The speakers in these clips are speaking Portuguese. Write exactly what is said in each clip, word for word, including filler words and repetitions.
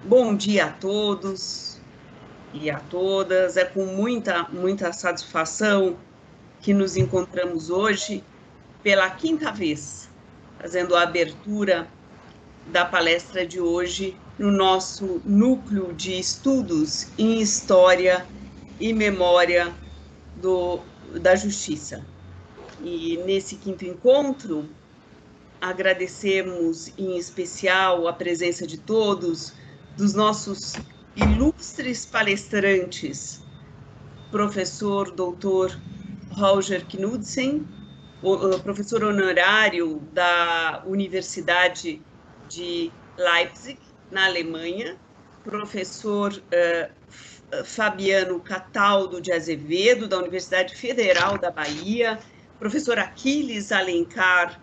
Bom dia a todos e a todas. É com muita, muita satisfação que nos encontramos hoje pela quinta vez, fazendo a abertura da palestra de hoje no nosso núcleo de estudos em História e Memória do, da Justiça. E nesse quinto encontro, agradecemos em especial a presença de todos, dos nossos ilustres palestrantes, professor doutor Roger Knudsen, professor honorário da Universidade de Leipzig, na Alemanha, professor uh, Fabiano Cataldo de Azevedo, da Universidade Federal da Bahia, professor Aquiles Alencar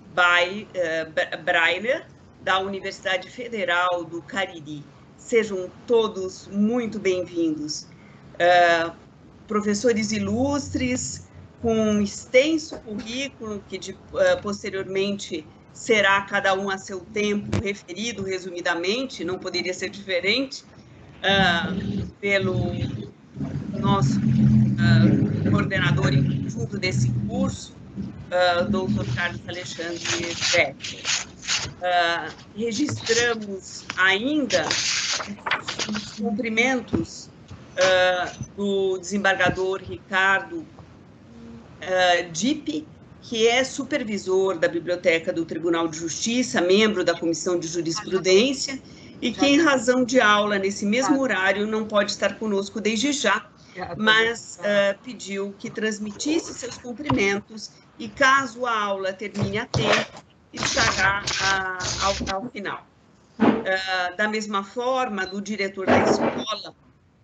Breiner, da Universidade Federal do Cariri. Sejam todos muito bem-vindos. Uh, professores ilustres, com um extenso currículo, que de, uh, posteriormente será cada um a seu tempo referido resumidamente, não poderia ser diferente, uh, pelo nosso uh, coordenador em conjunto desse curso, Uh, doutor Carlos Alexandre Becker. Uh, registramos ainda os cumprimentos uh, do desembargador Ricardo uh, Dipp, que é supervisor da Biblioteca do Tribunal de Justiça, membro da Comissão de Jurisprudência, e que, em razão de aula nesse mesmo horário, não pode estar conosco desde já, mas uh, pediu que transmitisse seus cumprimentos e, caso a aula termine a tempo, estará uh, ao, ao final. Uh, da mesma forma, do diretor da escola,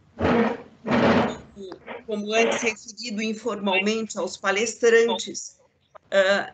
como, como antes referido informalmente aos palestrantes, uh,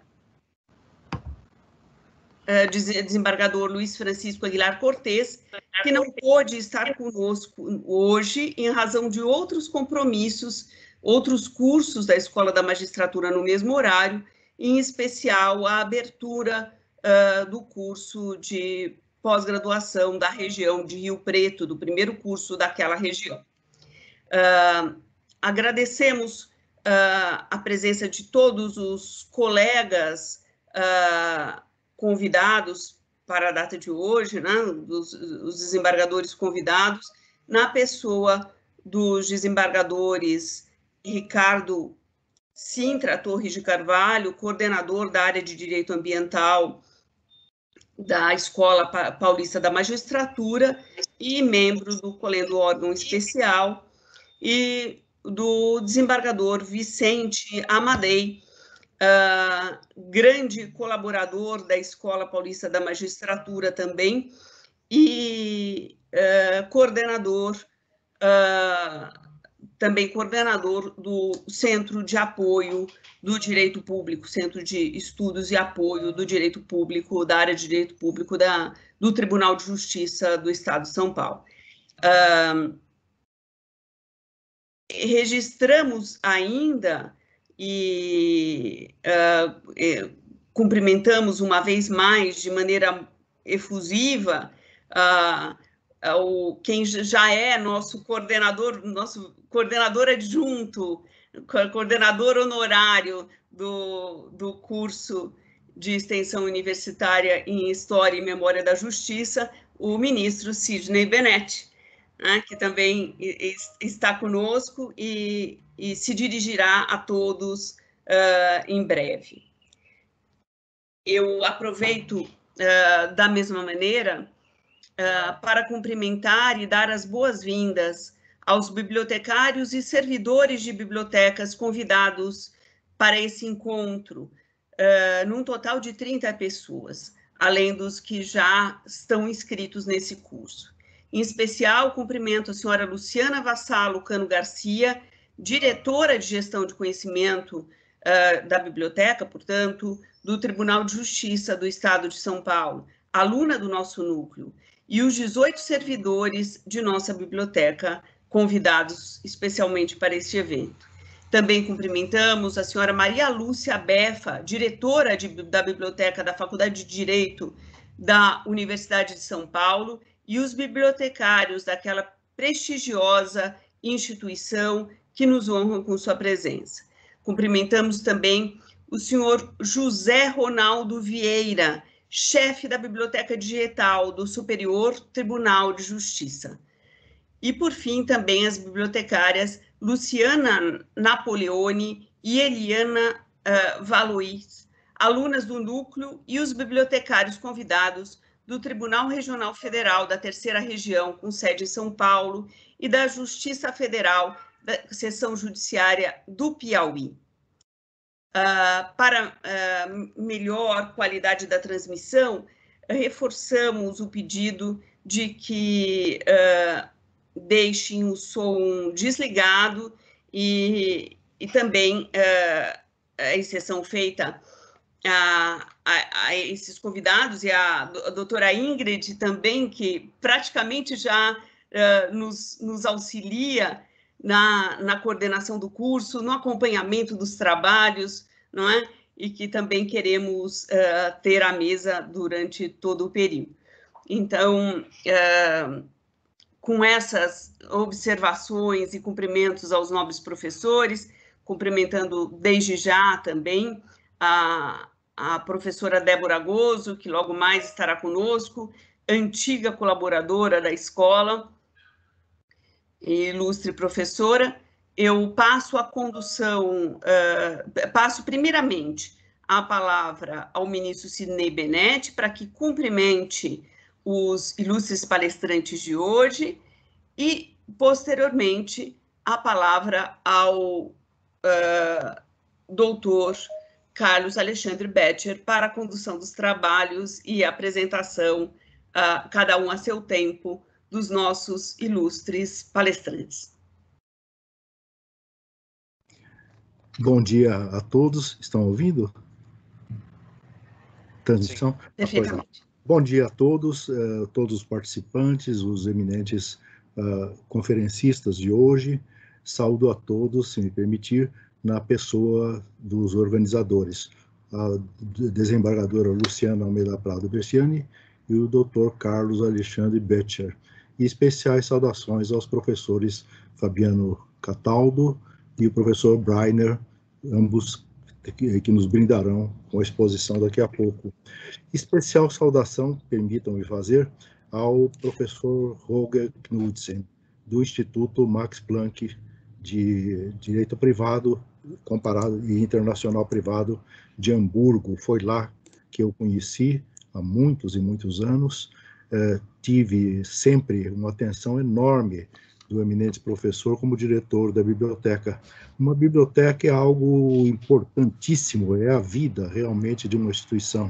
uh, desembargador Luiz Francisco Aguilar Cortes, que não pôde estar conosco hoje em razão de outros compromissos, outros cursos da Escola da Magistratura no mesmo horário, em especial a abertura uh, do curso de pós-graduação da região de Rio Preto, do primeiro curso daquela região. Uh, agradecemos uh, a presença de todos os colegas uh, convidados para a data de hoje, né, dos, os desembargadores convidados, na pessoa dos desembargadores Ricardo Sintra Torres de Carvalho, coordenador da área de Direito Ambiental da Escola Paulista da Magistratura e membro do Colendo Órgão Especial, e do desembargador Vicente Amadei, uh, grande colaborador da Escola Paulista da Magistratura também, e uh, coordenador uh, também coordenador do Centro de Apoio do Direito Público, Centro de Estudos e Apoio do Direito Público, da área de Direito Público da, do Tribunal de Justiça do Estado de São Paulo. Uh, registramos ainda e uh, eh, cumprimentamos uma vez mais, de maneira efusiva, uh, o, quem já é nosso coordenador, nosso coordenador adjunto, coordenador honorário do, do curso de extensão universitária em História e Memória da Justiça, o ministro Sidney Benetti, né, que também está conosco e, e se dirigirá a todos uh, em breve. Eu aproveito uh, da mesma maneira Uh, para cumprimentar e dar as boas-vindas aos bibliotecários e servidores de bibliotecas convidados para esse encontro, uh, num total de trinta pessoas, além dos que já estão inscritos nesse curso. Em especial, cumprimento a senhora Luciana Vassalo Cano Garcia, diretora de Gestão de Conhecimento uh, da biblioteca, portanto, do Tribunal de Justiça do Estado de São Paulo, aluna do nosso núcleo, e os dezoito servidores de nossa biblioteca, convidados especialmente para este evento. Também cumprimentamos a senhora Maria Lúcia Befa, diretora de, da Biblioteca da Faculdade de Direito da Universidade de São Paulo, e os bibliotecários daquela prestigiosa instituição que nos honram com sua presença. Cumprimentamos também o senhor José Ronaldo Vieira, chefe da Biblioteca Digital do Superior Tribunal de Justiça. E, por fim, também as bibliotecárias Luciana Napoleone e Eliana uh, Valois, alunas do Núcleo, e os bibliotecários convidados do Tribunal Regional Federal da Terceira Região, com sede em São Paulo, e da Justiça Federal da Seção Judiciária do Piauí. Uh, para uh, melhor qualidade da transmissão, reforçamos o pedido de que uh, deixem o som desligado e, e também uh, a exceção feita a, a, a esses convidados e a, a doutora Ingrid também, que praticamente já uh, nos, nos auxilia na, na coordenação do curso, no acompanhamento dos trabalhos, não é? E que também queremos uh, ter à mesa durante todo o período. Então, uh, com essas observações e cumprimentos aos nobres professores, cumprimentando desde já também a, a professora Débora Gozzo, que logo mais estará conosco, antiga colaboradora da escola, ilustre professora, eu passo a condução, uh, passo primeiramente a palavra ao ministro Sidney Benetti para que cumprimente os ilustres palestrantes de hoje e, posteriormente, a palavra ao uh, doutor Carlos Alexandre Betcher para a condução dos trabalhos e a apresentação, uh, cada um a seu tempo, dos nossos ilustres palestrantes. Bom dia a todos. Estão ouvindo? Transmissão? Sim, perfeitamente. Bom dia a todos, uh, todos os participantes, os eminentes uh, conferencistas de hoje. Saúdo a todos, se me permitir, na pessoa dos organizadores, a desembargadora Luciana Almeida Prado Bresciani e o doutor Carlos Alexandre Betcher. E especiais saudações aos professores Fabiano Cataldo e o professor Breiner, ambos que, que nos brindarão com a exposição daqui a pouco. Especial saudação, permitam-me fazer, ao professor Roger Knudsen, do Instituto Max Planck de Direito Privado Comparado e Internacional Privado de Hamburgo. Foi lá que eu conheci há muitos e muitos anos. Uh, tive sempre uma atenção enorme do eminente professor como diretor da biblioteca. Uma biblioteca é algo importantíssimo, é a vida realmente de uma instituição.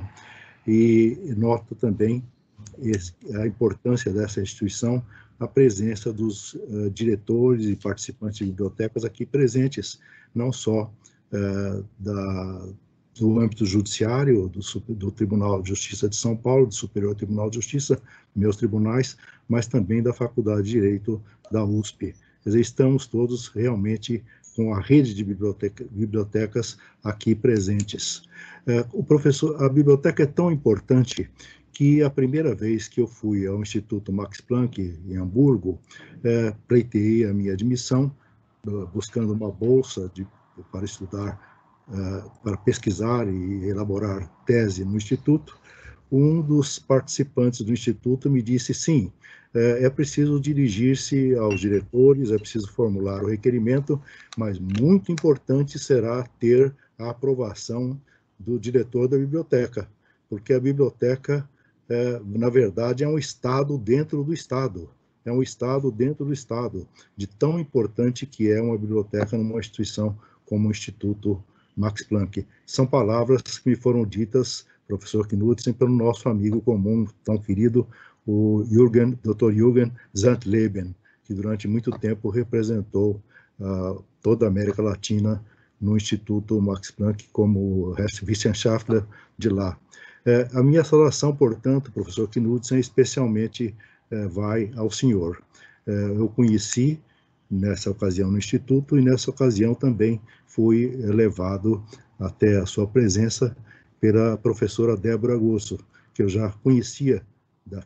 E noto também esse, a importância dessa instituição, a presença dos uh, diretores e participantes de bibliotecas aqui presentes, não só uh, da do âmbito judiciário, do, do Tribunal de Justiça de São Paulo, do Superior Tribunal de Justiça, meus tribunais, mas também da Faculdade de Direito da U S P. Quer dizer, estamos todos realmente com a rede de biblioteca, bibliotecas aqui presentes. É, o professor, a biblioteca é tão importante que a primeira vez que eu fui ao Instituto Max Planck, em Hamburgo, é, pleiteei a minha admissão, buscando uma bolsa de, para estudar, Uh, para pesquisar e elaborar tese no Instituto. Um dos participantes do Instituto me disse, sim, é, é preciso dirigir-se aos diretores, é preciso formular o requerimento, mas muito importante será ter a aprovação do diretor da biblioteca, porque a biblioteca, é, na verdade, é um Estado dentro do Estado, é um Estado dentro do Estado, de tão importante que é uma biblioteca numa instituição como o Instituto Max Planck. São palavras que me foram ditas, professor Knudsen, pelo nosso amigo comum, tão querido, o Jürgen, doutor Jürgen Zantleben, que durante muito tempo representou uh, toda a América Latina no Instituto Max Planck como Rechtswissenschaftler de lá. É, a minha saudação, portanto, professor Knudsen, especialmente é, vai ao senhor. É, eu conheci nessa ocasião no Instituto, e nessa ocasião também fui levado até a sua presença pela professora Débora Gozzo, que eu já conhecia daqui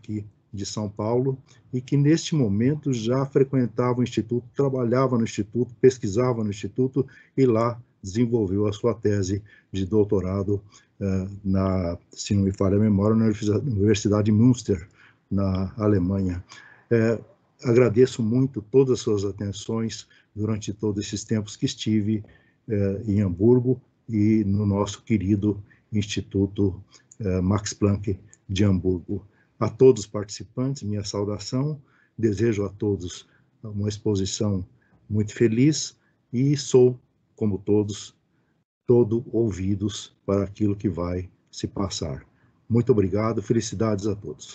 de São Paulo, e que neste momento já frequentava o Instituto, trabalhava no Instituto, pesquisava no Instituto e lá desenvolveu a sua tese de doutorado, uh, na, se não me falha a memória, na Universidade de Münster, na Alemanha. É, agradeço muito todas as suas atenções durante todos esses tempos que estive é, em Hamburgo e no nosso querido Instituto é, Max Planck de Hamburgo. A todos os participantes, minha saudação, desejo a todos uma exposição muito feliz e sou, como todos, todo ouvidos para aquilo que vai se passar. Muito obrigado, felicidades a todos.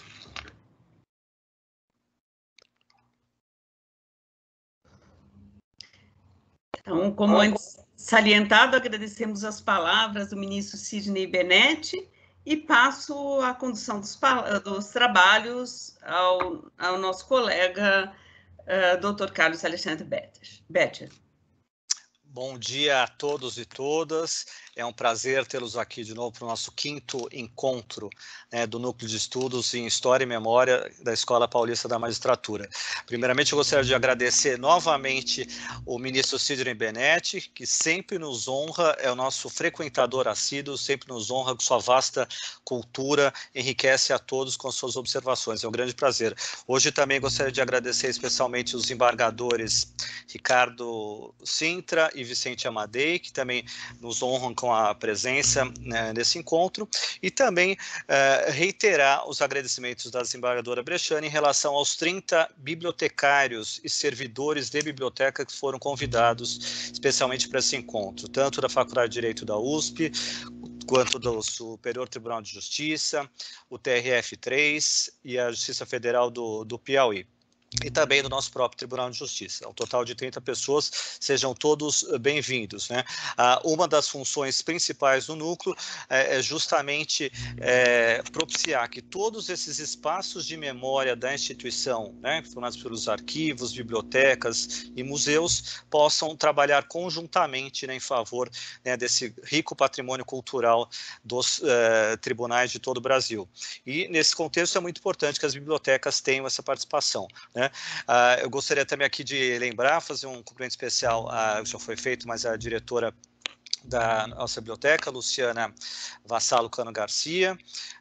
Então, como antes salientado, agradecemos as palavras do ministro Sidney Bennett e passo a condução dos, dos trabalhos ao, ao nosso colega, uh, doutor Carlos Alexandre Becher. Bom dia a todos e todas. É um prazer tê-los aqui de novo para o nosso quinto encontro, né, do Núcleo de Estudos em História e Memória da Escola Paulista da Magistratura. Primeiramente, eu gostaria de agradecer novamente o ministro Sidney Bennett, que sempre nos honra, é o nosso frequentador assíduo, sempre nos honra com sua vasta cultura, enriquece a todos com suas observações. É um grande prazer. Hoje também gostaria de agradecer especialmente os embargadores Ricardo Sintra e Vicente Amadei, que também nos honram com a presença, né, nesse encontro, e também uh, reiterar os agradecimentos da desembargadora Brechani em relação aos trinta bibliotecários e servidores de biblioteca que foram convidados especialmente para esse encontro, tanto da Faculdade de Direito da U S P, quanto do Superior Tribunal de Justiça, o T R F três e a Justiça Federal do, do Piauí. E também do nosso próprio Tribunal de Justiça. Um total de trinta pessoas, sejam todos bem-vindos, né? Ah, uma das funções principais do núcleo é, é justamente é, propiciar que todos esses espaços de memória da instituição, né, formados pelos arquivos, bibliotecas e museus, possam trabalhar conjuntamente, né, em favor, né, desse rico patrimônio cultural dos eh, tribunais de todo o Brasil. E, nesse contexto, é muito importante que as bibliotecas tenham essa participação, né? Uh, eu gostaria também aqui de lembrar, fazer um cumprimento especial, uh, já foi feito, mas a diretora da nossa biblioteca, Luciana Vassalo Cano Garcia,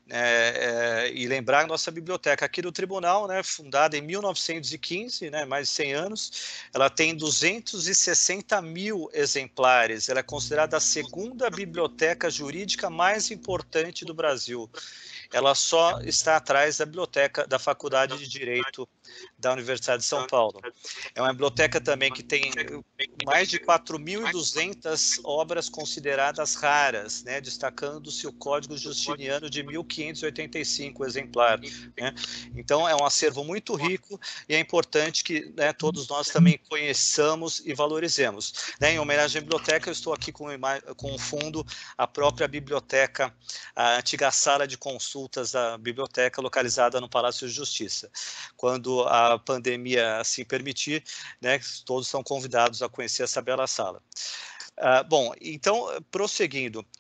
é, é, e lembrar a nossa biblioteca aqui do Tribunal, né, fundada em mil novecentos e quinze, né, mais de cem anos, ela tem duzentos e sessenta mil exemplares, ela é considerada a segunda biblioteca jurídica mais importante do Brasil. Ela só está atrás da biblioteca da Faculdade de Direito da Universidade de São Paulo. É uma biblioteca também que tem mais de quatro mil e duzentas obras consideradas raras, né, destacando-se o Código Justiniano de mil quinhentos e oitenta e cinco exemplar, né? Então, é um acervo muito rico e é importante que, né, todos nós também conheçamos e valorizemos, né? Em homenagem à biblioteca, eu estou aqui com, com o fundo a própria biblioteca, a antiga sala de consultas da biblioteca localizada no Palácio de Justiça. Quando a pandemia assim permitir, né, todos são convidados a conhecer essa bela sala. Uh, bom, então, prosseguindo uh,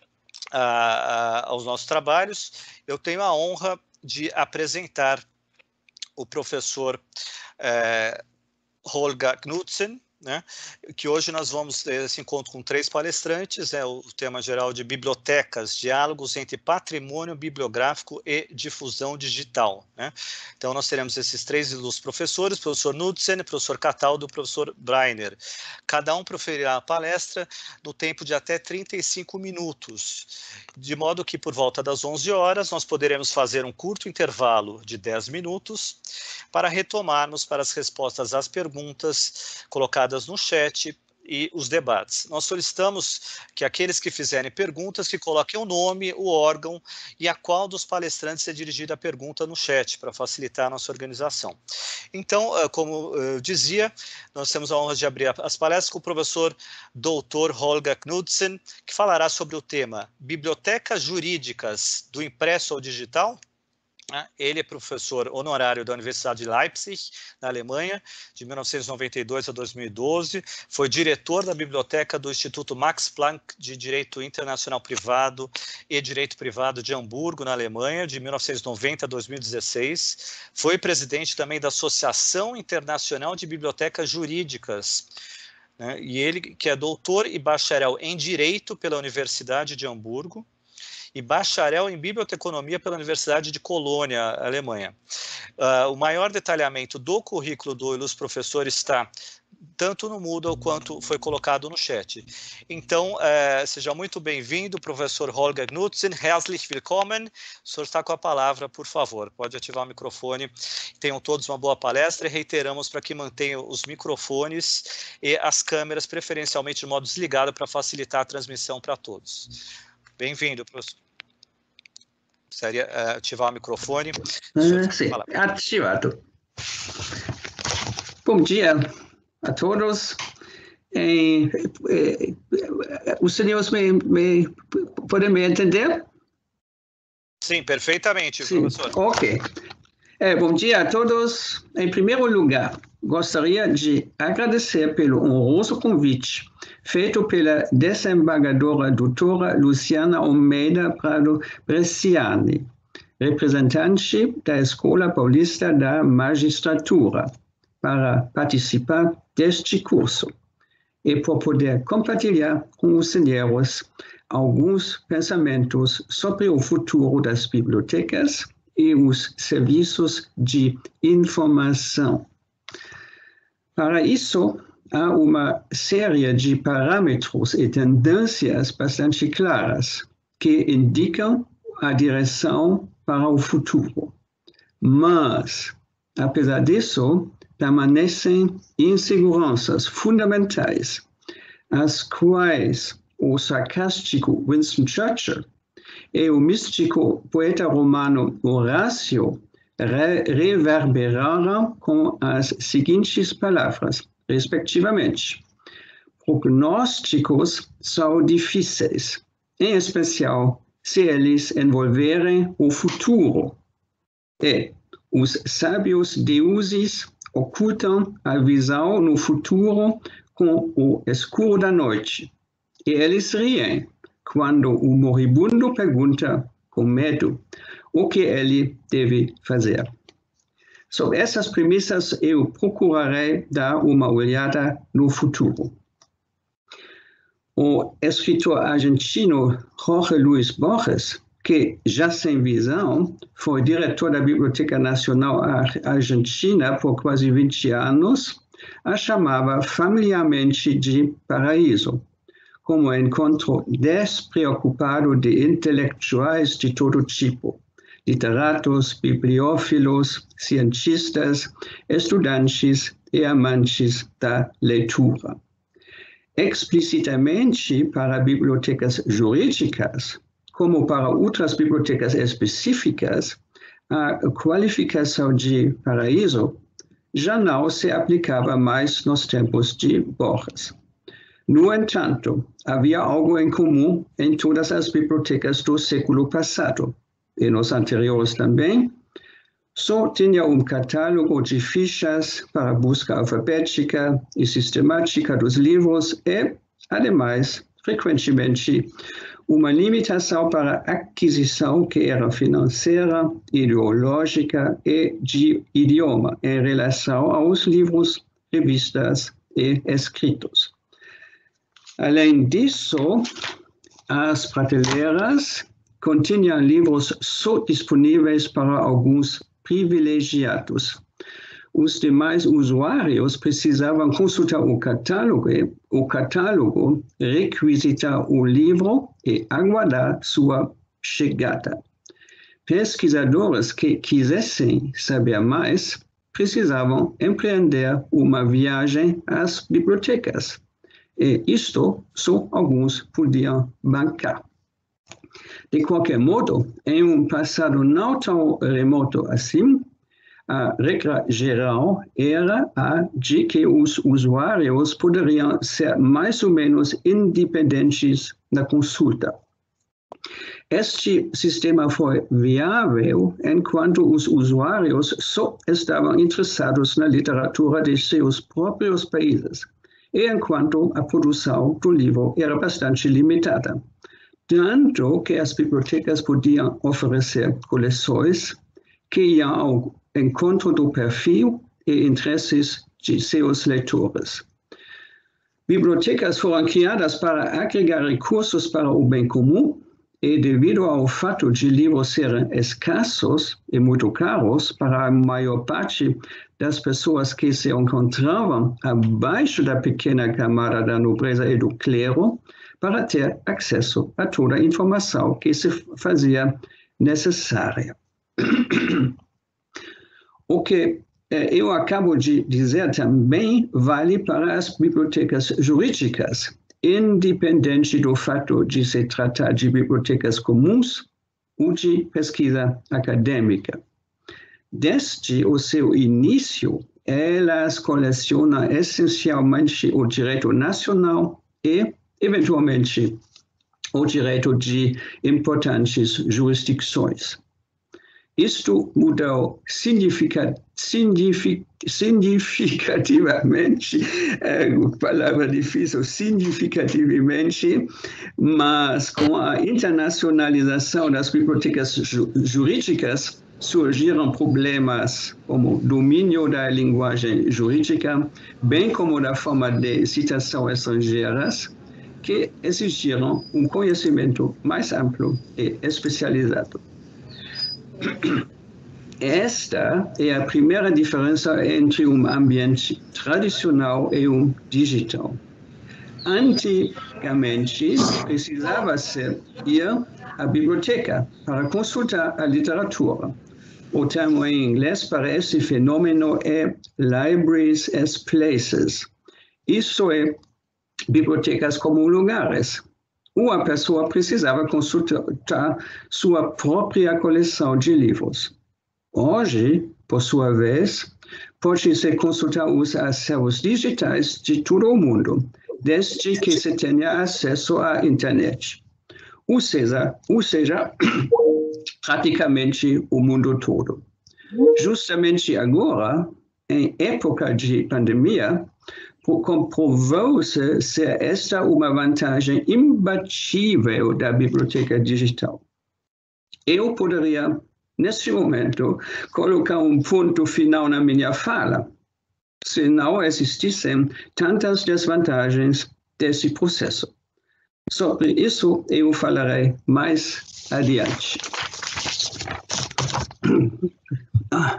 uh, aos nossos trabalhos, eu tenho a honra de apresentar o professor uh, Holger Knudsen, né, que hoje nós vamos ter esse encontro com três palestrantes, é o tema geral de bibliotecas, diálogos entre patrimônio bibliográfico e difusão digital, né? Então nós teremos esses três ilustres professores, o professor Knudsen, o professor Cataldo e o professor Breiner. Cada um proferirá a palestra no tempo de até trinta e cinco minutos, de modo que por volta das onze horas nós poderemos fazer um curto intervalo de dez minutos para retomarmos para as respostas às perguntas colocadas no chat e os debates. Nós solicitamos que aqueles que fizerem perguntas que coloquem o nome, o órgão e a qual dos palestrantes é dirigida a pergunta no chat, para facilitar a nossa organização. Então, como eu dizia, nós temos a honra de abrir as palestras com o professor doutor Holger Knudsen, que falará sobre o tema Bibliotecas Jurídicas do Impresso ao Digital. Ele é professor honorário da Universidade de Leipzig, na Alemanha, de mil novecentos e noventa e dois a dois mil e doze. Foi diretor da biblioteca do Instituto Max Planck de Direito Internacional Privado e Direito Privado de Hamburgo, na Alemanha, de mil novecentos e noventa a dois mil e dezesseis. Foi presidente também da Associação Internacional de Bibliotecas Jurídicas, né? E ele que é doutor e bacharel em Direito pela Universidade de Hamburgo, e bacharel em Biblioteconomia pela Universidade de Colônia, Alemanha. Uh, o maior detalhamento do currículo do ilustre professor está tanto no Moodle quanto foi colocado no chat. Então, uh, seja muito bem-vindo, professor Holger Knudsen, herzlich willkommen. O senhor está com a palavra, por favor, pode ativar o microfone. Tenham todos uma boa palestra e reiteramos para que mantenham os microfones e as câmeras, preferencialmente de modo desligado, para facilitar a transmissão para todos. Bem-vindo, professor. Precisaria uh, ativar o microfone. Uh, sim, ativado. Bom dia a todos. Eh, eh, os senhores me, me, podem me entender? Sim, perfeitamente, sim. Professor. Ok. Eh, bom dia a todos. Em primeiro lugar, gostaria de agradecer pelo honroso convite feito pela desembargadora doutora Luciana Almeida Prado Bresciani, representante da Escola Paulista da Magistratura, para participar deste curso e por poder compartilhar com os senhores alguns pensamentos sobre o futuro das bibliotecas e os serviços de informação. Para isso, há uma série de parâmetros e tendências bastante claras que indicam a direção para o futuro. Mas, apesar disso, permanecem inseguranças fundamentais, as quais o sarcástico Winston Churchill e o místico poeta romano Horácio re reverberaram com as seguintes palavras, respectivamente: prognósticos são difíceis, em especial se eles envolverem o futuro, e os sábios deuses ocultam a visão no futuro com o escuro da noite, e eles riem quando o moribundo pergunta com medo o que ele deve fazer. Sobre essas premissas, eu procurarei dar uma olhada no futuro. O escritor argentino Jorge Luis Borges, que já sem visão foi diretor da Biblioteca Nacional Argentina por quase vinte anos, a chamava familiarmente de paraíso, como encontro despreocupado de intelectuais de todo tipo, literatos, bibliófilos, cientistas, estudantes e amantes da leitura. Explicitamente para bibliotecas jurídicas, como para outras bibliotecas específicas, a qualificação de paraíso já não se aplicava mais nos tempos de Borges. No entanto, havia algo em comum em todas as bibliotecas do século passado, e nos anteriores também. Só tinha um catálogo de fichas para busca alfabética e sistemática dos livros e, ademais, frequentemente, uma limitação para aquisição que era financeira, ideológica e de idioma em relação aos livros, revistas e escritos. Além disso, as prateleiras continham livros só disponíveis para alguns privilegiados. Os demais usuários precisavam consultar o catálogo, o catálogo, requisitar o livro e aguardar sua chegada. Pesquisadores que quisessem saber mais precisavam empreender uma viagem às bibliotecas. E isto só alguns podiam bancar. De qualquer modo, em um passado não tão remoto assim, a regra geral era a de que os usuários poderiam ser mais ou menos independentes na consulta. Este sistema foi viável enquanto os usuários só estavam interessados na literatura de seus próprios países e enquanto a produção do livro era bastante limitada, tanto que as bibliotecas podiam oferecer coleções que iam ao encontro do perfil e interesses de seus leitores. Bibliotecas foram criadas para agregar recursos para o bem comum e, devido ao fato de livros serem escassos e muito caros para a maior parte das pessoas que se encontravam abaixo da pequena camada da nobreza e do clero, para ter acesso a toda a informação que se fazia necessária. O que eu acabo de dizer também vale para as bibliotecas jurídicas, independente do fato de se tratar de bibliotecas comuns ou de pesquisa acadêmica. Desde o seu início, elas colecionam essencialmente o direito nacional e, eventualmente, o direito de importantes jurisdições. Isto mudou significa, signific, significativamente, é, palavra difícil, significativamente, mas com a internacionalização das bibliotecas ju jurídicas, surgiram problemas como domínio da linguagem jurídica, bem como da forma de citação estrangeiras, que exigiram um conhecimento mais amplo e especializado. Esta é a primeira diferença entre um ambiente tradicional e um digital. Antigamente, precisava-se ir à biblioteca para consultar a literatura. O termo em inglês para esse fenômeno é libraries as places. Isso é, bibliotecas como lugares. Uma pessoa precisava consultar sua própria coleção de livros. Hoje, por sua vez, pode-se consultar os acervos digitais de todo o mundo, desde que se tenha acesso à internet. Ou seja, ou seja, praticamente o mundo todo. Justamente agora, em época de pandemia, comprovou-se ser esta uma vantagem imbatível da biblioteca digital. Eu poderia, neste momento, colocar um ponto final na minha fala, se não existissem tantas desvantagens desse processo. Sobre isso eu falarei mais adiante. Ah.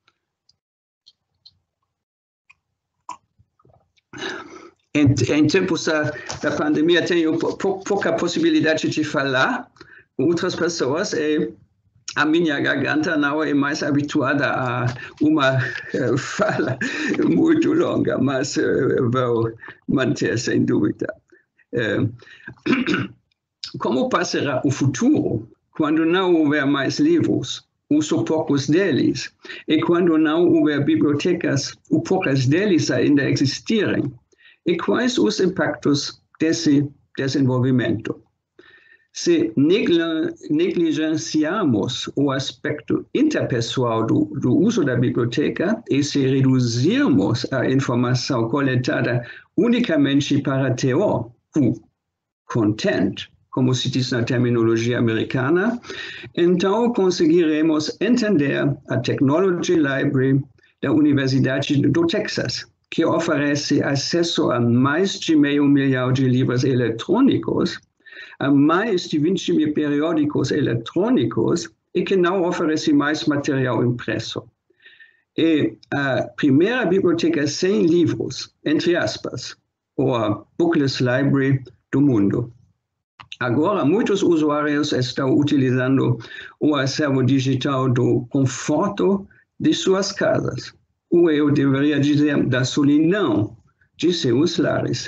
Em, em tempos da, da pandemia, tenho pou, pouca possibilidade de falar com outras pessoas e a minha garganta não é mais habituada a uma uh, fala muito longa, mas uh, vou manter sem dúvida. Uh, como passará o futuro quando não houver mais livros, ou só poucos deles, e quando não houver bibliotecas, ou poucas deles ainda existirem? E quais os impactos desse desenvolvimento? Se negligenciarmos o aspecto interpessoal do, do uso da biblioteca e se reduzirmos a informação coletada unicamente para teor, o content, como se diz na terminologia americana, então conseguiremos entender a Technology Library da Universidade do Texas, que oferece acesso a mais de meio milhão de livros eletrônicos, a mais de vinte mil periódicos eletrônicos e que não oferece mais material impresso. É a primeira biblioteca sem livros, entre aspas, ou a Bookless Library do mundo. Agora, muitos usuários estão utilizando o acervo digital do conforto de suas casas, ou eu deveria dizer da solidão de seus lares.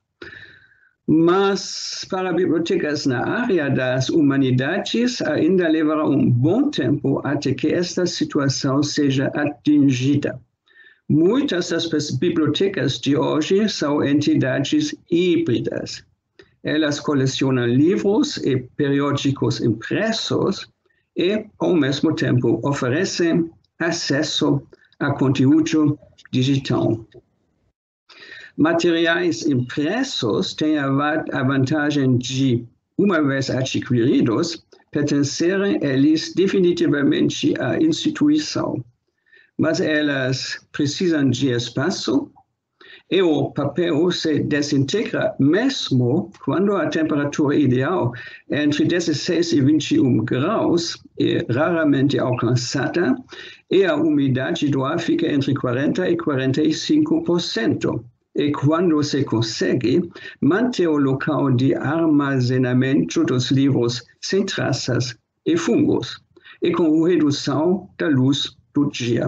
Mas para bibliotecas na área das humanidades ainda levará um bom tempo até que esta situação seja atingida. Muitas das bibliotecas de hoje são entidades híbridas. elas colecionam livros e periódicos impressos e, ao mesmo tempo, oferecem acesso a conteúdo digital. Materiais impressos têm a vantagem de, uma vez adquiridos, pertencerem eles definitivamente à instituição, mas elas precisam de espaço e o papel se desintegra mesmo quando a temperatura ideal é entre dezesseis e vinte e um graus é raramente alcançada e a umidade do ar fica entre quarenta e quarenta e cinco por cento. E quando se consegue manter o local de armazenamento dos livros sem traças e fungos e com redução da luz do dia.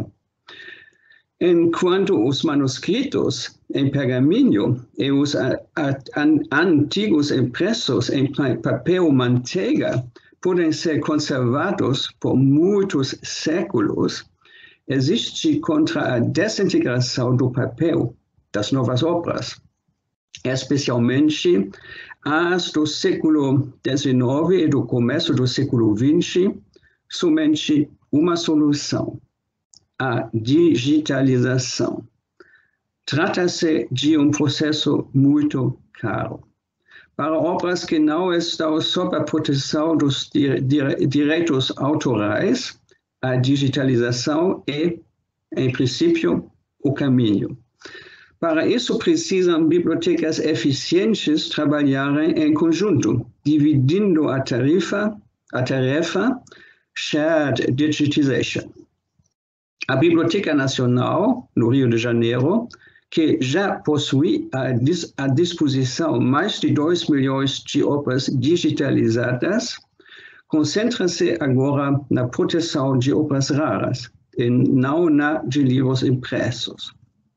Enquanto os manuscritos em pergaminho e os a, a, an, antigos impressos em papel manteiga podem ser conservados por muitos séculos, existe contra a desintegração do papel das novas obras, especialmente as do século dezenove e do começo do século vinte, somente uma solução: a digitalização. Trata-se de um processo muito caro. Para obras que não estão sob a proteção dos direitos autorais, a digitalização é, em princípio, o caminho. Para isso, precisam bibliotecas eficientes trabalharem em conjunto, dividindo a tarefa, a tarefa Shared Digitization. A Biblioteca Nacional, no Rio de Janeiro, que já possui à dis à disposição mais de dois milhões de obras digitalizadas, concentra-se agora na proteção de obras raras e não na de livros impressos.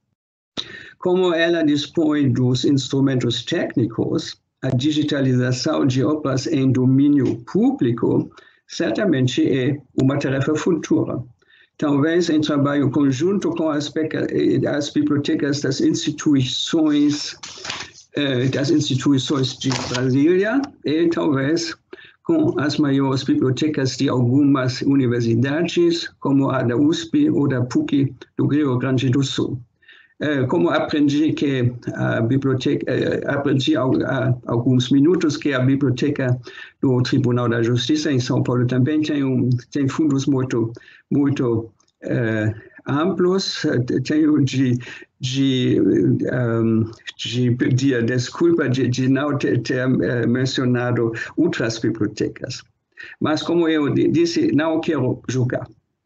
Como ela dispõe dos instrumentos técnicos, a digitalização de obras em domínio público certamente é uma tarefa futura. Talvez em trabalho conjunto com as, as bibliotecas das instituições, eh, das instituições de Brasília e talvez com as maiores bibliotecas de algumas universidades, como a da U S P ou da P U C do Rio Grande do Sul. Eh, como aprendi que a biblioteca, eh, aprendi há, há alguns minutos que a biblioteca do Tribunal da Justiça em São Paulo também tem, um, tem fundos muito, muito eh, amplos. Tenho de, de, um, de pedir a desculpa de, de não ter, ter uh, mencionado outras bibliotecas. Mas, como eu disse, não quero julgar.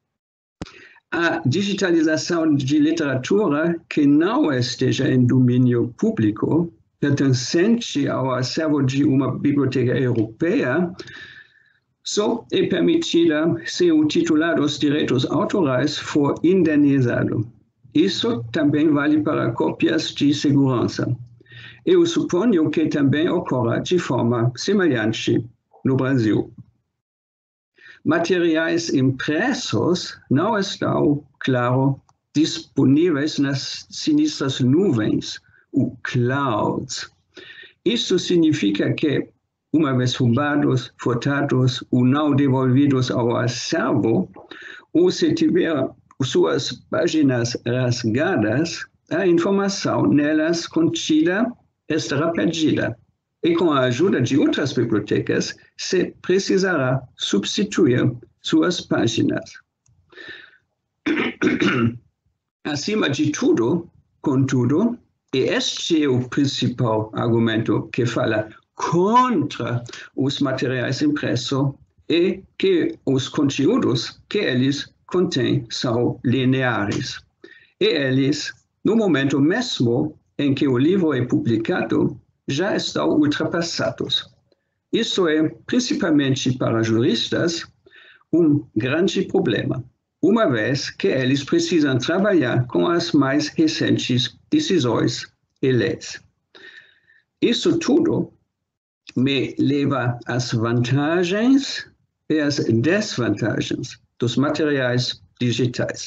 A digitalização de literatura que não esteja em domínio público, pertencente ao acervo de uma biblioteca europeia, só é permitida se o titular dos direitos autorais for indenizado. Isso também vale para cópias de segurança. Eu suponho que também ocorra de forma semelhante no Brasil. Materiais impressos não estão, claro, disponíveis nas sinistras nuvens, o clouds. Isso significa que, uma vez roubados, furtados ou não devolvidos ao acervo, ou se tiver suas páginas rasgadas, a informação nelas contida estará perdida. E com a ajuda de outras bibliotecas, se precisará substituir suas páginas. Acima de tudo, contudo, e este é o principal argumento que fala contra os materiais impressos, é que os conteúdos que eles contêm são lineares. E eles, no momento mesmo em que o livro é publicado, já estão ultrapassados. Isso é, principalmente para juristas, um grande problema, uma vez que eles precisam trabalhar com as mais recentes decisões e leis. Isso tudo me leva às vantagens e às desvantagens dos materiais digitais.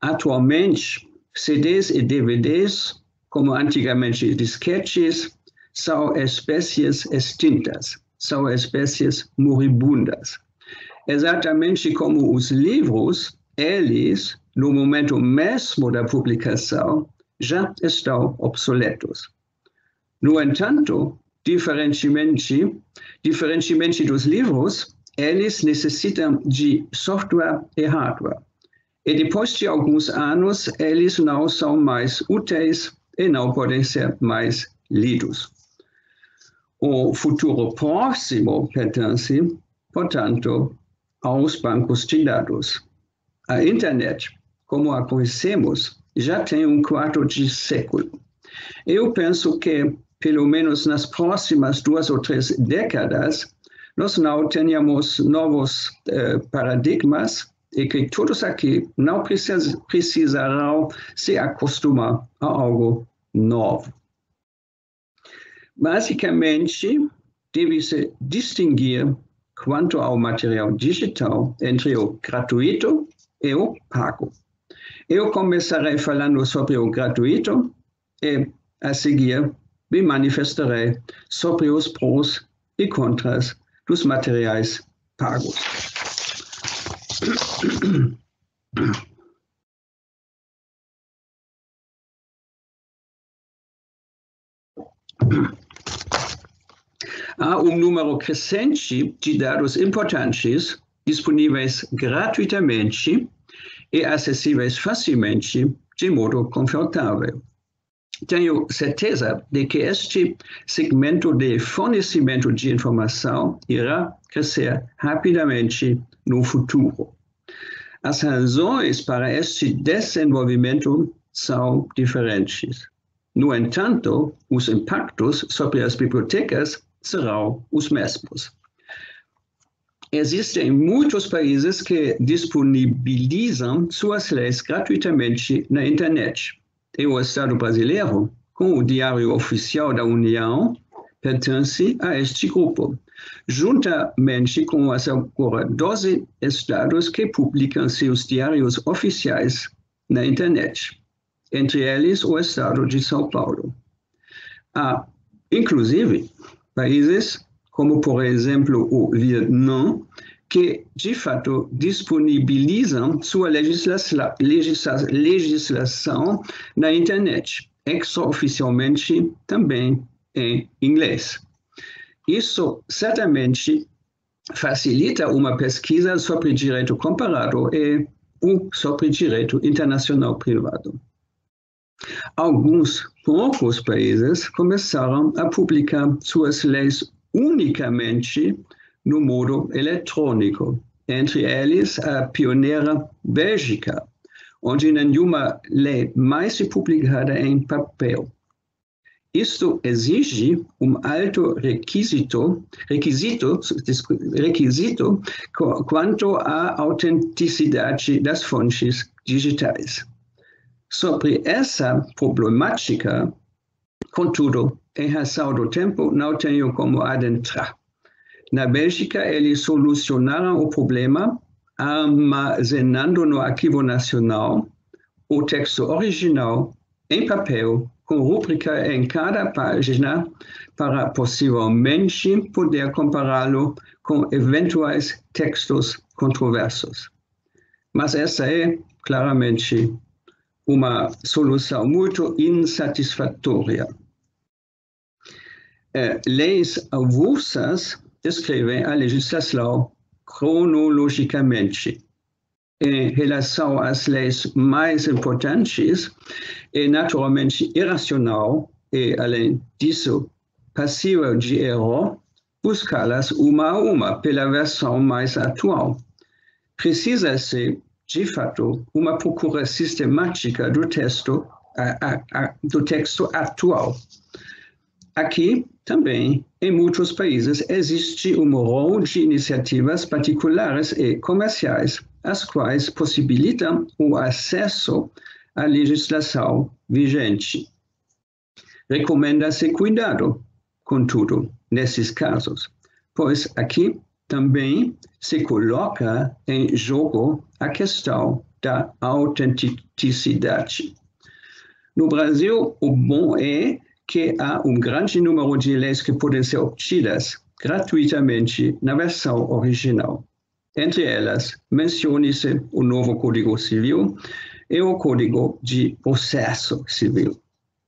Atualmente, C Ds e D V Ds, como antigamente disquetes, são espécies extintas, são espécies moribundas. Exatamente como os livros, eles, no momento mesmo da publicação, já estão obsoletos. No entanto, diferentemente, diferentemente dos livros, eles necessitam de software e hardware. E depois de alguns anos, eles não são mais úteis e não podem ser mais lidos. O futuro próximo pertence, portanto, aos bancos de dados. A internet, como a conhecemos, já tem um quarto de século. Eu penso que, pelo menos nas próximas duas ou três décadas, nós não tenhamos novos eh, paradigmas e que todos aqui não precis, precisarão se acostumar a algo novo. Basicamente, deve-se distinguir quanto ao material digital entre o gratuito e o pago. Eu começarei falando sobre o gratuito e, a seguir, me manifestarei sobre os prós e contras dos materiais pagos. Há um número crescente de dados importantes disponíveis gratuitamente e acessíveis facilmente de modo confortável. Tenho certeza de que este segmento de fornecimento de informação irá crescer rapidamente no futuro. As razões para este desenvolvimento são diferentes. No entanto, os impactos sobre as bibliotecas serão os mesmos. Existem muitos países que disponibilizam suas leis gratuitamente na internet. E o Estado brasileiro, com o Diário Oficial da União, pertence a este grupo, juntamente com as agora doze estados que publicam seus diários oficiais na internet, entre eles o Estado de São Paulo. Há, inclusive, países como, por exemplo, o Vietnã, que, de fato, disponibilizam sua legislação, legisla, legislação na internet, extraoficialmente também em inglês. Isso certamente facilita uma pesquisa sobre direito comparado e sobre direito internacional privado. Alguns poucos países começaram a publicar suas leis unicamente no modo eletrônico, entre eles a pioneira Bélgica, onde nenhuma lei mais é publicada em papel. Isto exige um alto requisito, requisito, requisito quanto à autenticidade das fontes digitais. Sobre essa problemática, contudo, em razão do tempo, não tenho como adentrar. Na Bélgica, eles solucionaram o problema armazenando no Arquivo Nacional o texto original em papel, com rúbrica em cada página, para possivelmente poder compará-lo com eventuais textos controversos. Mas essa é, claramente, uma solução muito insatisfatória. Eh, leis avulsas descrevem a legislação cronologicamente. Em relação às leis mais importantes, é naturalmente irracional e, além disso, passível de erro, buscá-las uma a uma pela versão mais atual. Precisa-se, de fato, uma procura sistemática do texto, a, a, a, do texto atual. Aqui, também, em muitos países, existe um rol de iniciativas particulares e comerciais, as quais possibilitam o acesso à legislação vigente. Recomenda-se cuidado, contudo, nesses casos, pois aqui também se coloca em jogo a questão da autenticidade. No Brasil, o bom é que há um grande número de leis que podem ser obtidas gratuitamente na versão original. Entre elas, mencione-se o novo Código Civil e o Código de Processo Civil.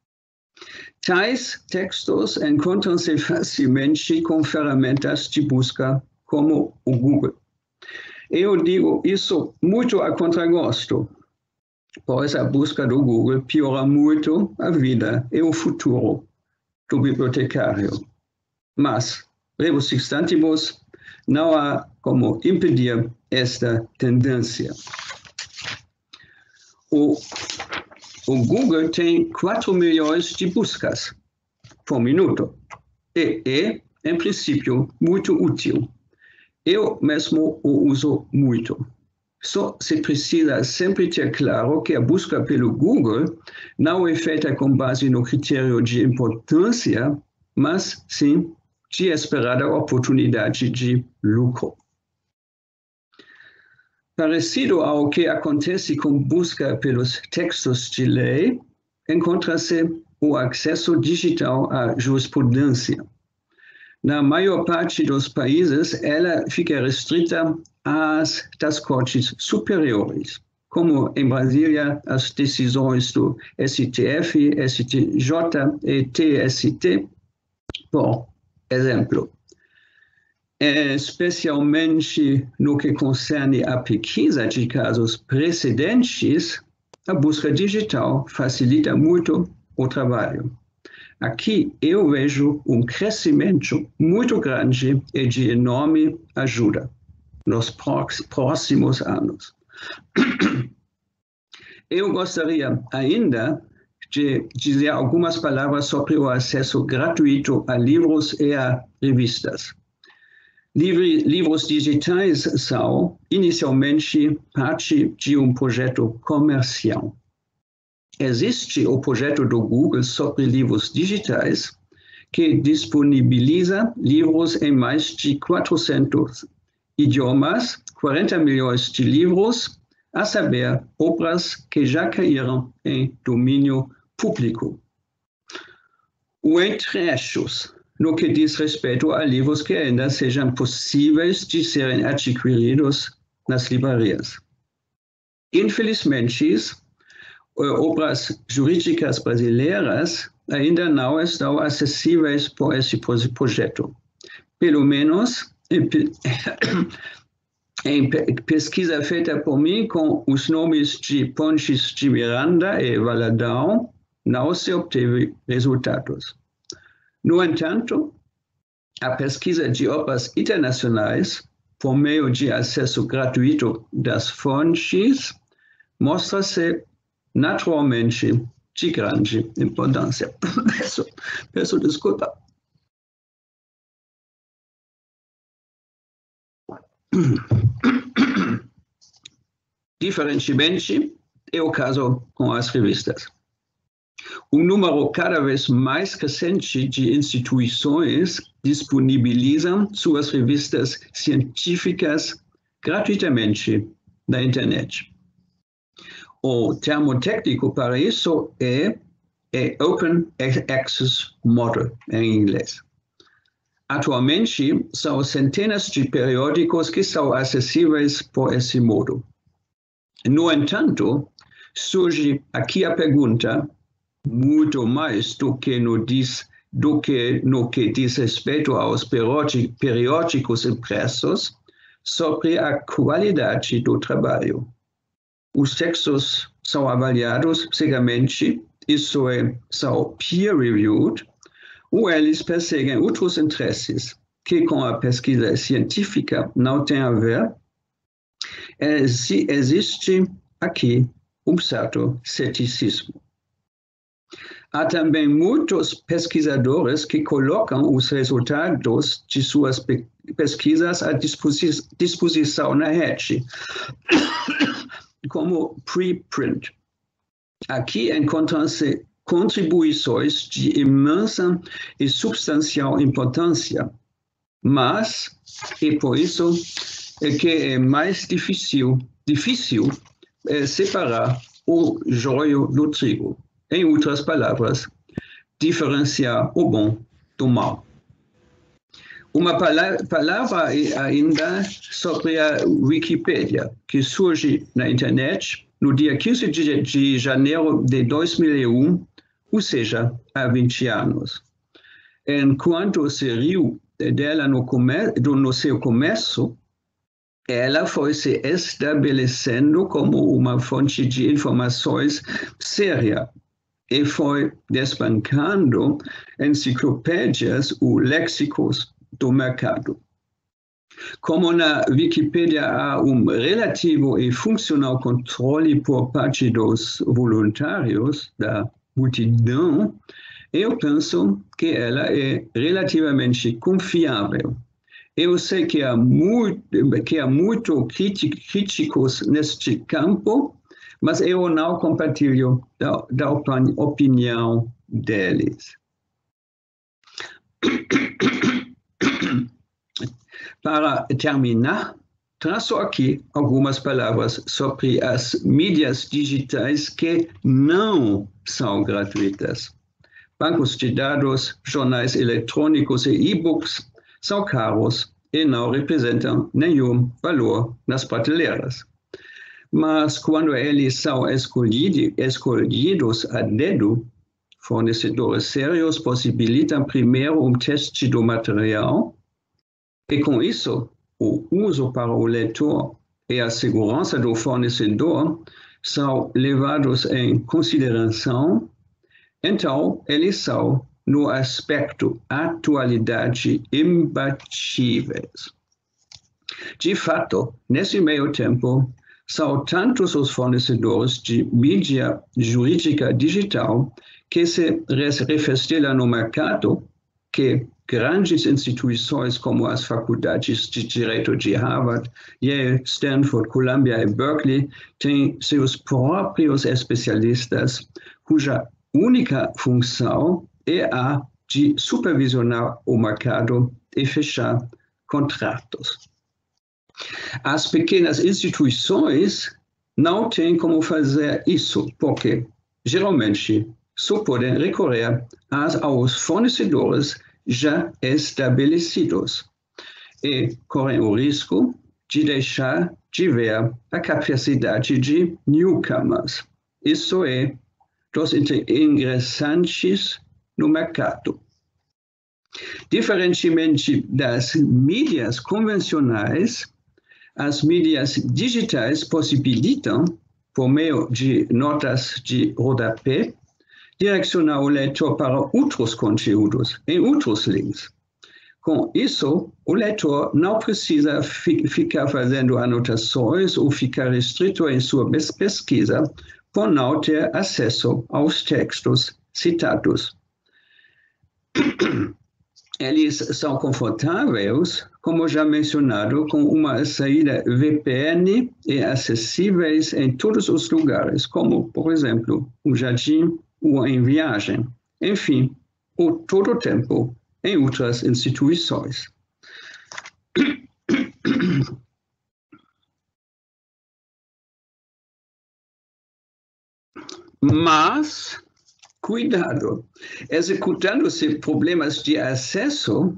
Tais textos encontram-se facilmente com ferramentas de busca como o Google. Eu digo isso muito a contragosto, pois a busca do Google piora muito a vida e o futuro do bibliotecário. Mas, breves substantivos, não há como impedir esta tendência. O, o Google tem quatro milhões de buscas por minuto e é, em princípio, muito útil. Eu mesmo o uso muito. Só se precisa sempre ter claro que a busca pelo Google não é feita com base no critério de importância, mas sim de esperada oportunidade de lucro. Parecido ao que acontece com busca pelos textos de lei, encontra-se o acesso digital à jurisprudência. Na maior parte dos países, ela fica restrita às das cortes superiores, como em Brasília as decisões do S T F, S T J e T S T, por exemplo. Especialmente no que concerne a pesquisa de casos precedentes, a busca digital facilita muito o trabalho. Aqui eu vejo um crescimento muito grande e de enorme ajuda nos próximos anos. Eu gostaria ainda de dizer algumas palavras sobre o acesso gratuito a livros e a revistas. Livre, livros digitais são, inicialmente, parte de um projeto comercial. Existe o projeto do Google sobre livros digitais, que disponibiliza livros em mais de quatrocentos idiomas, quarenta milhões de livros, a saber, obras que já caíram em domínio público. O entre-eixos, no que diz respeito a livros que ainda sejam possíveis de serem adquiridos nas livrarias. Infelizmente, obras jurídicas brasileiras ainda não estão acessíveis por esse projeto. Pelo menos em, em pesquisa feita por mim com os nomes de Pontes de Miranda e Valadão, não se obteve resultados. No entanto, a pesquisa de obras internacionais, por meio de acesso gratuito das fontes, mostra-se naturalmente de grande importância. Peço, peço desculpa. Diferentemente, é o caso com as revistas. Um número cada vez mais crescente de instituições disponibilizam suas revistas científicas gratuitamente na internet. O termo técnico para isso é, é Open Access Model, em inglês. Atualmente, são centenas de periódicos que são acessíveis por esse modo. No entanto, surge aqui a pergunta, muito mais do que no, diz, do que, no que diz respeito aos periódicos impressos, sobre a qualidade do trabalho. Os textos são avaliados cegamente, isso é, são peer-reviewed, ou eles perseguem outros interesses que com a pesquisa científica não têm a ver. Existe aqui um certo ceticismo. Há também muitos pesquisadores que colocam os resultados de suas pesquisas à disposição na rede, como preprint. Aqui encontram-se contribuições de imensa e substancial importância, mas, e por isso, é que é mais difícil, difícil é, separar o joio do trigo. Em outras palavras, diferenciar o bom do mal. Uma palavra ainda sobre a Wikipedia, que surge na internet no dia quinze de janeiro de dois mil e um, ou seja, há vinte anos. Enquanto se riu dela no, come no seu começo, ela foi se estabelecendo como uma fonte de informações séria e foi desbancando enciclopédias ou léxicos do mercado. Como na Wikipedia há um relativo e funcional controle por parte dos voluntários da multidão, eu penso que ela é relativamente confiável. Eu sei que há muito, que há muito críticos neste campo, mas eu não compartilho da, da opinião deles. Para terminar, traço aqui algumas palavras sobre as mídias digitais que não são gratuitas. Bancos de dados, jornais eletrônicos e e-books são caros e não representam nenhum valor nas prateleiras. Mas quando eles são escolhidos, escolhidos a dedo, fornecedores sérios possibilitam primeiro um teste do material e, com isso, o uso para o leitor e a segurança do fornecedor são levados em consideração. Então, eles são, no aspecto atualidade, imbatíveis. De fato, nesse meio tempo, são tantos os fornecedores de mídia jurídica digital que se refestilam no mercado que grandes instituições como as faculdades de Direito de Harvard, Yale, Stanford, Columbia e Berkeley têm seus próprios especialistas cuja única função é a de supervisionar o mercado e fechar contratos. As pequenas instituições não têm como fazer isso, porque geralmente só podem recorrer aos fornecedores já estabelecidos e correm o risco de deixar de ver a capacidade de newcomers, isso é, dos ingressantes no mercado. Diferentemente das mídias convencionais, as mídias digitais possibilitam, por meio de notas de rodapé, direcionar o leitor para outros conteúdos em outros links. Com isso, o leitor não precisa fi ficar fazendo anotações ou ficar restrito em sua pesquisa por não ter acesso aos textos citados. Eles são confortáveis, como já mencionado, com uma saída V P N e acessíveis em todos os lugares, como, por exemplo, o jardim ou em viagem. Enfim, ou todo o tempo em outras instituições. Mas, cuidado, executando-se problemas de acesso,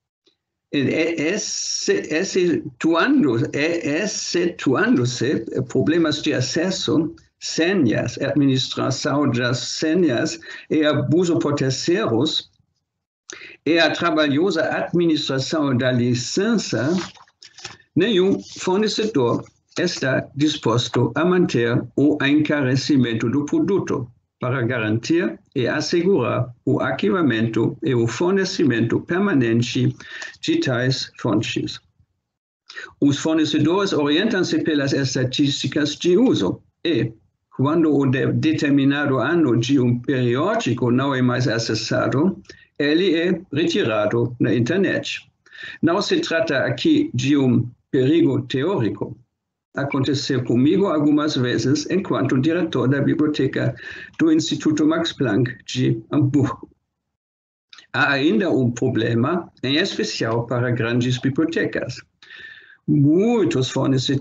excetuando-se problemas de acesso, senhas, administração das senhas e abuso por terceiros, e a trabalhosa administração da licença, nenhum fornecedor está disposto a manter o encarecimento do produto para garantir e assegurar o arquivamento e o fornecimento permanente de tais fontes. Os fornecedores orientam-se pelas estatísticas de uso e, quando o de determinado ano de um periódico não é mais acessado, ele é retirado na internet. Não se trata aqui de um perigo teórico. Aconteceu comigo algumas vezes enquanto diretor da biblioteca do Instituto Max Planck de Hamburgo. Há ainda um problema, em especial para grandes bibliotecas. Muitos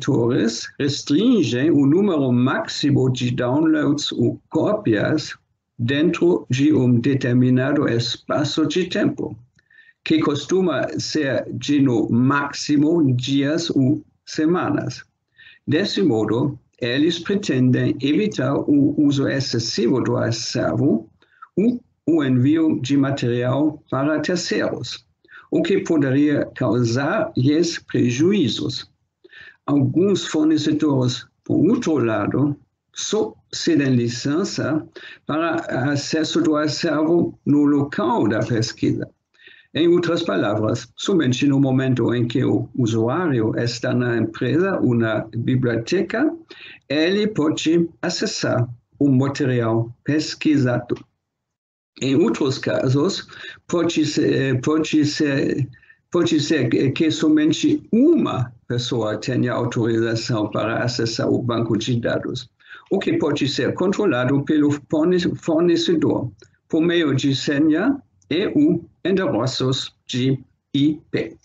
fornecedores restringem o número máximo de downloads ou cópias dentro de um determinado espaço de tempo, que costuma ser de no máximo dias ou semanas. Desse modo, eles pretendem evitar o uso excessivo do acervo ou o envio de material para terceiros, o que poderia causar-lhes prejuízos. Alguns fornecedores, por outro lado, só cedem licença para acesso do acervo no local da pesquisa. Em outras palavras, somente no momento em que o usuário está na empresa ou na biblioteca, ele pode acessar o material pesquisado. Em outros casos, pode ser, pode ser, pode ser que somente uma pessoa tenha autorização para acessar o banco de dados, o que pode ser controlado pelo fornecedor por meio de senha e ou endereços de I P.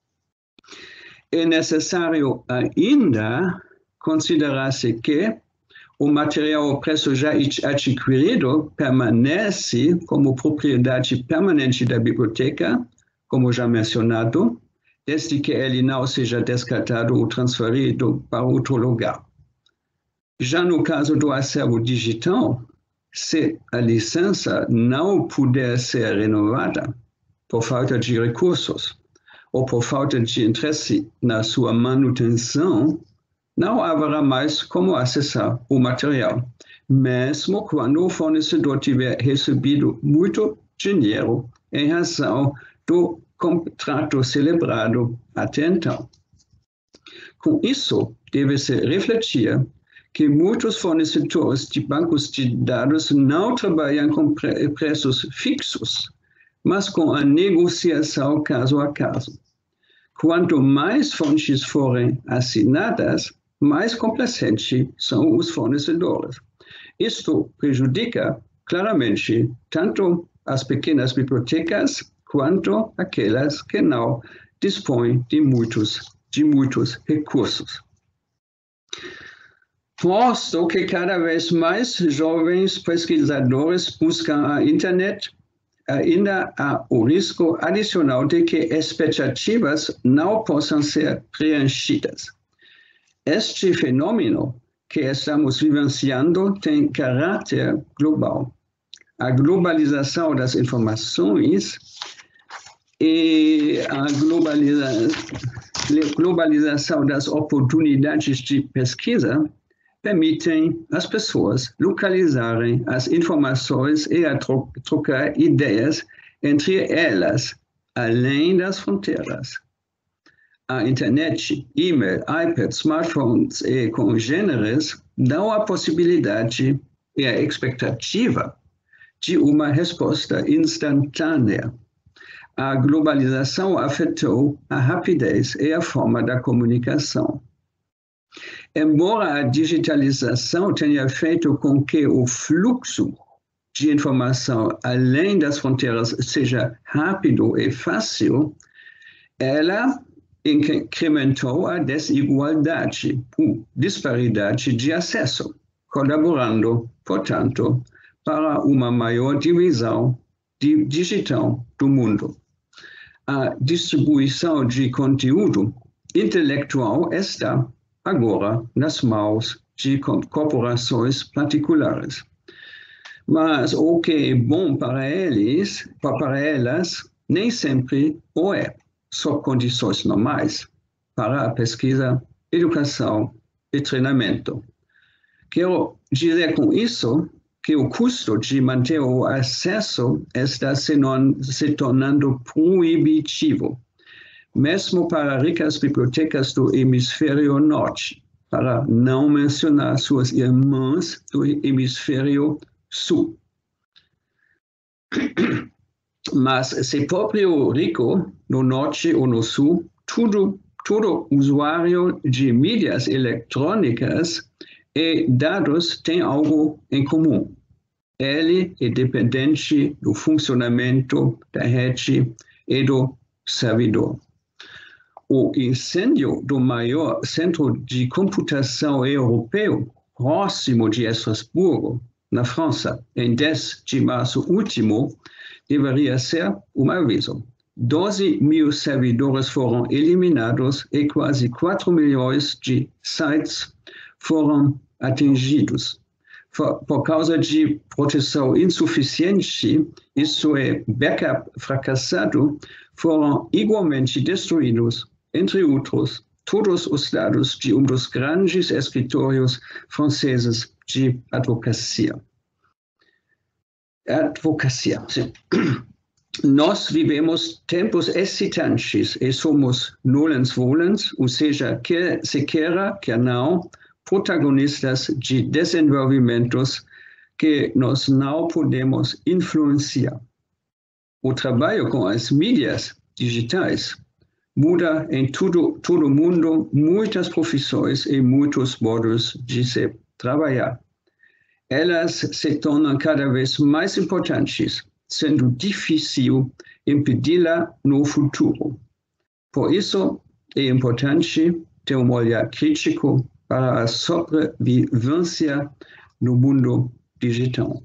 É necessário ainda considerar-se que o material ou preço já adquirido permanece como propriedade permanente da biblioteca, como já mencionado, desde que ele não seja descartado ou transferido para outro lugar. Já no caso do acervo digital, se a licença não puder ser renovada por falta de recursos ou por falta de interesse na sua manutenção, não haverá mais como acessar o material, mesmo quando o fornecedor tiver recebido muito dinheiro em razão do contrato celebrado até então. Com isso, deve-se refletir que muitos fornecedores de bancos de dados não trabalham com pre preços fixos, mas com a negociação caso a caso. Quanto mais fontes forem assinadas, mais complacentes são os fornecedores. Isto prejudica claramente tanto as pequenas bibliotecas quanto aquelas que não dispõem de muitos, de muitos recursos. Posto que cada vez mais jovens pesquisadores buscam a internet, ainda há o risco adicional de que expectativas não possam ser preenchidas. Este fenômeno que estamos vivenciando tem caráter global. A globalização das informações e a globaliza globalização das oportunidades de pesquisa permitem às pessoas localizarem as informações e a tro trocar ideias entre elas, além das fronteiras. A internet, e-mail, iPad, smartphones e congêneres dão a possibilidade e a expectativa de uma resposta instantânea. A globalização afetou a rapidez e a forma da comunicação. Embora a digitalização tenha feito com que o fluxo de informação além das fronteiras seja rápido e fácil, ela incrementou a desigualdade ou disparidade de acesso, colaborando, portanto, para uma maior divisão digital do mundo. A distribuição de conteúdo intelectual está agora nas mãos de corporações particulares. Mas o que é bom para eles, para elas, nem sempre o é, sob condições normais, para a pesquisa, educação e treinamento. Quero dizer com isso que o custo de manter o acesso está se, non, se tornando proibitivo, mesmo para ricas bibliotecas do hemisfério norte, para não mencionar suas irmãs do hemisfério sul. Mas se próprio rico, no norte ou no sul, todo, todo usuário de mídias eletrônicas e dados tem algo em comum. Ele é dependente do funcionamento da rede e do servidor. O incêndio do maior centro de computação europeu, próximo de Estrasburgo, na França, em dez de março último, deveria ser um aviso. doze mil servidores foram eliminados e quase quatro milhões de sites foram atingidos. Por, por causa de proteção insuficiente, isso é, backup fracassado, foram igualmente destruídos, entre outros, todos os dados de um dos grandes escritórios franceses de advocacia. Advocacia, sim. Nós vivemos tempos excitantes e somos nolens-volens, ou seja, quer se queira, quer não, protagonistas de desenvolvimentos que nós não podemos influenciar. O trabalho com as mídias digitais muda em todo todo mundo muitas profissões e muitos modos de se trabalhar. Elas se tornam cada vez mais importantes, sendo difícil impedi-la no futuro. Por isso, é importante ter um olhar crítico para a sobrevivência no mundo digital.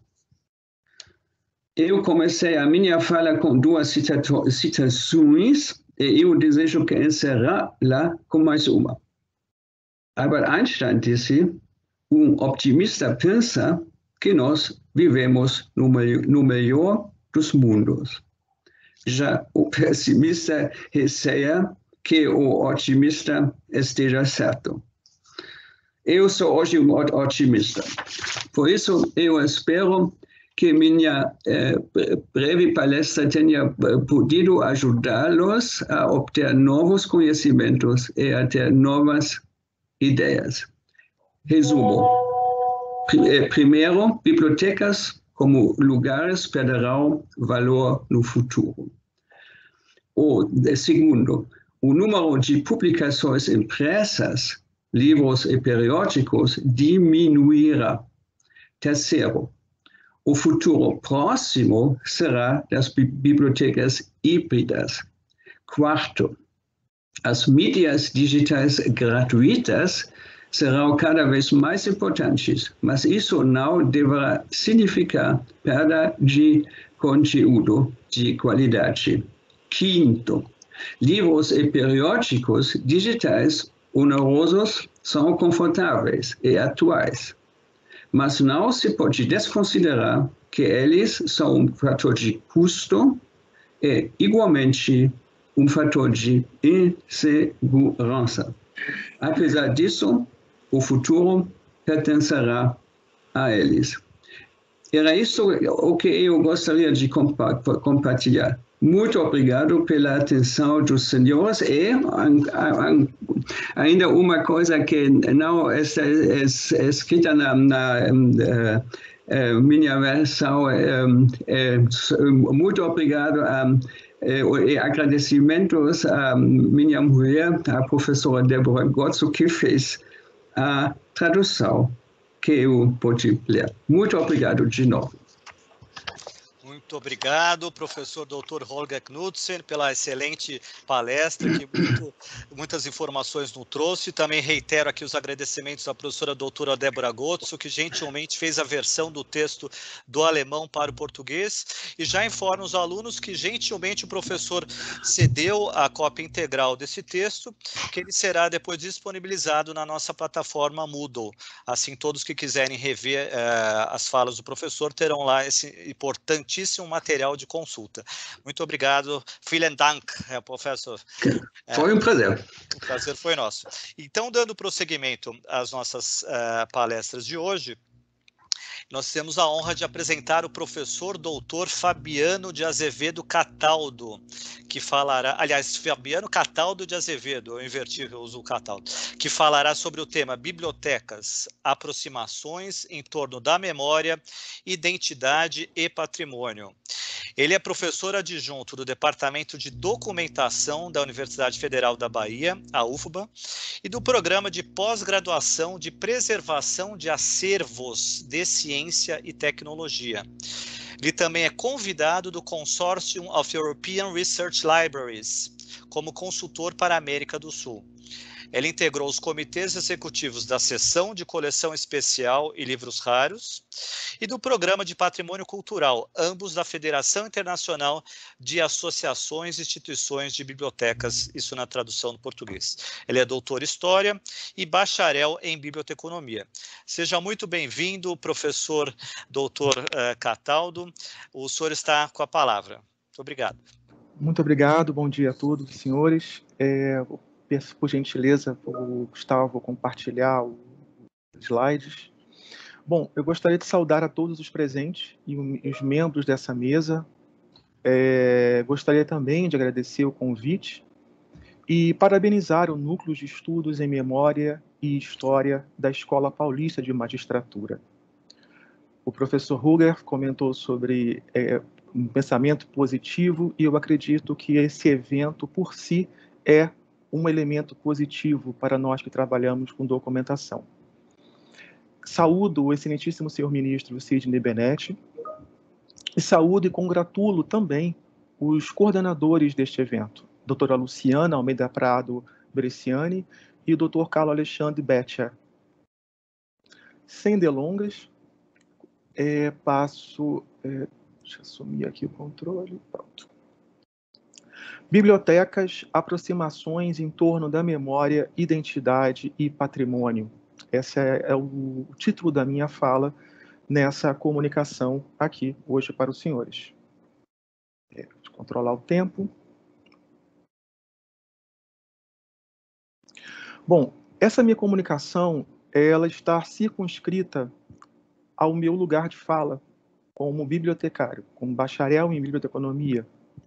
Eu comecei a minha fala com duas citações e eu desejo que encerrar-la com mais uma. Albert Einstein disse: um optimista pensa que nós vivemos no, no melhor dos mundos. Já o pessimista receia que o otimista esteja certo. Eu sou hoje um otimista. Por isso, eu espero que minha eh, breve palestra tenha podido ajudá-los a obter novos conhecimentos e a ter novas ideias. Resumo. Primeiro, bibliotecas como lugares perderão valor no futuro. O segundo, o número de publicações impressas, livros e periódicos diminuirá. Terceiro, o futuro próximo será das bibliotecas híbridas. Quarto, as mídias digitais gratuitas serão cada vez mais importantes, mas isso não deverá significar perda de conteúdo de qualidade. Quinto, livros e periódicos digitais onerosos são confortáveis e atuais, mas não se pode desconsiderar que eles são um fator de custo e, igualmente, um fator de insegurança. Apesar disso, o futuro pertencerá a eles. Era isso o que eu gostaria de compartilhar. Muito obrigado pela atenção dos senhores e ainda uma coisa que não está escrita na, na uh, minha versão. Uh, uh, muito obrigado um, uh, e agradecimentos à minha mulher, a professora Débora Gotzo, que fez a tradução que eu pude ler. Muito obrigado de novo. Muito obrigado, professor doutor Holger Knudsen, pela excelente palestra, que muito, muitas informações nos trouxe. Também reitero aqui os agradecimentos à professora doutora Débora Gotzo, que gentilmente fez a versão do texto do alemão para o português, e já informo os alunos que gentilmente o professor cedeu a cópia integral desse texto, que ele será depois disponibilizado na nossa plataforma Moodle. Assim, todos que quiserem rever eh, as falas do professor terão lá esse importantíssimo um material de consulta. Muito obrigado. Vielen Dank, Herr Professor. Foi um prazer. O prazer foi nosso. Então, dando prosseguimento às nossas uh, palestras de hoje, nós temos a honra de apresentar o professor doutor Fabiano de Azevedo Cataldo, que falará, aliás, Fabiano Cataldo de Azevedo, eu inverti, eu uso o Cataldo, que falará sobre o tema bibliotecas, aproximações em torno da memória, identidade e patrimônio. Ele é professor adjunto do Departamento de Documentação da Universidade Federal da Bahia, a U F B A, e do Programa de Pós-Graduação de Preservação de Acervos de Ciência e Tecnologia. Ele também é convidado do Consortium of European Research Libraries, como consultor para a América do Sul. Ela integrou os comitês executivos da Seção de Coleção Especial e Livros Raros e do Programa de Patrimônio Cultural, ambos da Federação Internacional de Associações e Instituições de Bibliotecas, isso na tradução do português. Ele é doutor em História e bacharel em Biblioteconomia. Seja muito bem-vindo, professor doutor uh, Cataldo. O senhor está com a palavra. Muito obrigado. Muito obrigado, bom dia a todos, senhores. É, peço, por gentileza, o Gustavo compartilhar os slides. Bom, eu gostaria de saudar a todos os presentes e os membros dessa mesa. É, gostaria também de agradecer o convite e parabenizar o Núcleo de Estudos em Memória e História da Escola Paulista de Magistratura. O professor Ruger comentou sobre é, um pensamento positivo e eu acredito que esse evento, por si, é um elemento positivo para nós que trabalhamos com documentação. Saúdo o excelentíssimo senhor ministro Sidney Benetti e saúdo e congratulo também os coordenadores deste evento, doutora Luciana Almeida Prado Bresciani e o doutor Carlos Alexandre Betcher. Sem delongas, é, passo... É, deixa eu assumir aqui o controle. Pronto. Bibliotecas, aproximações em torno da memória, identidade e patrimônio. Esse é, é o, o título da minha fala nessa comunicação aqui hoje para os senhores. É, deixa eu controlar o tempo. Bom, essa minha comunicação, ela está circunscrita ao meu lugar de fala como bibliotecário, como bacharel em biblioteconomia.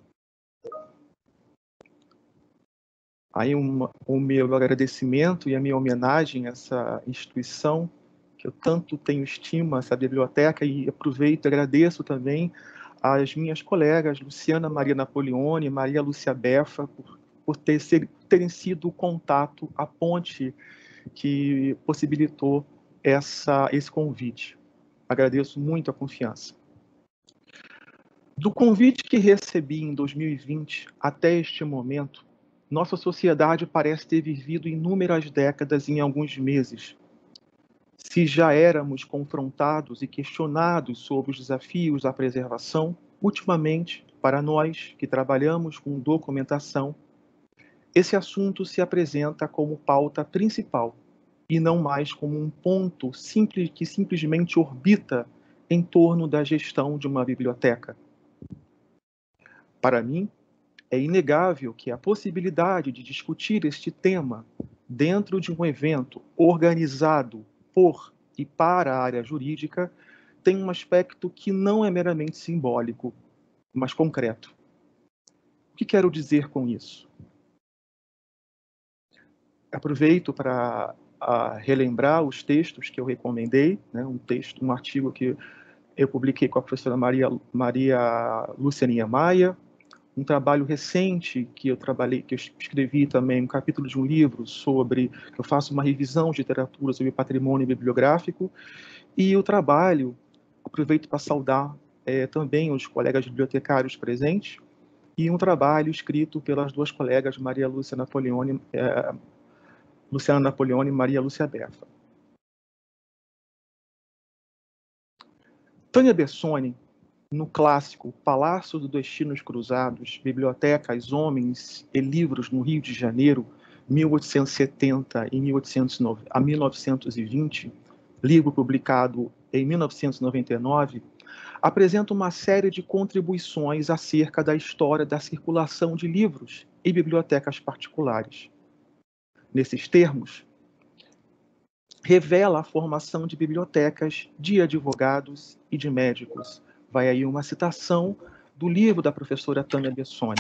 Aí uma, o meu agradecimento e a minha homenagem a essa instituição, que eu tanto tenho estima, essa biblioteca, e aproveito e agradeço também às minhas colegas, Luciana Maria Napoleone e Maria Lúcia Befa, por, por ter, ser, terem sido o contato, a ponte que possibilitou essa, esse convite. Agradeço muito a confiança. Do convite que recebi em dois mil e vinte até este momento, nossa sociedade parece ter vivido inúmeras décadas em alguns meses. Se já éramos confrontados e questionados sobre os desafios da preservação, ultimamente, para nós que trabalhamos com documentação, esse assunto se apresenta como pauta principal e não mais como um ponto simples, que simplesmente orbita em torno da gestão de uma biblioteca. Para mim, é inegável que a possibilidade de discutir este tema dentro de um evento organizado por e para a área jurídica tem um aspecto que não é meramente simbólico, mas concreto. O que quero dizer com isso? Aproveito para a, relembrar os textos que eu recomendei, né, um texto, um artigo que eu publiquei com a professora Maria, Maria Lúcia Niemeyer, um trabalho recente que eu trabalhei, que eu escrevi também, um capítulo de um livro sobre, que eu faço uma revisão de literatura sobre patrimônio bibliográfico, e o trabalho, aproveito para saudar é, também os colegas bibliotecários presentes, e um trabalho escrito pelas duas colegas, Maria Lúcia Napoleone, é, Luciana Napoleone e Maria Lúcia Befa. Tânia Bessoni, no clássico Palácio dos Destinos Cruzados, Bibliotecas, Homens e Livros no Rio de Janeiro, mil oitocentos e setenta e mil oitocentos a mil novecentos e vinte, livro publicado em mil novecentos e noventa e nove, apresenta uma série de contribuições acerca da história da circulação de livros e bibliotecas particulares. Nesses termos, revela a formação de bibliotecas de advogados e de médicos. Vai aí uma citação do livro da professora Tânia Bessoni.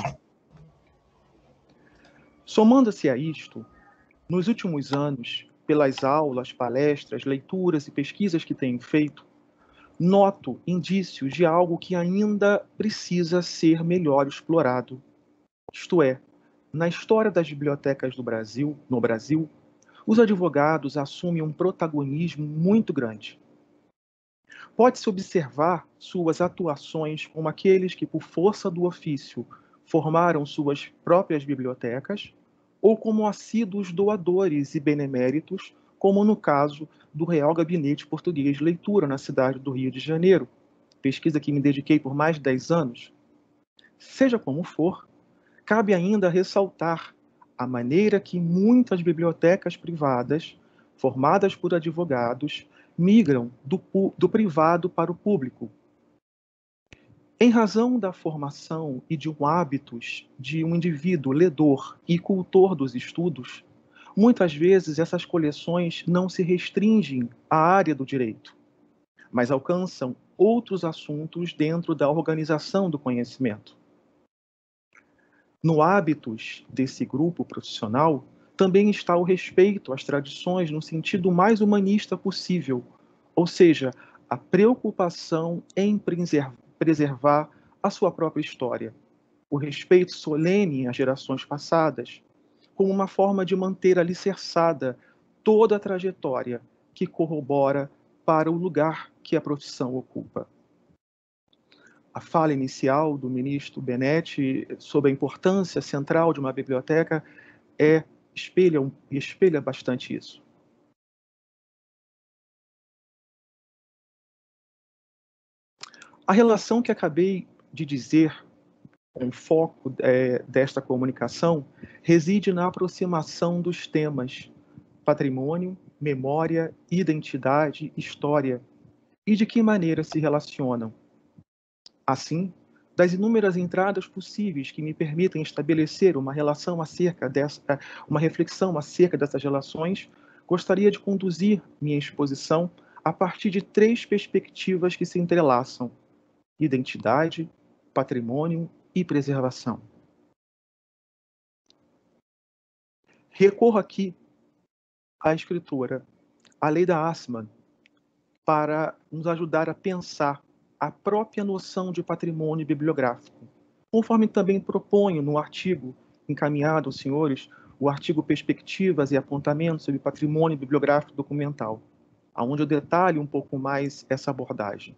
Somando-se a isto, nos últimos anos, pelas aulas, palestras, leituras e pesquisas que tenho feito, noto indícios de algo que ainda precisa ser melhor explorado. Isto é, na história das bibliotecas do Brasil, no Brasil, os advogados assumem um protagonismo muito grande. Pode-se observar suas atuações como aqueles que, por força do ofício, formaram suas próprias bibliotecas, ou como assíduos doadores e beneméritos, como no caso do Real Gabinete Português de Leitura, na cidade do Rio de Janeiro, pesquisa que me dediquei por mais de dez anos. Seja como for, cabe ainda ressaltar a maneira que muitas bibliotecas privadas, formadas por advogados, migram do, do privado para o público. Em razão da formação e de um hábitos de um indivíduo ledor e cultor dos estudos, muitas vezes essas coleções não se restringem à área do direito, mas alcançam outros assuntos dentro da organização do conhecimento. No hábitos desse grupo profissional, também está o respeito às tradições no sentido mais humanista possível, ou seja, a preocupação em preservar a sua própria história, o respeito solene às gerações passadas, como uma forma de manter alicerçada toda a trajetória que corrobora para o lugar que a profissão ocupa. A fala inicial do ministro Benetti sobre a importância central de uma biblioteca é, espelha, espelha bastante isso. A relação que acabei de dizer com o foco é, desta comunicação reside na aproximação dos temas patrimônio, memória, identidade, história e de que maneira se relacionam. Assim, das inúmeras entradas possíveis que me permitem estabelecer uma relação acerca dessa, uma reflexão acerca dessas relações, gostaria de conduzir minha exposição a partir de três perspectivas que se entrelaçam: identidade, patrimônio e preservação. Recorro aqui à escritora Aleida Assmann para nos ajudar a pensar a própria noção de patrimônio bibliográfico, conforme também proponho no artigo encaminhado aos senhores, o artigo Perspectivas e Apontamentos sobre Patrimônio Bibliográfico Documental, onde eu detalho um pouco mais essa abordagem.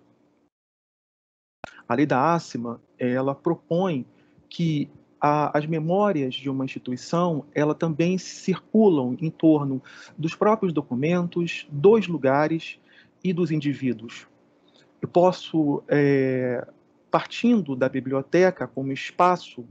A lei da Assmann, ela propõe que a, as memórias de uma instituição, ela também circulam em torno dos próprios documentos, dos lugares e dos indivíduos. Eu posso, é, partindo da biblioteca como espaço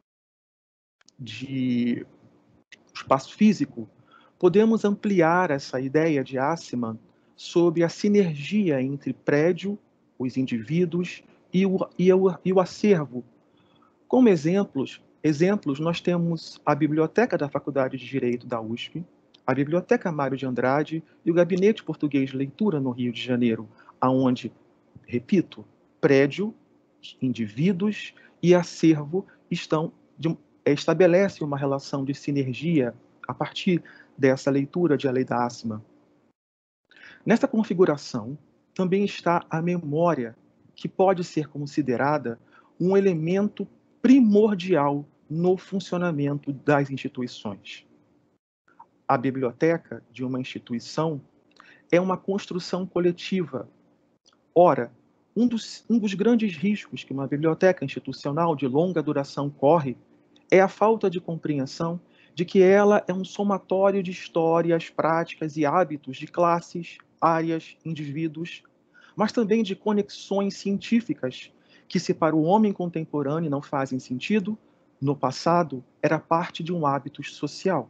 de espaço físico, podemos ampliar essa ideia de Assmann sobre a sinergia entre prédio, os indivíduos e o, e o, e o acervo. Como exemplos, exemplos, nós temos a Biblioteca da Faculdade de Direito da U S P, a Biblioteca Mário de Andrade e o Gabinete Português de Leitura no Rio de Janeiro, aonde, repito, prédio, indivíduos e acervo estão de, estabelecem uma relação de sinergia a partir dessa leitura de Aleida Assmann. Nesta configuração também está a memória, que pode ser considerada um elemento primordial no funcionamento das instituições. A biblioteca de uma instituição é uma construção coletiva. Ora, um dos, um dos grandes riscos que uma biblioteca institucional de longa duração corre é a falta de compreensão de que ela é um somatório de histórias, práticas e hábitos de classes, áreas, indivíduos, mas também de conexões científicas que, se para o homem contemporâneo não fazem sentido, no passado era parte de um hábito social.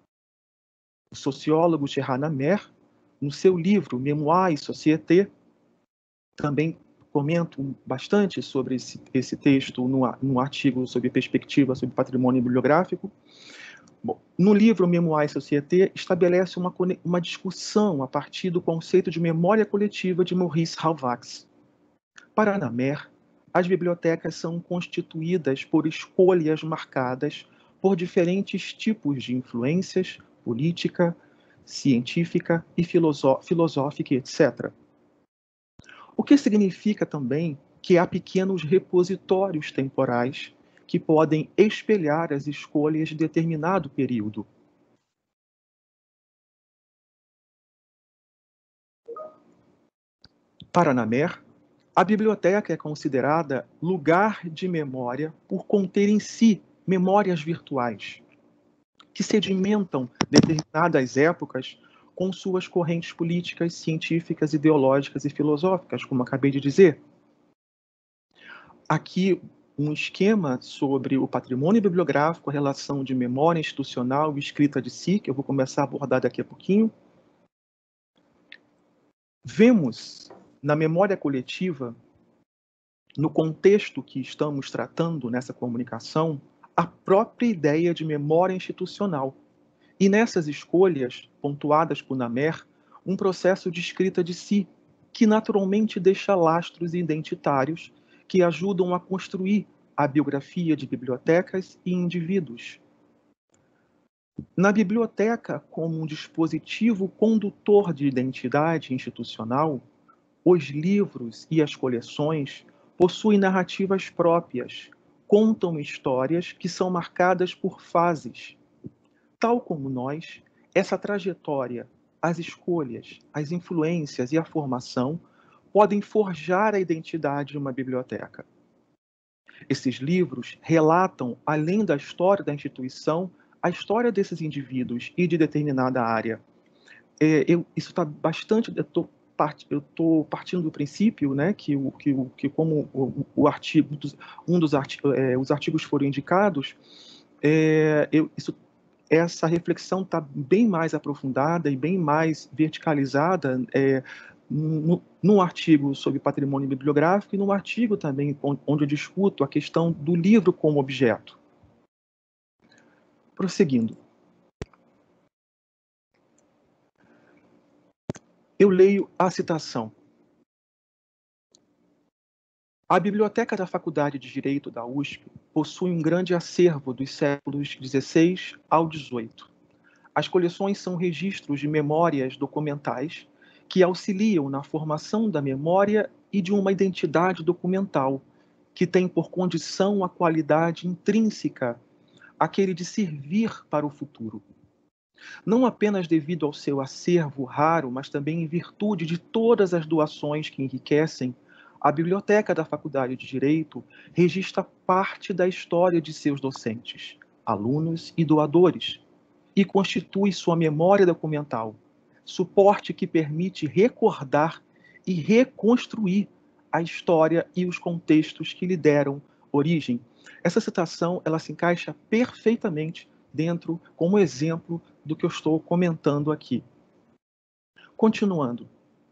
O sociólogo Gerhard Namer, no seu livro Mémoires et Société, também comento bastante sobre esse, esse texto no, no artigo sobre perspectiva sobre patrimônio bibliográfico. Bom, no livro Mémoires et Société, estabelece uma, uma discussão a partir do conceito de memória coletiva de Maurice Halbwachs. Para Namer, as bibliotecas são constituídas por escolhas marcadas por diferentes tipos de influências política, científica e filosófica, etcétera. O que significa também que há pequenos repositórios temporais que podem espelhar as escolhas de determinado período. Para Namer, a biblioteca é considerada lugar de memória por conter em si memórias virtuais. que sedimentam determinadas épocas com suas correntes políticas, científicas, ideológicas e filosóficas, como acabei de dizer. Aqui um esquema sobre o patrimônio bibliográfico, a relação de memória institucional e escrita de si, que eu vou começar a abordar daqui a pouquinho. Vemos na memória coletiva, no contexto que estamos tratando nessa comunicação, a própria ideia de memória institucional. E nessas escolhas, pontuadas por Namer, um processo de escrita de si, que naturalmente deixa lastros identitários que ajudam a construir a biografia de bibliotecas e indivíduos. Na biblioteca, como um dispositivo condutor de identidade institucional, os livros e as coleções possuem narrativas próprias, contam histórias que são marcadas por fases. Tal como nós, essa trajetória, as escolhas, as influências e a formação podem forjar a identidade de uma biblioteca. Esses livros relatam, além da história da instituição, a história desses indivíduos e de determinada área. É, eu, isso está bastante... Eu tô, eu estou partindo do princípio, né, que, o, que, o, que como o, o artigo, um dos artigos, é, os artigos foram indicados, é, eu, isso, essa reflexão está bem mais aprofundada e bem mais verticalizada é, no, num artigo sobre patrimônio bibliográfico e num artigo também onde eu discuto a questão do livro como objeto. Prosseguindo. Eu leio a citação. A biblioteca da Faculdade de Direito da U S P possui um grande acervo dos séculos dezesseis ao dezoito. As coleções são registros de memórias documentais que auxiliam na formação da memória e de uma identidade documental, que tem por condição a qualidade intrínseca, aquele de servir para o futuro. Não apenas devido ao seu acervo raro, mas também em virtude de todas as doações que enriquecem, a Biblioteca da Faculdade de Direito registra parte da história de seus docentes, alunos e doadores, e constitui sua memória documental, suporte que permite recordar e reconstruir a história e os contextos que lhe deram origem. Essa citação, ela se encaixa perfeitamente dentro, como exemplo do que eu estou comentando aqui. Continuando.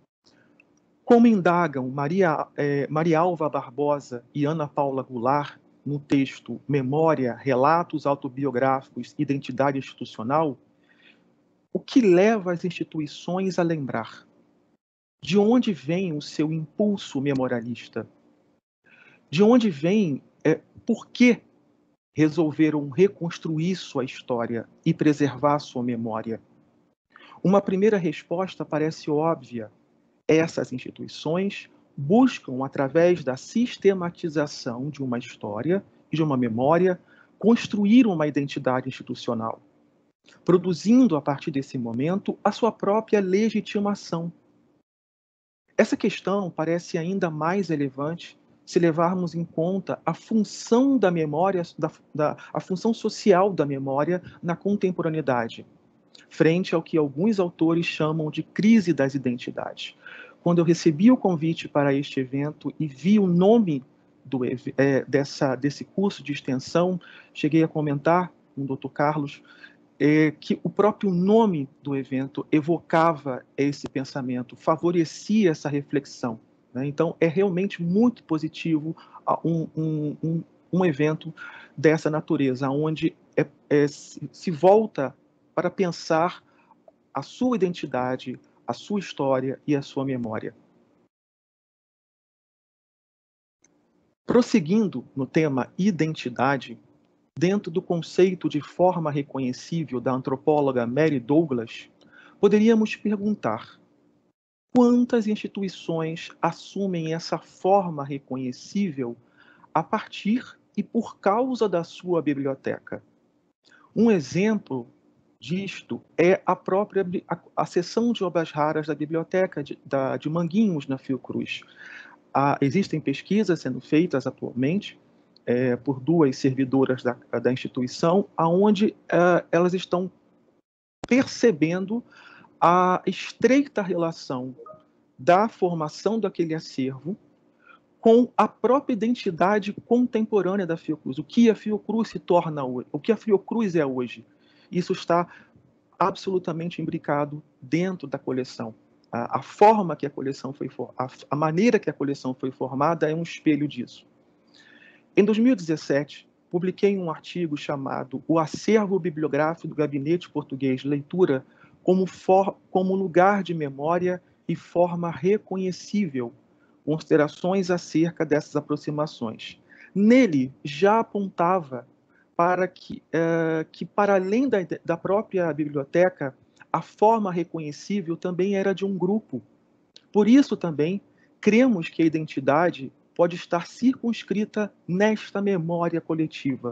Como indagam Maria, eh, Maria Alva Barbosa e Ana Paula Goulart no texto Memória, Relatos Autobiográficos, Identidade Institucional, o que leva as instituições a lembrar? De onde vem o seu impulso memorialista? De onde vem, eh, por que resolveram reconstruir sua história e preservar sua memória? Uma primeira resposta parece óbvia. Essas instituições buscam, através da sistematização de uma história e de uma memória, construir uma identidade institucional, produzindo, a partir desse momento, a sua própria legitimação. Essa questão parece ainda mais relevante se levarmos em conta a função da memória, da, da, a função social da memória na contemporaneidade, frente ao que alguns autores chamam de crise das identidades. Quando eu recebi o convite para este evento e vi o nome do, é, dessa, desse curso de extensão, cheguei a comentar com o doutor Carlos é, que o próprio nome do evento evocava esse pensamento, favorecia essa reflexão. Né? Então, é realmente muito positivo um, um, um, um evento dessa natureza, onde é, é, se volta para pensar a sua identidade, a sua história e a sua memória. Prosseguindo no tema identidade, dentro do conceito de forma reconhecível da antropóloga Mary Douglas, poderíamos perguntar: quantas instituições assumem essa forma reconhecível a partir e por causa da sua biblioteca? Um exemplo disto é a própria a, a seção de obras raras da biblioteca de, da, de Manguinhos, na Fiocruz. Ah, existem pesquisas sendo feitas atualmente é, por duas servidoras da, da instituição, aonde é, elas estão percebendo a estreita relação da formação daquele acervo com a própria identidade contemporânea da Fiocruz, o que a Fiocruz se torna hoje, o que a Fiocruz é hoje. Isso está absolutamente imbricado dentro da coleção. A, a forma que a coleção foi, a, a maneira que a coleção foi formada é um espelho disso. Em dois mil e dezessete, publiquei um artigo chamado O Acervo Bibliográfico do Gabinete Português de Leitura como, for, como lugar de memória e forma reconhecível, considerações acerca dessas aproximações. Nele, já apontava para que, uh, que para além da, da própria biblioteca, a forma reconhecível também era de um grupo. Por isso também, cremos que a identidade pode estar circunscrita nesta memória coletiva.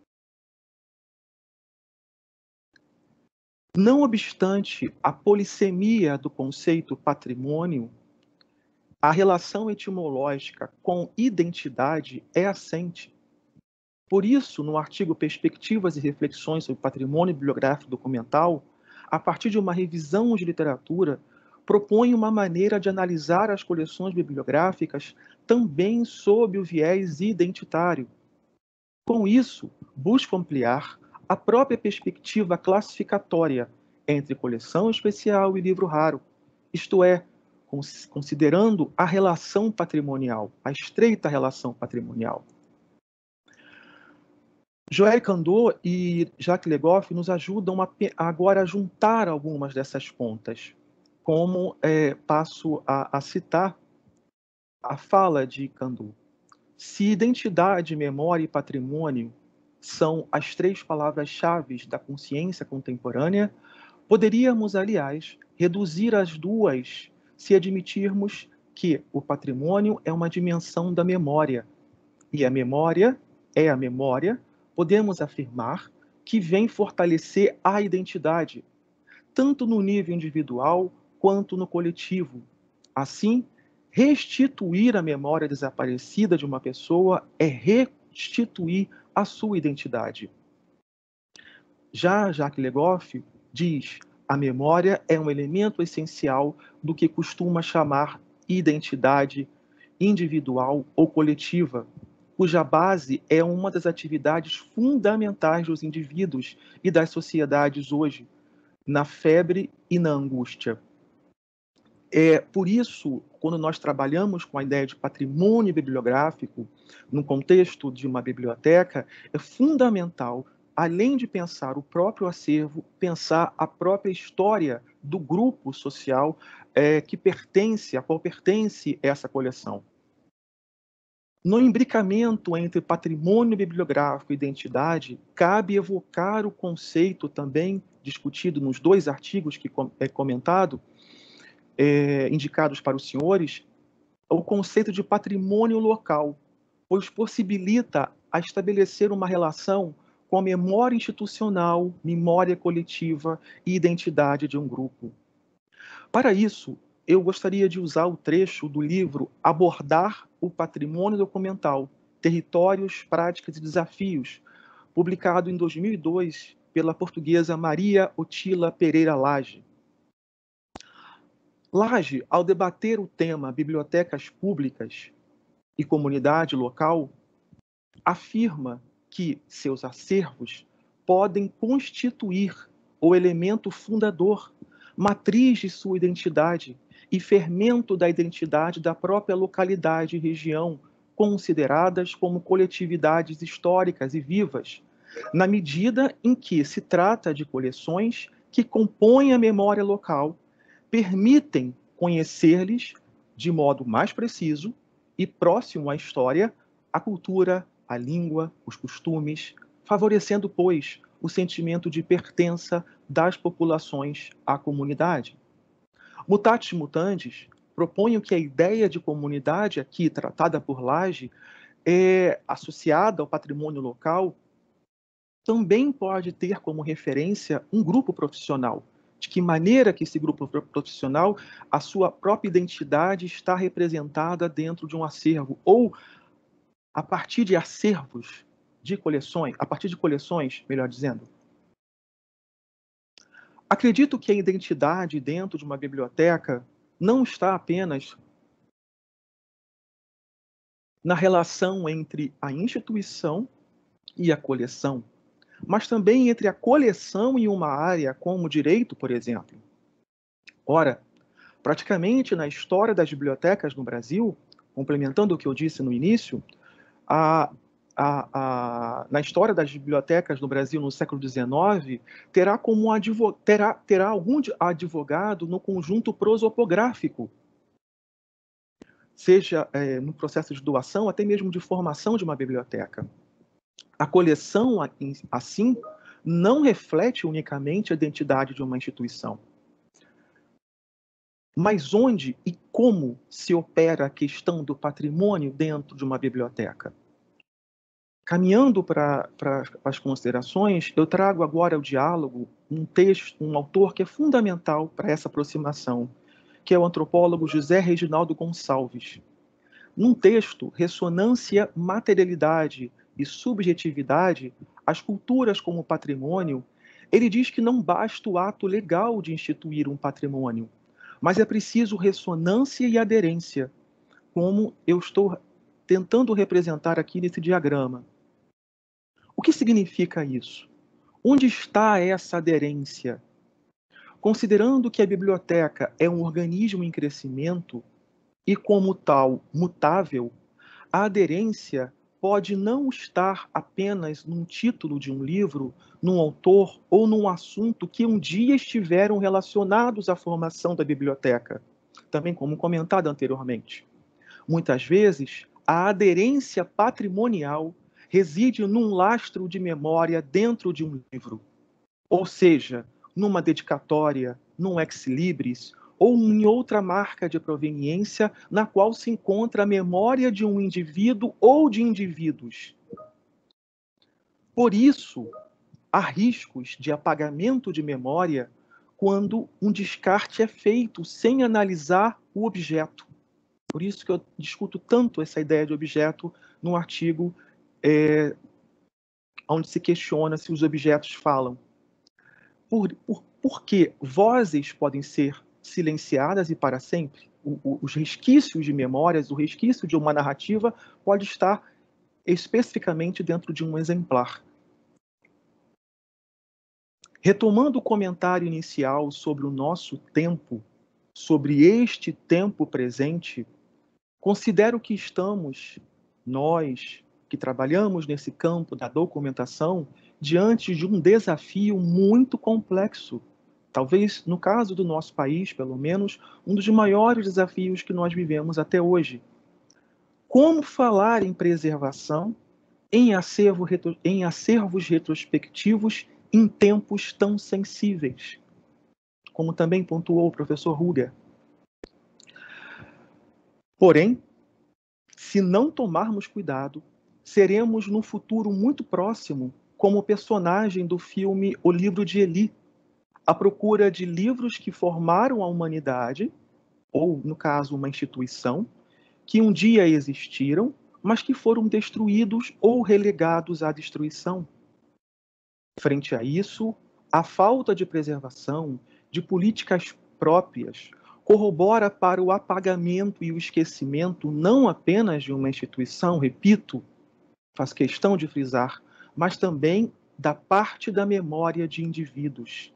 Não obstante a polissemia do conceito patrimônio, a relação etimológica com identidade é assente. Por isso, no artigo Perspectivas e Reflexões sobre Patrimônio Bibliográfico Documental, a partir de uma revisão de literatura, propõe uma maneira de analisar as coleções bibliográficas também sob o viés identitário. Com isso, busco ampliar a própria perspectiva classificatória entre coleção especial e livro raro, isto é, considerando a relação patrimonial, a estreita relação patrimonial. Joël Candot e Jacques Le Goff nos ajudam a, agora a juntar algumas dessas pontas, como é, passo a, a citar a fala de Candot. Se identidade, memória e patrimônio são as três palavras-chave da consciência contemporânea, poderíamos, aliás, reduzir as duas se admitirmos que o patrimônio é uma dimensão da memória, e a memória é a memória, podemos afirmar que vem fortalecer a identidade, tanto no nível individual quanto no coletivo. Assim, restituir a memória desaparecida de uma pessoa é restituir a sua identidade. Já Jacques Le Goff diz: a memória é um elemento essencial do que costuma chamar identidade individual ou coletiva, cuja base é uma das atividades fundamentais dos indivíduos e das sociedades hoje, na febre e na angústia. É, por isso, quando nós trabalhamos com a ideia de patrimônio bibliográfico, no contexto de uma biblioteca, é fundamental, além de pensar o próprio acervo, pensar a própria história do grupo social é, que pertence, a qual pertence essa coleção. No imbricamento entre patrimônio bibliográfico e identidade, cabe evocar o conceito também discutido nos dois artigos que é comentado, é, indicados para os senhores, o conceito de patrimônio local, pois possibilita a estabelecer uma relação com a memória institucional, memória coletiva e identidade de um grupo. Para isso, eu gostaria de usar o trecho do livro Abordar o Patrimônio Documental, Territórios, Práticas e Desafios, publicado em dois mil e dois pela portuguesa Maria Otila Pereira Lage. Lage, ao debater o tema bibliotecas públicas e comunidade local, afirma que seus acervos podem constituir o elemento fundador, matriz de sua identidade e fermento da identidade da própria localidade e região, consideradas como coletividades históricas e vivas, na medida em que se trata de coleções que compõem a memória local, permitem conhecer-lhes de modo mais preciso e próximo à história, a cultura, a língua, os costumes, favorecendo, pois, o sentimento de pertença das populações à comunidade. Mutatis mutandis, proponho que a ideia de comunidade aqui tratada por Lage, é, associada ao patrimônio local, também pode ter como referência um grupo profissional. De que maneira que esse grupo profissional, a sua própria identidade está representada dentro de um acervo, ou a partir de acervos de coleções, a partir de coleções, melhor dizendo. Acredito que a identidade dentro de uma biblioteca não está apenas na relação entre a instituição e a coleção, mas também entre a coleção e uma área como o direito, por exemplo. Ora, praticamente na história das bibliotecas no Brasil, complementando o que eu disse no início, a, a, a, na história das bibliotecas no Brasil no século dezenove, terá, como advo, terá, terá algum advogado no conjunto prosopográfico, seja é, no processo de doação, até mesmo de formação de uma biblioteca. A coleção, assim, não reflete unicamente a identidade de uma instituição. Mas onde e como se opera a questão do patrimônio dentro de uma biblioteca? Caminhando para as considerações, eu trago agora ao diálogo um texto, um autor que é fundamental para essa aproximação, que é o antropólogo José Reginaldo Gonçalves. Num texto, Ressonância, Materialidade e Subjetividade, as culturas como patrimônio, ele diz que não basta o ato legal de instituir um patrimônio, mas é preciso ressonância e aderência, como eu estou tentando representar aqui nesse diagrama. O que significa isso? Onde está essa aderência? Considerando que a biblioteca é um organismo em crescimento e, como tal, mutável, a aderência pode não estar apenas num título de um livro, num autor ou num assunto que um dia estiveram relacionados à formação da biblioteca, também como comentado anteriormente. Muitas vezes, a aderência patrimonial reside num lastro de memória dentro de um livro, ou seja, numa dedicatória, num ex-libris, ou em outra marca de proveniência na qual se encontra a memória de um indivíduo ou de indivíduos. Por isso, há riscos de apagamento de memória quando um descarte é feito sem analisar o objeto. Por isso que eu discuto tanto essa ideia de objeto no artigo é, onde se questiona se os objetos falam. Por, por, porque vozes podem ser silenciadas e para sempre. O, o, os resquícios de memórias, o resquício de uma narrativa pode estar especificamente dentro de um exemplar. Retomando o comentário inicial sobre o nosso tempo, sobre este tempo presente, considero que estamos, nós que trabalhamos nesse campo da documentação, diante de um desafio muito complexo. Talvez, no caso do nosso país, pelo menos, um dos maiores desafios que nós vivemos até hoje. Como falar em preservação em, acervo, em acervos retrospectivos em tempos tão sensíveis? Como também pontuou o professor Ruger. Porém, se não tomarmos cuidado, seremos, no futuro muito próximo, como o personagem do filme O Livro de Eli, à procura de livros que formaram a humanidade, ou, no caso, uma instituição, que um dia existiram, mas que foram destruídos ou relegados à destruição. Frente a isso, a falta de preservação, de políticas próprias, corrobora para o apagamento e o esquecimento não apenas de uma instituição, repito, faz questão de frisar, mas também da parte da memória de indivíduos.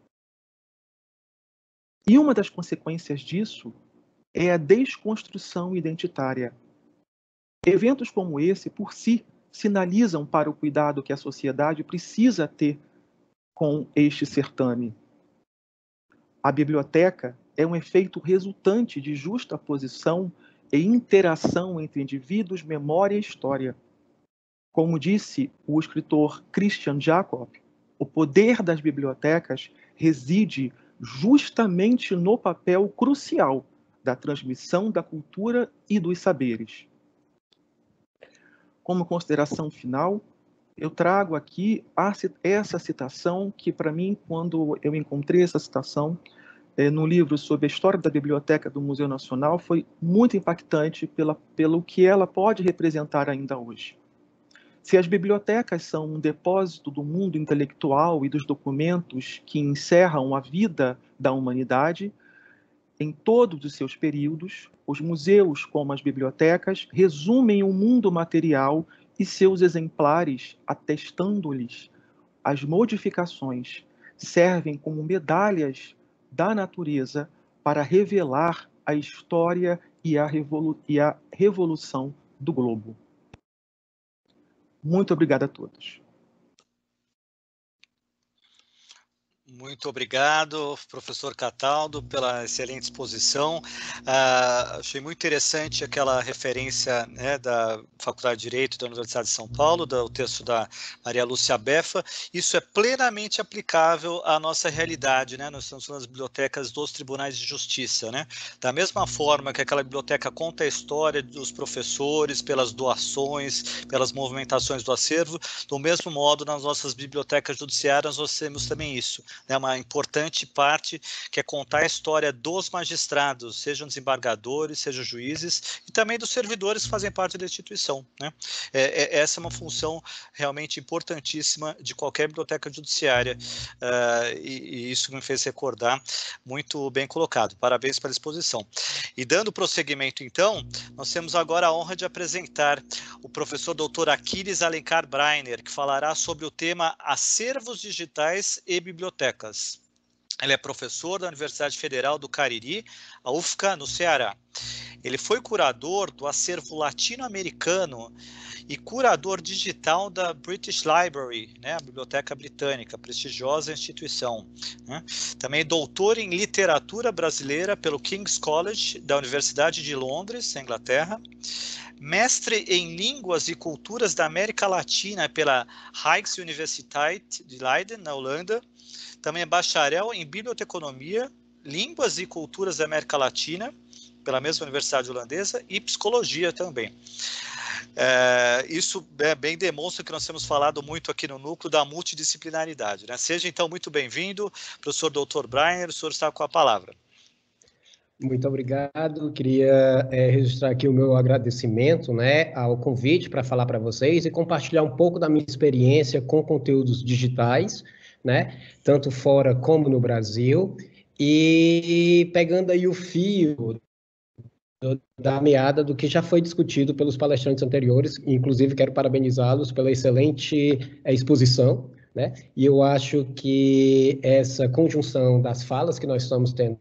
E uma das consequências disso é a desconstrução identitária. Eventos como esse, por si, sinalizam para o cuidado que a sociedade precisa ter com este certame. A biblioteca é um efeito resultante de justaposição e interação entre indivíduos, memória e história. Como disse o escritor Christian Jacob, o poder das bibliotecas reside justamente no papel crucial da transmissão da cultura e dos saberes. Como consideração final, eu trago aqui a, essa citação que, para mim, quando eu encontrei essa citação, é, no livro sobre a história da biblioteca do Museu Nacional foi muito impactante pela, pelo que ela pode representar ainda hoje. Se as bibliotecas são um depósito do mundo intelectual e dos documentos que encerram a vida da humanidade, em todos os seus períodos, os museus, como as bibliotecas, resumem o mundo material e seus exemplares, atestando-lhes as modificações, servem como medalhas da natureza para revelar a história e a, revolu- e a revolução do globo. Muito obrigado a todos. Muito obrigado, professor Cataldo, pela excelente exposição. Uh, achei muito interessante aquela referência, né, da Faculdade de Direito da Universidade de São Paulo, do texto da Maria Lúcia Beffa. Isso é plenamente aplicável à nossa realidade, né? Nós estamos nas bibliotecas dos tribunais de justiça, né? Da mesma forma que aquela biblioteca conta a história dos professores, pelas doações, pelas movimentações do acervo, do mesmo modo, nas nossas bibliotecas judiciárias, nós temos também isso. É uma importante parte que é contar a história dos magistrados, sejam desembargadores, sejam juízes, e também dos servidores que fazem parte da instituição, né? É, é, essa é uma função realmente importantíssima de qualquer biblioteca judiciária, uh, e, e isso me fez recordar, muito bem colocado. Parabéns pela exposição. E dando prosseguimento, então, nós temos agora a honra de apresentar o professor doutor Aquiles Alencar Breiner, que falará sobre o tema Acervos Digitais e Bibliotecas. Ele é professor da Universidade Federal do Cariri, a U F C A, no Ceará. Ele foi curador do acervo latino-americano e curador digital da British Library, né, a Biblioteca Britânica, prestigiosa instituição, né? Também doutor em literatura brasileira pelo King's College da Universidade de Londres, na Inglaterra. Mestre em Línguas e Culturas da América Latina pela Rijksuniversiteit de Leiden, na Holanda. Também é bacharel em Biblioteconomia, Línguas e Culturas da América Latina, pela mesma Universidade Holandesa, e Psicologia também. É, isso é, bem demonstra que nós temos falado muito aqui no núcleo da multidisciplinaridade, né? Seja então muito bem-vindo, professor doutor Breiner, o senhor está com a palavra. Muito obrigado, queria é, registrar aqui o meu agradecimento, né, ao convite para falar para vocês e compartilhar um pouco da minha experiência com conteúdos digitais, né, tanto fora como no Brasil, e pegando aí o fio do, da meada do que já foi discutido pelos palestrantes anteriores, inclusive quero parabenizá-los pela excelente é, exposição, né, e eu acho que essa conjunção das falas que nós estamos tendo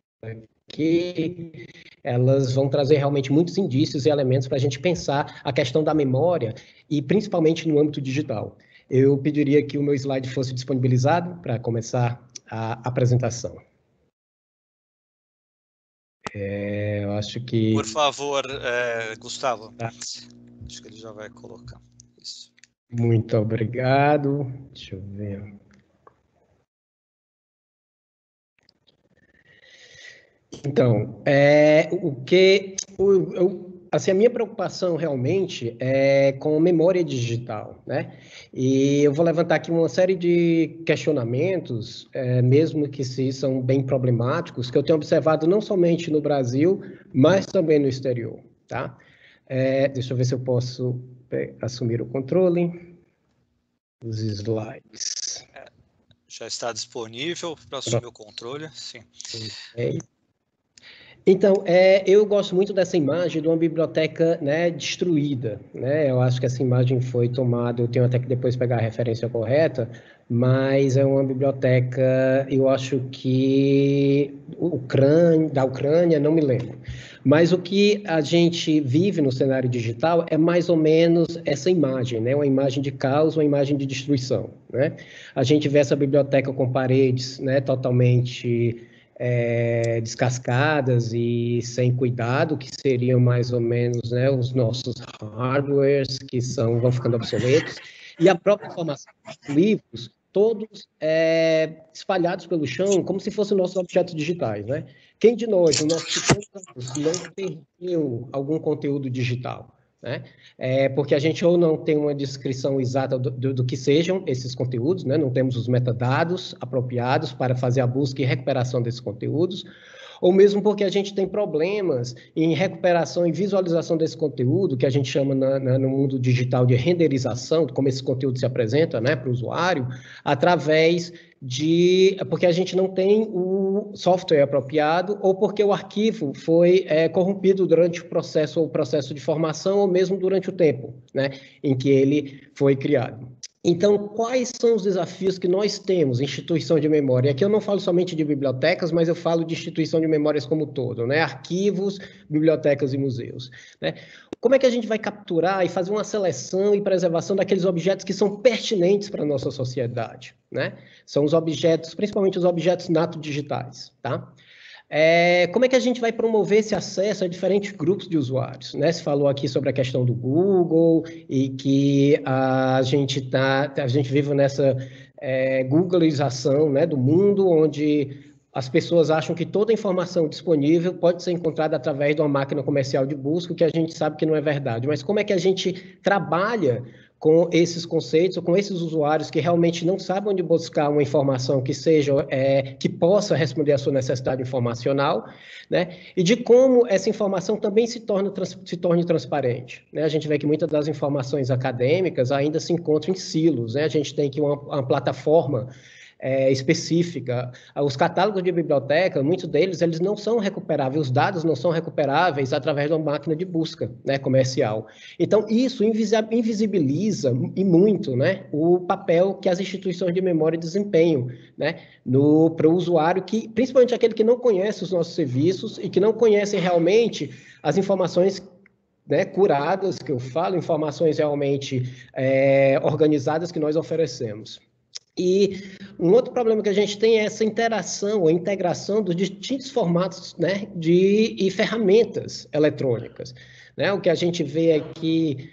que elas vão trazer realmente muitos indícios e elementos para a gente pensar a questão da memória e principalmente no âmbito digital. Eu pediria que o meu slide fosse disponibilizado para começar a apresentação. É, eu acho que... Por favor, é, Gustavo. Tá. Acho que ele já vai colocar. Isso. Muito obrigado. Deixa eu ver... Então, é, o que, o, eu, assim, a minha preocupação realmente é com memória digital, né? E eu vou levantar aqui uma série de questionamentos, é, mesmo que se são bem problemáticos, que eu tenho observado não somente no Brasil, mas também no exterior, tá? É, deixa eu ver se eu posso é, assumir o controle. Os slides. Já está disponível para assumir o controle? Sim. É. Então, é, eu gosto muito dessa imagem de uma biblioteca, né, destruída, né? Eu acho que essa imagem foi tomada, eu tenho até que depois pegar a referência correta, mas é uma biblioteca, eu acho que Ucrânia, da Ucrânia, não me lembro. Mas o que a gente vive no cenário digital é mais ou menos essa imagem, né? Uma imagem de caos, uma imagem de destruição, né? A gente vê essa biblioteca com paredes, né, totalmente... É, descascadas e sem cuidado, que seriam mais ou menos, né, os nossos hardwares que são, vão ficando obsoletos, e a própria informação dos livros, todos é, espalhados pelo chão, como se fossem nossos objetos digitais, né? Quem de nós, nos nossos anos, não perdeu algum conteúdo digital? né? É, porque a gente ou não tem uma descrição exata do, do, do que sejam esses conteúdos, né? Não temos os metadados apropriados para fazer a busca e recuperação desses conteúdos, ou mesmo porque a gente tem problemas em recuperação e visualização desse conteúdo, que a gente chama na, na, no mundo digital de renderização, como esse conteúdo se apresenta, né, para o usuário, através de... porque a gente não tem o software apropriado, ou porque o arquivo foi é, corrompido durante o processo ou processo de formação, ou mesmo durante o tempo, né, em que ele foi criado. Então, quais são os desafios que nós temos em instituição de memória? E aqui eu não falo somente de bibliotecas, mas eu falo de instituição de memórias como um todo, né? Arquivos, bibliotecas e museus, né? Como é que a gente vai capturar e fazer uma seleção e preservação daqueles objetos que são pertinentes para a nossa sociedade, né? São os objetos, principalmente os objetos nato-digitais, tá? É, como é que a gente vai promover esse acesso a diferentes grupos de usuários, né? Se falou aqui sobre a questão do Google e que a gente tá, a gente vive nessa é, Googleização, né, do mundo, onde as pessoas acham que toda informação disponível pode ser encontrada através de uma máquina comercial de busca, que a gente sabe que não é verdade. Mas como é que a gente trabalha com esses conceitos, ou com esses usuários que realmente não sabem onde buscar uma informação que seja, é, que possa responder à sua necessidade informacional, né? E de como essa informação também se, torna, trans, se torne transparente, né? A gente vê que muitas das informações acadêmicas ainda se encontram em silos, né? A gente tem que uma, uma plataforma É, específica. Os catálogos de biblioteca, muitos deles, eles não são recuperáveis, os dados não são recuperáveis através de uma máquina de busca, né, comercial. Então, isso invisibiliza e muito, né, o papel que as instituições de memória desempenham, né, para o usuário, que, principalmente aquele que não conhece os nossos serviços e que não conhece realmente as informações, né, curadas, que eu falo, informações realmente é, organizadas que nós oferecemos. E um outro problema que a gente tem é essa interação, a integração dos distintos formatos, né, de, e ferramentas eletrônicas, né? O que a gente vê aqui,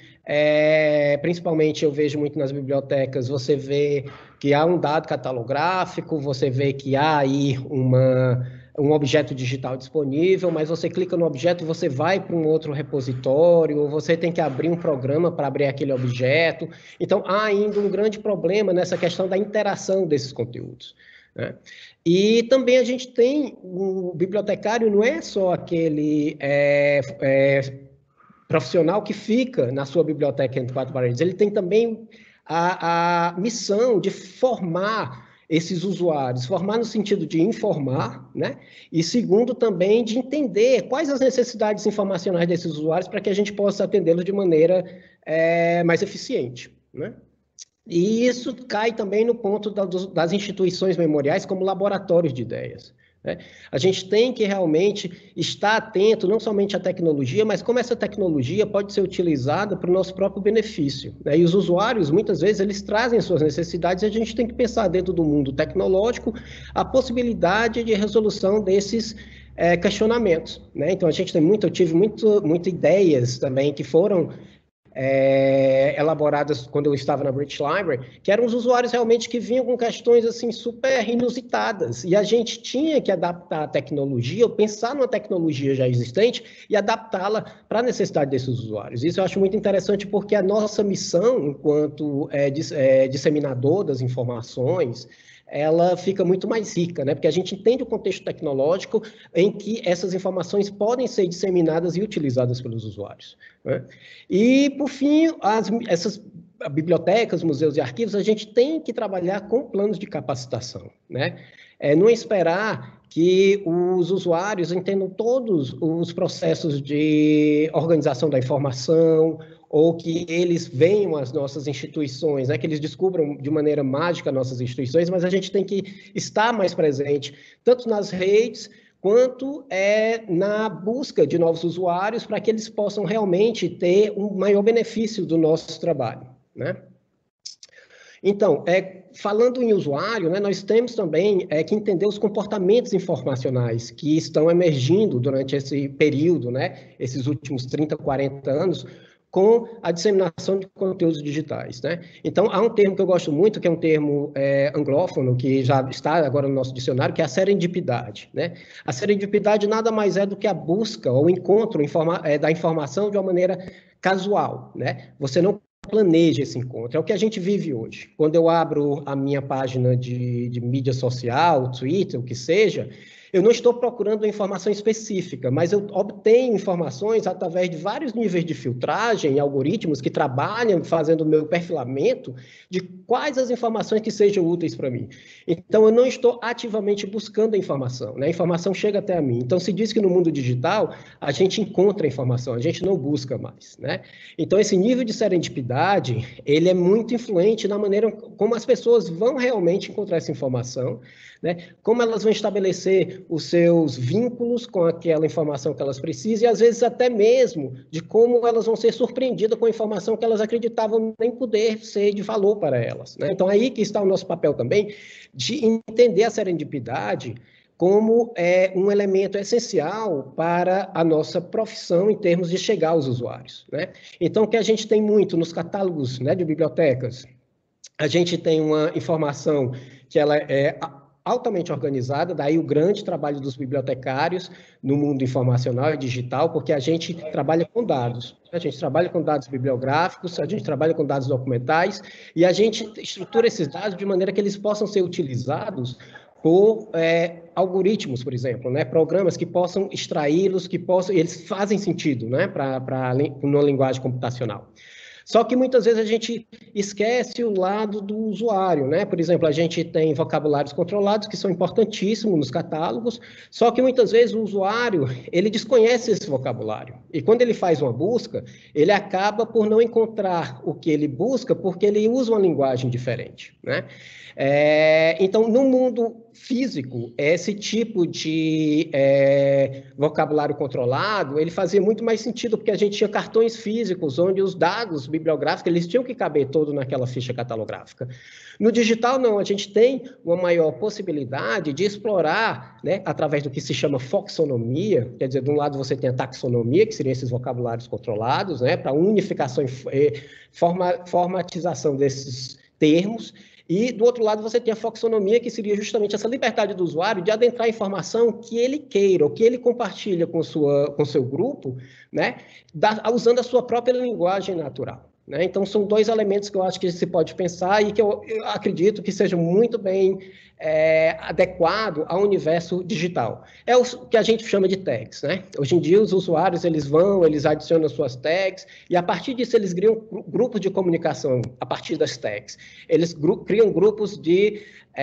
é, principalmente eu vejo muito nas bibliotecas, você vê que há um dado catalográfico, você vê que há aí uma... um objeto digital disponível, mas você clica no objeto e você vai para um outro repositório, ou você tem que abrir um programa para abrir aquele objeto. Então, há ainda um grande problema nessa questão da interação desses conteúdos, né? E também a gente tem, o bibliotecário não é só aquele é, é, profissional que fica na sua biblioteca entre quatro paredes, ele tem também a, a missão de formar esses usuários, formar no sentido de informar, né? E segundo também de entender quais as necessidades informacionais desses usuários para que a gente possa atendê-los de maneira é, mais eficiente, né? E isso cai também no ponto da, das instituições memoriais como laboratórios de ideias, né? A gente tem que realmente estar atento não somente à tecnologia, mas como essa tecnologia pode ser utilizada para o nosso próprio benefício, né? E os usuários, muitas vezes, eles trazem suas necessidades e a gente tem que pensar dentro do mundo tecnológico a possibilidade de resolução desses é, questionamentos, né? Então, a gente tem muito, eu tive muito, muito ideias também que foram É, elaboradas quando eu estava na British Library, que eram os usuários realmente que vinham com questões assim super inusitadas, e a gente tinha que adaptar a tecnologia, ou pensar numa tecnologia já existente e adaptá-la para a necessidade desses usuários. Isso eu acho muito interessante porque a nossa missão enquanto é, dis, é, disseminador das informações, ela fica muito mais rica, né? Porque a gente entende o contexto tecnológico em que essas informações podem ser disseminadas e utilizadas pelos usuários, né? E, por fim, as, essas bibliotecas, museus e arquivos, a gente tem que trabalhar com planos de capacitação, né? É, não esperar que os usuários entendam todos os processos de organização da informação, ou que eles venham às nossas instituições, né, que eles descubram de maneira mágica nossas instituições, mas a gente tem que estar mais presente, tanto nas redes, quanto é, na busca de novos usuários, para que eles possam realmente ter um maior benefício do nosso trabalho, né? Então, é, falando em usuário, né, nós temos também é, que entender os comportamentos informacionais que estão emergindo durante esse período, né, esses últimos trinta, quarenta anos, com a disseminação de conteúdos digitais, né? Então, há um termo que eu gosto muito, que é um termo é, anglófono, que já está agora no nosso dicionário, que é a serendipidade, né? A serendipidade nada mais é do que a busca ou o encontro informa é, da informação de uma maneira casual, né? Você não planeja esse encontro. É o que a gente vive hoje. Quando eu abro a minha página de, de mídia social, Twitter, o que seja, eu não estou procurando uma informação específica, mas eu obtenho informações através de vários níveis de filtragem, algoritmos que trabalham fazendo o meu perfilamento de quais as informações que sejam úteis para mim. Então, eu não estou ativamente buscando a informação, né? A informação chega até a mim. Então, se diz que no mundo digital, a gente encontra a informação, a gente não busca mais, né? Então, esse nível de serendipidade, ele é muito influente na maneira como as pessoas vão realmente encontrar essa informação, né? Como elas vão estabelecer os seus vínculos com aquela informação que elas precisam e, às vezes, até mesmo de como elas vão ser surpreendidas com a informação que elas acreditavam nem poder ser de valor para elas, né? Então, aí que está o nosso papel também de entender a serendipidade como é, um elemento essencial para a nossa profissão em termos de chegar aos usuários, né? Então, o que a gente tem muito nos catálogos, né, de bibliotecas, a gente tem uma informação que ela é altamente organizada, daí o grande trabalho dos bibliotecários no mundo informacional e digital, porque a gente trabalha com dados. A gente trabalha com dados bibliográficos, a gente trabalha com dados documentais, e a gente estrutura esses dados de maneira que eles possam ser utilizados por é, algoritmos, por exemplo, né? Programas que possam extraí-los, que possam, eles fazem sentido, né? Para uma linguagem computacional. Só que muitas vezes a gente esquece o lado do usuário, né? Por exemplo, a gente tem vocabulários controlados que são importantíssimos nos catálogos, só que muitas vezes o usuário, ele desconhece esse vocabulário. E quando ele faz uma busca, ele acaba por não encontrar o que ele busca porque ele usa uma linguagem diferente, né? É, então, no mundo físico, esse tipo de é, vocabulário controlado, ele fazia muito mais sentido, porque a gente tinha cartões físicos, onde os dados bibliográficos, eles tinham que caber todo naquela ficha catalográfica. No digital, não, a gente tem uma maior possibilidade de explorar, né, através do que se chama foxonomia, quer dizer, de um lado você tem a taxonomia, que seriam esses vocabulários controlados, né, para unificação e forma, formatização desses termos. E, do outro lado, você tem a foxonomia, que seria justamente essa liberdade do usuário de adentrar a informação que ele queira, ou que ele compartilha com sua, com seu grupo, né, da, usando a sua própria linguagem natural, né? Então, são dois elementos que eu acho que se pode pensar e que eu, eu acredito que sejam muito bem é, adequado ao universo digital. É o que a gente chama de tags, né? Hoje em dia, os usuários, eles vão, eles adicionam suas tags, e a partir disso, eles criam grupos de comunicação a partir das tags. Eles gru- criam grupos de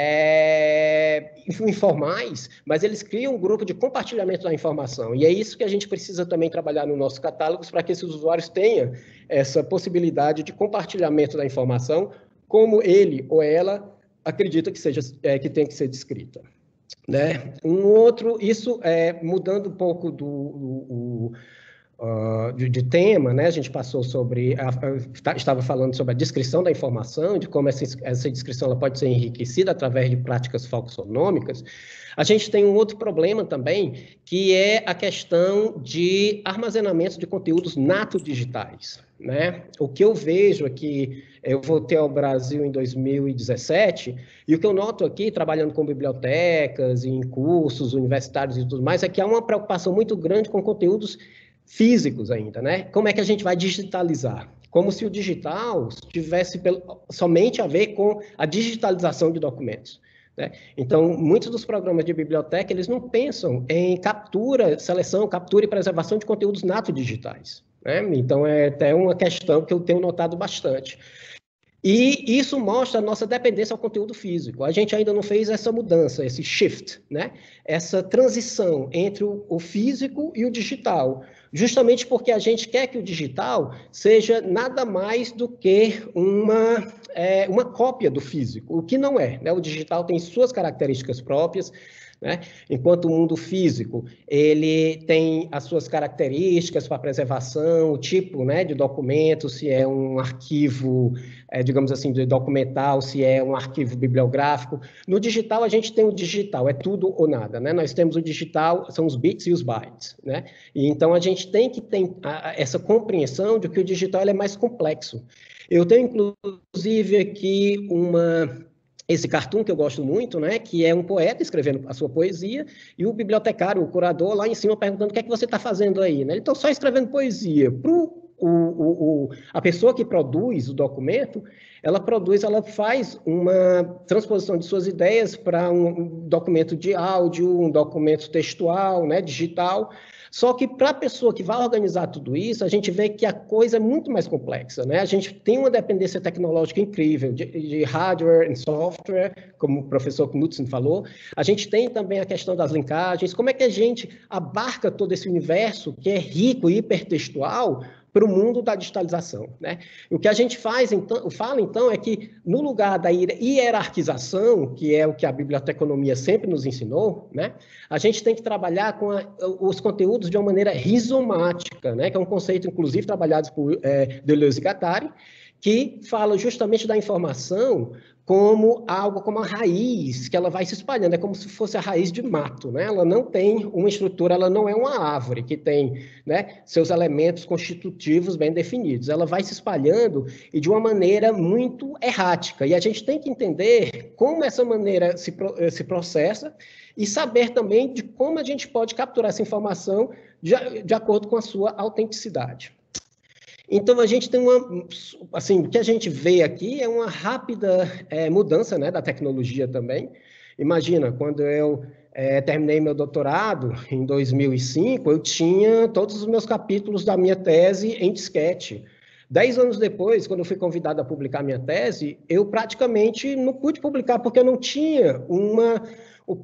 é, informais, mas eles criam um grupo de compartilhamento da informação, e é isso que a gente precisa também trabalhar nos nossos catálogos para que esses usuários tenham essa possibilidade de compartilhamento da informação, como ele ou ela acredita que seja é, que tem que ser descrita, né? Um outro, isso é mudando um pouco do, do, uh, de, de tema, né? A gente passou sobre, a, a, estava falando sobre a descrição da informação, de como essa, essa descrição ela pode ser enriquecida através de práticas foxonômicas. A gente tem um outro problema também, que é a questão de armazenamento de conteúdos nato digitais, né? O que eu vejo aqui, eu voltei ao Brasil em dois mil e dezessete, e o que eu noto aqui, trabalhando com bibliotecas, em cursos universitários e tudo mais, é que há uma preocupação muito grande com conteúdos físicos ainda, né? Como é que a gente vai digitalizar? Como se o digital tivesse somente a ver com a digitalização de documentos, né? Então, muitos dos programas de biblioteca, eles não pensam em captura, seleção, captura e preservação de conteúdos nato digitais, né? Então, é até uma questão que eu tenho notado bastante. E isso mostra a nossa dependência ao conteúdo físico. A gente ainda não fez essa mudança, esse shift, né? Essa transição entre o físico e o digital, justamente porque a gente quer que o digital seja nada mais do que uma, é, uma cópia do físico, o que não é, né? O digital tem suas características próprias, né? Enquanto o mundo físico, ele tem as suas características para preservação, o tipo, né, de documento, se é um arquivo, é, digamos assim, de documental, se é um arquivo bibliográfico. No digital, a gente tem o digital, é tudo ou nada, né? Nós temos o digital, são os bits e os bytes, né? E então, a gente tem que ter a, essa compreensão de que o digital ele é mais complexo. Eu tenho, inclusive, aqui uma... esse cartoon que eu gosto muito, né, que é um poeta escrevendo a sua poesia, e o bibliotecário, o curador, lá em cima perguntando o que é que você está fazendo aí, né? Ele está só escrevendo poesia. Para o o, o, o, a pessoa que produz o documento, ela produz, ela faz uma transposição de suas ideias para um documento de áudio, um documento textual, né, digital. Só que para a pessoa que vai organizar tudo isso, a gente vê que a coisa é muito mais complexa, né? A gente tem uma dependência tecnológica incrível de, de hardware e software, como o professor Knudsen falou. A gente tem também a questão das linkagens. Como é que a gente abarca todo esse universo que é rico e hipertextual para o mundo da digitalização, né? O que a gente faz, então, fala, então, é que no lugar da hierarquização, que é o que a biblioteconomia sempre nos ensinou, né? A gente tem que trabalhar com a, os conteúdos de uma maneira rizomática, né? Que é um conceito, inclusive, trabalhado por é, Deleuze e Guattari, que fala justamente da informação como algo, como a raiz, que ela vai se espalhando, é como se fosse a raiz de mato, né? Ela não tem uma estrutura, ela não é uma árvore que tem, né, seus elementos constitutivos bem definidos, ela vai se espalhando e de uma maneira muito errática, e a gente tem que entender como essa maneira se, se processa e saber também de como a gente pode capturar essa informação de, de acordo com a sua autenticidade. Então, a gente tem uma, assim, o que a gente vê aqui é uma rápida é, mudança, né, da tecnologia também. Imagina, quando eu é, terminei meu doutorado, em dois mil e cinco, eu tinha todos os meus capítulos da minha tese em disquete. Dez anos depois, quando eu fui convidado a publicar minha tese, eu praticamente não pude publicar, porque eu não tinha uma... O,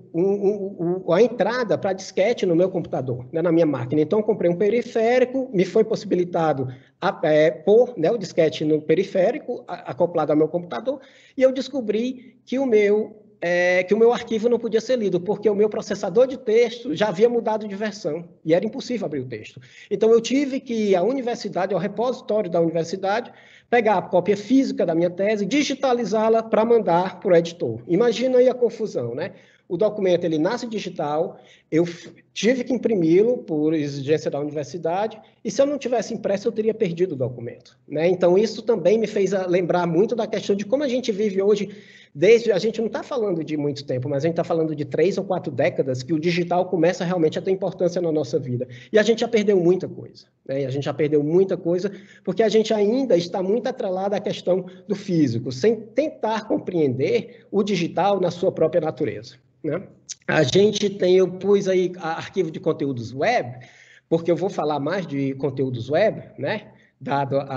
o, o, a entrada para disquete no meu computador, né, na minha máquina. Então, eu comprei um periférico, me foi possibilitado a, é, pôr, né, o disquete no periférico, a, acoplado ao meu computador, e eu descobri que o meu, é, que o meu arquivo não podia ser lido, porque o meu processador de texto já havia mudado de versão, e era impossível abrir o texto. Então, eu tive que ir à universidade, ao repositório da universidade, pegar a cópia física da minha tese, digitalizá-la para mandar para o editor. Imagina aí a confusão, né? O documento, ele nasce digital, eu tive que imprimi-lo por exigência da universidade, e se eu não tivesse impresso, eu teria perdido o documento, né? Então, isso também me fez lembrar muito da questão de como a gente vive hoje, desde, a gente não está falando de muito tempo, mas a gente está falando de três ou quatro décadas, que o digital começa realmente a ter importância na nossa vida. E a gente já perdeu muita coisa, né? E a gente já perdeu muita coisa, porque a gente ainda está muito atrelado à questão do físico, sem tentar compreender o digital na sua própria natureza, né? A gente tem, eu pus aí arquivo de conteúdos web, porque eu vou falar mais de conteúdos web, né? Dado a,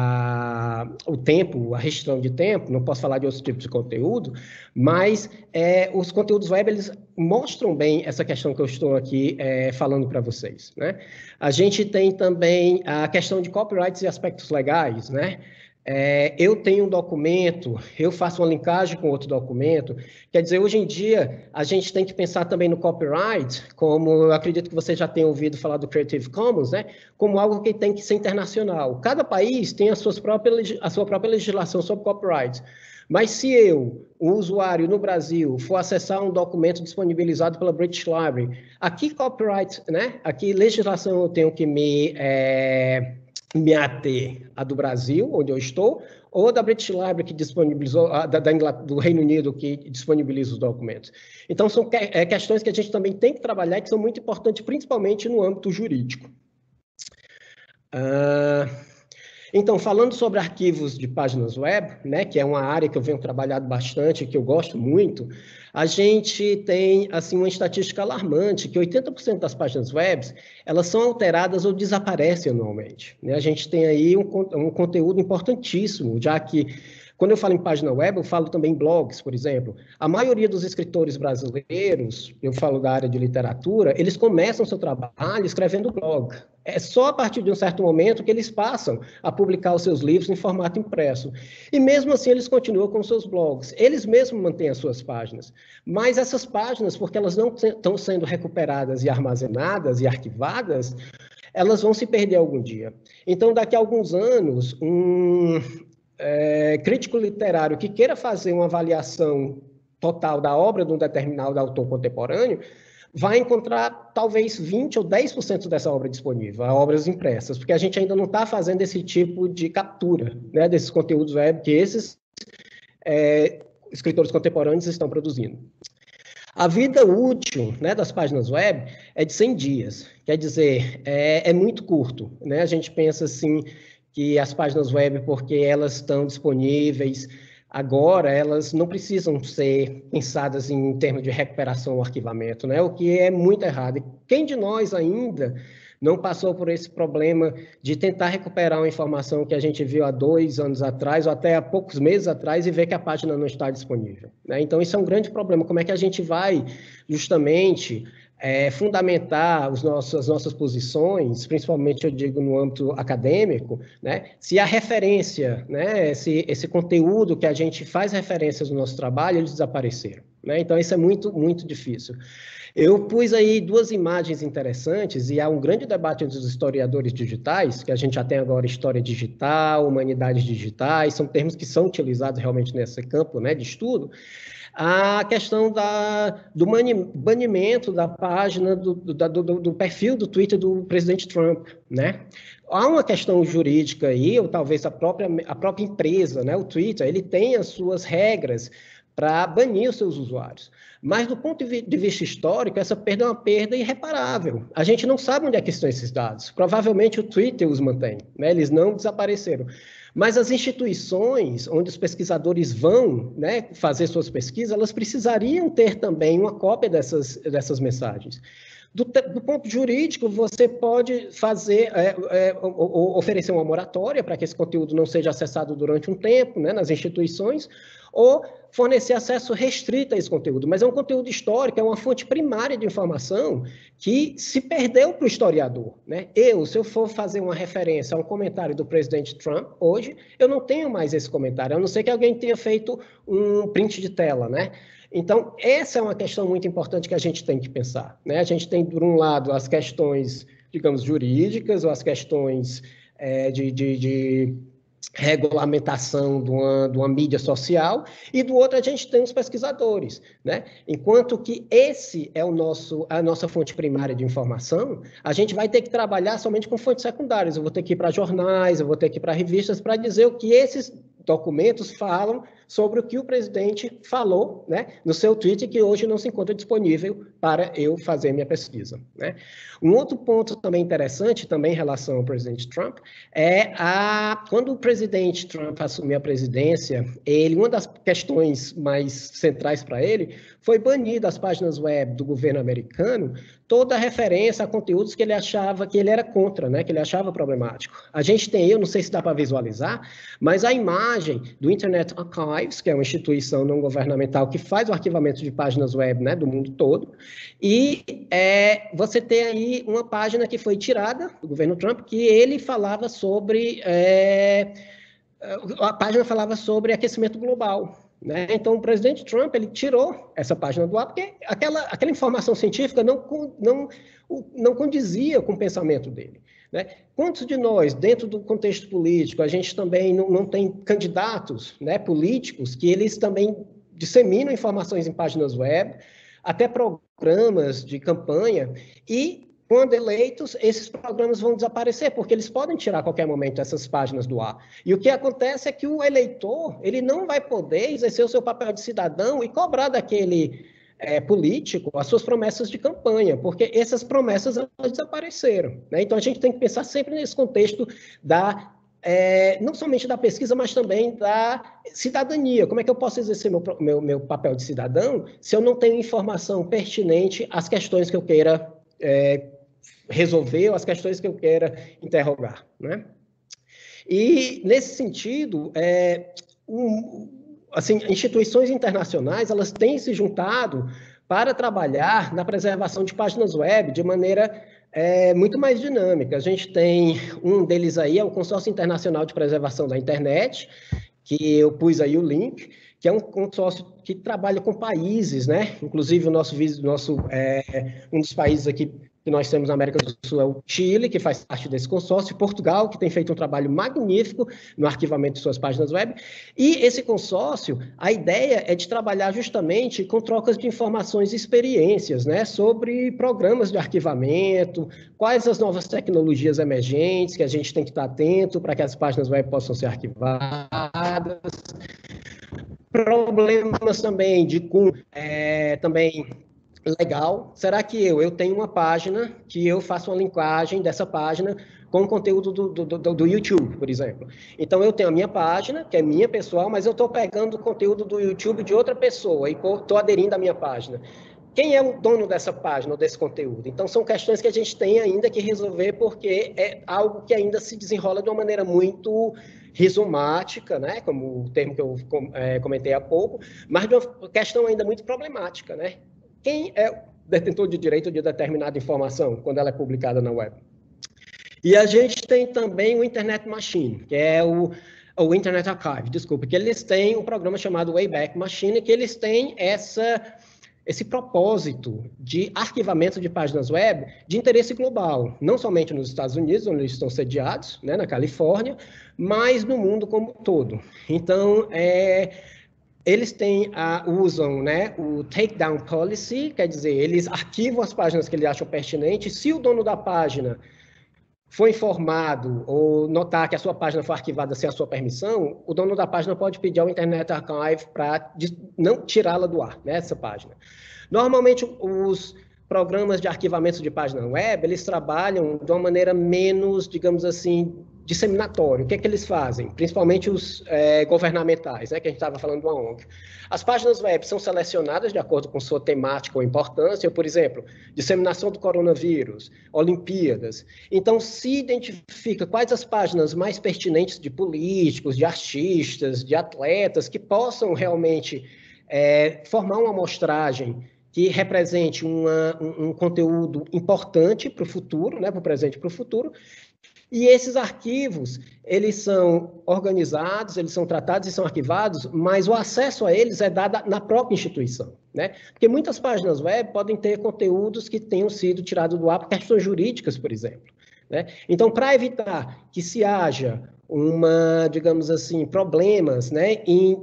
a, o tempo, a restrição de tempo, não posso falar de outros tipos de conteúdo, mas é, os conteúdos web, eles mostram bem essa questão que eu estou aqui é, falando para vocês, né? A gente tem também a questão de copyrights e aspectos legais, né? É, eu tenho um documento, eu faço uma linkagem com outro documento, quer dizer, hoje em dia, a gente tem que pensar também no copyright, como eu acredito que você já tenha ouvido falar do Creative Commons, né, como algo que tem que ser internacional. Cada país tem as suas próprias, a sua própria legislação sobre copyright, mas se eu, um usuário no Brasil, for acessar um documento disponibilizado pela British Library, aqui copyright, né, aqui legislação eu tenho que me... É, me ater a do Brasil, onde eu estou, ou da British Library, que disponibilizou, da, da, do Reino Unido, que disponibiliza os documentos. Então, são que, é, questões que a gente também tem que trabalhar e que são muito importantes, principalmente no âmbito jurídico. Uh, então, falando sobre arquivos de páginas web, né, que é uma área que eu venho trabalhando bastante, que eu gosto muito, a gente tem, assim, uma estatística alarmante, que oitenta por cento das páginas web, elas são alteradas ou desaparecem anualmente, né? A gente tem aí um, um conteúdo importantíssimo, já que, quando eu falo em página web, eu falo também em blogs, por exemplo. A maioria dos escritores brasileiros, eu falo da área de literatura, eles começam seu trabalho escrevendo blog. É só a partir de um certo momento que eles passam a publicar os seus livros em formato impresso. E mesmo assim eles continuam com seus blogs. Eles mesmos mantêm as suas páginas. Mas essas páginas, porque elas não estão sendo recuperadas e armazenadas e arquivadas, elas vão se perder algum dia. Então, daqui a alguns anos, um é, crítico literário que queira fazer uma avaliação total da obra de um determinado autor contemporâneo, vai encontrar talvez vinte ou dez por cento dessa obra disponível, obras impressas, porque a gente ainda não está fazendo esse tipo de captura, né, desses conteúdos web que esses é, escritores contemporâneos estão produzindo. A vida útil, né, das páginas web é de cem dias, quer dizer, é, é muito curto, né? A gente pensa assim que as páginas web, porque elas estão disponíveis agora, elas não precisam ser pensadas em termos de recuperação ou arquivamento, né? O que é muito errado. E quem de nós ainda não passou por esse problema de tentar recuperar uma informação que a gente viu há dois anos atrás, ou até há poucos meses atrás, e ver que a página não está disponível, né? Então, isso é um grande problema. Como é que a gente vai, justamente, é, fundamentar os nossos, as nossas posições, principalmente, eu digo, no âmbito acadêmico, né? Se a referência, né, esse, esse conteúdo que a gente faz referências no nosso trabalho, eles desapareceram, né? Então, isso é muito, muito difícil. Eu pus aí duas imagens interessantes, e há um grande debate entre os historiadores digitais, que a gente já tem agora história digital, humanidades digitais, são termos que são utilizados realmente nesse campo, né, de estudo. A questão da, do banimento da página, do, do, do, do perfil do Twitter do presidente Trump, né? Há uma questão jurídica aí, ou talvez a própria, a própria empresa, né, o Twitter, ele tem as suas regras para banir os seus usuários. Mas, do ponto de vista histórico, essa perda é uma perda irreparável. A gente não sabe onde é que estão esses dados. Provavelmente o Twitter os mantém, né? Eles não desapareceram. Mas as instituições onde os pesquisadores vão, né, fazer suas pesquisas, elas precisariam ter também uma cópia dessas, dessas mensagens. Do, do ponto jurídico, você pode fazer, é, é, oferecer uma moratória para que esse conteúdo não seja acessado durante um tempo, né, nas instituições, ou fornecer acesso restrito a esse conteúdo. Mas é um conteúdo histórico, é uma fonte primária de informação que se perdeu para o historiador, né? Eu, se eu for fazer uma referência a um comentário do presidente Trump, hoje, eu não tenho mais esse comentário, a não ser que alguém tenha feito um print de tela, né? Então, essa é uma questão muito importante que a gente tem que pensar, né? A gente tem, por um lado, as questões, digamos, jurídicas, ou as questões é, de, de, de regulamentação de uma, de uma mídia social, e do outro a gente tem os pesquisadores, né? Enquanto que esse é o nosso, a nossa fonte primária de informação, a gente vai ter que trabalhar somente com fontes secundárias. Eu vou ter que ir para jornais, eu vou ter que ir para revistas para dizer o que esses documentos falam sobre o que o presidente falou, né, no seu tweet, que hoje não se encontra disponível para eu fazer minha pesquisa, né? Um outro ponto também interessante, também em relação ao presidente Trump, é a, quando o presidente Trump assumiu a presidência, ele, uma das questões mais centrais para ele foi banir das páginas web do governo americano toda a referência a conteúdos que ele achava que ele era contra, né, que ele achava problemático. A gente tem, eu não sei se dá para visualizar, mas a imagem do Internet Archives, que é uma instituição não governamental que faz o arquivamento de páginas web, né, do mundo todo, e é, você tem aí uma página que foi tirada do governo Trump, que ele falava sobre, é, a página falava sobre aquecimento global, né? Então, o presidente Trump, ele tirou essa página do ar, porque aquela, aquela informação científica não, não, não condizia com o pensamento dele, né? Quantos de nós, dentro do contexto político, a gente também não, não tem candidatos, né, políticos que eles também disseminam informações em páginas web, até programas de campanha, e quando eleitos, esses programas vão desaparecer, porque eles podem tirar a qualquer momento essas páginas do ar. E o que acontece é que o eleitor, ele não vai poder exercer o seu papel de cidadão e cobrar daquele é, político as suas promessas de campanha, porque essas promessas elas desapareceram, né? Então, a gente tem que pensar sempre nesse contexto da... É, não somente da pesquisa, mas também da cidadania. Como é que eu posso exercer meu, meu, meu papel de cidadão se eu não tenho informação pertinente às questões que eu queira é, resolver ou as questões que eu queira interrogar, né? E, nesse sentido, é, um, assim, instituições internacionais, elas têm se juntado para trabalhar na preservação de páginas web de maneira é, muito mais dinâmica. A gente tem um deles aí, é o Consórcio Internacional de Preservação da Internet, que eu pus aí o link, que é um consórcio que trabalha com países, né? Inclusive, o nosso, nosso é, um dos países aqui que nós temos na América do Sul é o Chile, que faz parte desse consórcio, Portugal, que tem feito um trabalho magnífico no arquivamento de suas páginas web, e esse consórcio, a ideia é de trabalhar justamente com trocas de informações e experiências, né, sobre programas de arquivamento, quais as novas tecnologias emergentes que a gente tem que estar atento para que as páginas web possam ser arquivadas, problemas também de com é, também legal. Será que eu, eu tenho uma página que eu faço uma linkagem dessa página com o conteúdo do, do, do, do YouTube, por exemplo. Então, eu tenho a minha página, que é minha pessoal, mas eu estou pegando o conteúdo do YouTube de outra pessoa e estou aderindo à minha página. Quem é o dono dessa página ou desse conteúdo? Então, são questões que a gente tem ainda que resolver, porque é algo que ainda se desenrola de uma maneira muito rizomática, né? Como o termo que eu é, comentei há pouco, mas de uma questão ainda muito problemática, né? Quem é o detentor de direito de determinada informação quando ela é publicada na web? E a gente tem também o Internet Machine, que é o, o Internet Archive, desculpa, que eles têm um programa chamado Wayback Machine, que eles têm essa, esse propósito de arquivamento de páginas web de interesse global, não somente nos Estados Unidos, onde eles estão sediados, né, na Califórnia, mas no mundo como um todo. Então, é... eles têm, uh, usam, né, o takedown policy, quer dizer, eles arquivam as páginas que eles acham pertinentes. Se o dono da página for informado ou notar que a sua página foi arquivada sem a sua permissão, o dono da página pode pedir ao Internet Archive para não tirá-la do ar, né, essa página. Normalmente, os programas de arquivamento de página web, eles trabalham de uma maneira menos, digamos assim, disseminatória. O que é que eles fazem? Principalmente os é, governamentais, né, que a gente estava falando do A O N G. As páginas web são selecionadas de acordo com sua temática ou importância, por exemplo, disseminação do coronavírus, Olimpíadas. Então, se identifica quais as páginas mais pertinentes de políticos, de artistas, de atletas, que possam realmente é, formar uma amostragem que represente uma, um, um conteúdo importante para o futuro, né, para o presente e para o futuro. E esses arquivos, eles são organizados, eles são tratados e são arquivados, mas o acesso a eles é dado na própria instituição, né? Porque muitas páginas web podem ter conteúdos que tenham sido tirados do ar por questões jurídicas, por exemplo, né? Então, para evitar que se haja uma, digamos assim, problemas, né, em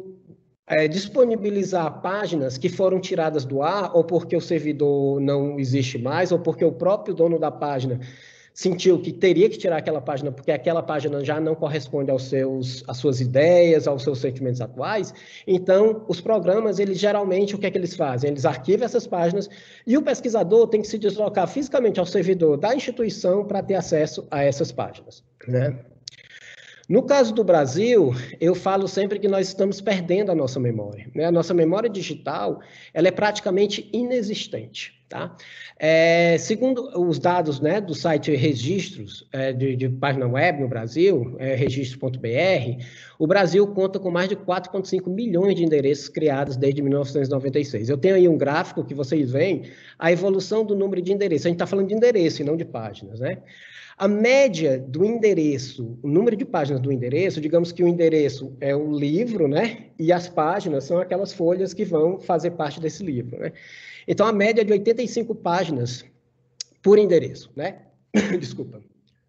é, disponibilizar páginas que foram tiradas do ar, ou porque o servidor não existe mais, ou porque o próprio dono da página sentiu que teria que tirar aquela página porque aquela página já não corresponde aos seus, às suas ideias, aos seus sentimentos atuais. Então, os programas, eles geralmente, o que é que eles fazem? Eles arquivam essas páginas e o pesquisador tem que se deslocar fisicamente ao servidor da instituição para ter acesso a essas páginas, né? No caso do Brasil, eu falo sempre que nós estamos perdendo a nossa memória, né? A nossa memória digital, ela é praticamente inexistente, tá? É, segundo os dados, né, do site Registros, é, de, de página web no Brasil, é, registro ponto b r, o Brasil conta com mais de quatro vírgula cinco milhões de endereços criados desde mil novecentos e noventa e seis. Eu tenho aí um gráfico que vocês veem a evolução do número de endereços. A gente está falando de endereço e não de páginas, né? A média do endereço, o número de páginas do endereço, digamos que o endereço é o livro, né? E as páginas são aquelas folhas que vão fazer parte desse livro, né? Então, a média é de oitenta e cinco páginas por endereço, né? Desculpa.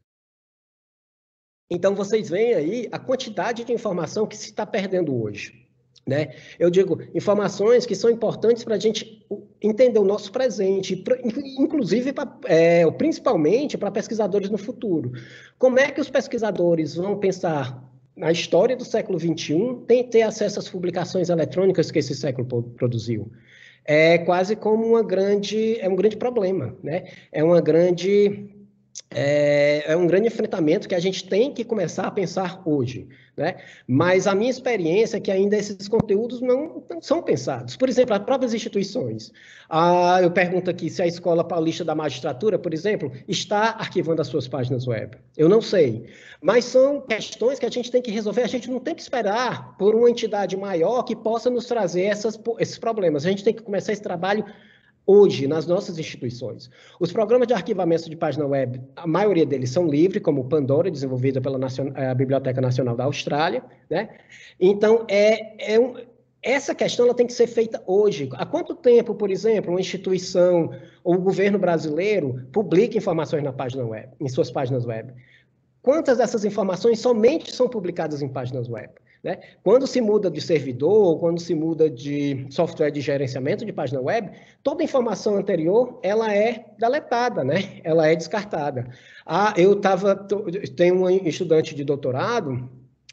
Então, vocês veem aí a quantidade de informação que se está perdendo hoje, né? Eu digo, informações que são importantes para a gente entender o nosso presente, inclusive, pra, é, principalmente para pesquisadores no futuro. Como é que os pesquisadores vão pensar na história do século vinte e um, tem ter acesso às publicações eletrônicas que esse século produziu? É quase como uma grande, é um grande problema, né? É uma grande... É, é um grande enfrentamento que a gente tem que começar a pensar hoje, né? Mas a minha experiência é que ainda esses conteúdos não, não são pensados. Por exemplo, as próprias instituições. Ah, eu pergunto aqui se a Escola Paulista da Magistratura, por exemplo, está arquivando as suas páginas web. Eu não sei. Mas são questões que a gente tem que resolver. A gente não tem que esperar por uma entidade maior que possa nos trazer essas, esses problemas. A gente tem que começar esse trabalho hoje, nas nossas instituições. Os programas de arquivamento de página web, a maioria deles são livres, como o Pandora, desenvolvida pela Nacion- a Biblioteca Nacional da Austrália, né? Então, é, é um, essa questão ela tem que ser feita hoje. Há quanto tempo, por exemplo, uma instituição ou o governo brasileiro publica informações na página web, em suas páginas web? Quantas dessas informações somente são publicadas em páginas web? Né? Quando se muda de servidor, quando se muda de software de gerenciamento de página web, toda a informação anterior ela é deletada, né? Ela é descartada. Ah, eu tava, tenho um estudante de doutorado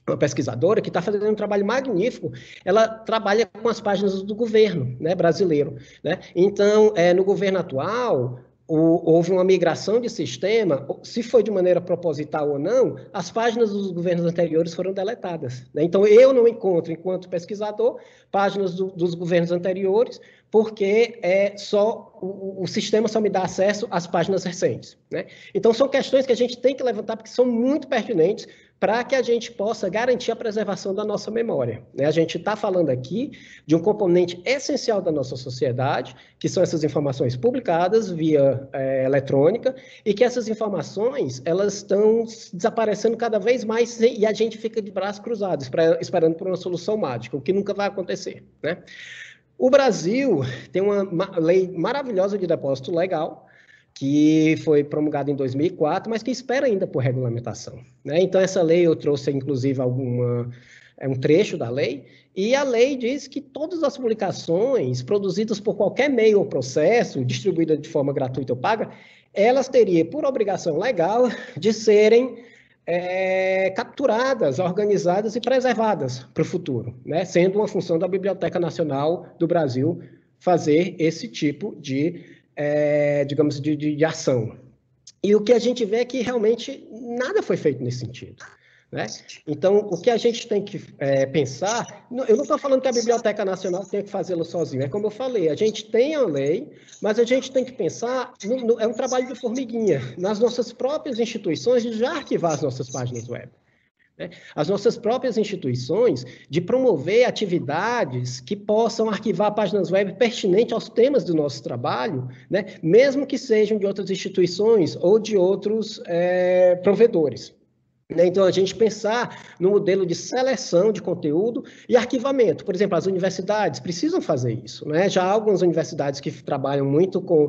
uma pesquisadora que está fazendo um trabalho magnífico, ela trabalha com as páginas do governo, né, brasileiro, né? Então, é, no governo atual, o, houve uma migração de sistema, se foi de maneira proposital ou não, as páginas dos governos anteriores foram deletadas, né? Então, eu não encontro, enquanto pesquisador, páginas do, dos governos anteriores, porque é só o, o sistema só me dá acesso às páginas recentes, né? Então, são questões que a gente tem que levantar, porque são muito pertinentes, para que a gente possa garantir a preservação da nossa memória, né? A gente está falando aqui de um componente essencial da nossa sociedade, que são essas informações publicadas via é, eletrônica, e que essas informações, elas estão desaparecendo cada vez mais, e a gente fica de braços cruzados, esperando por uma solução mágica, o que nunca vai acontecer, né? O Brasil tem uma lei maravilhosa de depósito legal, que foi promulgada em dois mil e quatro, mas que espera ainda por regulamentação, né? Então, essa lei, eu trouxe, inclusive, alguma, é um trecho da lei, e a lei diz que todas as publicações produzidas por qualquer meio ou processo, distribuídas de forma gratuita ou paga, elas teriam, por obrigação legal, de serem é, capturadas, organizadas e preservadas para o futuro, né? Sendo uma função da Biblioteca Nacional do Brasil fazer esse tipo de É, digamos, de, de, de ação. E o que a gente vê é que realmente nada foi feito nesse sentido, né? Então, o que a gente tem que é, pensar, eu não estou falando que a Biblioteca Nacional tem que fazê-lo sozinho, é como eu falei, a gente tem a lei, mas a gente tem que pensar, no, no, é um trabalho de formiguinha, nas nossas próprias instituições, de já arquivar as nossas páginas web. Né? As nossas próprias instituições de promover atividades que possam arquivar páginas web pertinentes aos temas do nosso trabalho, né? Mesmo que sejam de outras instituições ou de outros é, provedores. Então, a gente pensar no modelo de seleção de conteúdo e arquivamento. Por exemplo, as universidades precisam fazer isso, né? Já há algumas universidades que trabalham muito com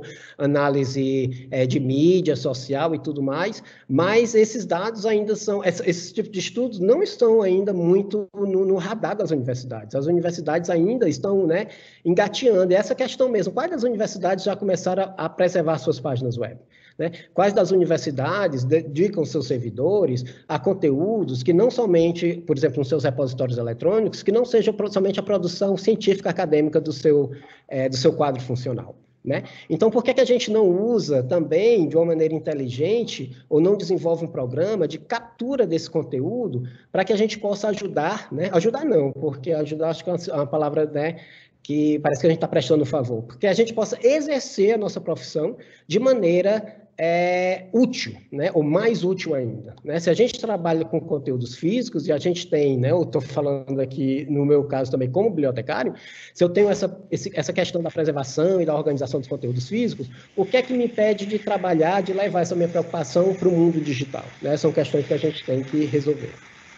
análise é, de mídia social e tudo mais, mas esses dados ainda são, esses tipos de estudos não estão ainda muito no, no radar das universidades. As universidades ainda estão, né, engateando. E essa questão mesmo, quais das universidades já começaram a, a preservar suas páginas web? Né? Quais das universidades dedicam seus servidores a conteúdos que não somente, por exemplo, nos seus repositórios eletrônicos, que não seja somente a produção científica acadêmica do seu, é, do seu quadro funcional, né? Então, por que que a gente não usa também, de uma maneira inteligente, ou não desenvolve um programa de captura desse conteúdo para que a gente possa ajudar, né? Ajudar não, porque ajudar acho que é uma palavra, né, que parece que a gente está prestando um favor, porque a gente possa exercer a nossa profissão de maneira é, útil, né, ou mais útil ainda, né? Se a gente trabalha com conteúdos físicos, e a gente tem, né, eu estou falando aqui, no meu caso também, como bibliotecário, se eu tenho essa, esse, essa questão da preservação e da organização dos conteúdos físicos, o que é que me impede de trabalhar, de levar essa minha preocupação para o mundo digital, né? São questões que a gente tem que resolver.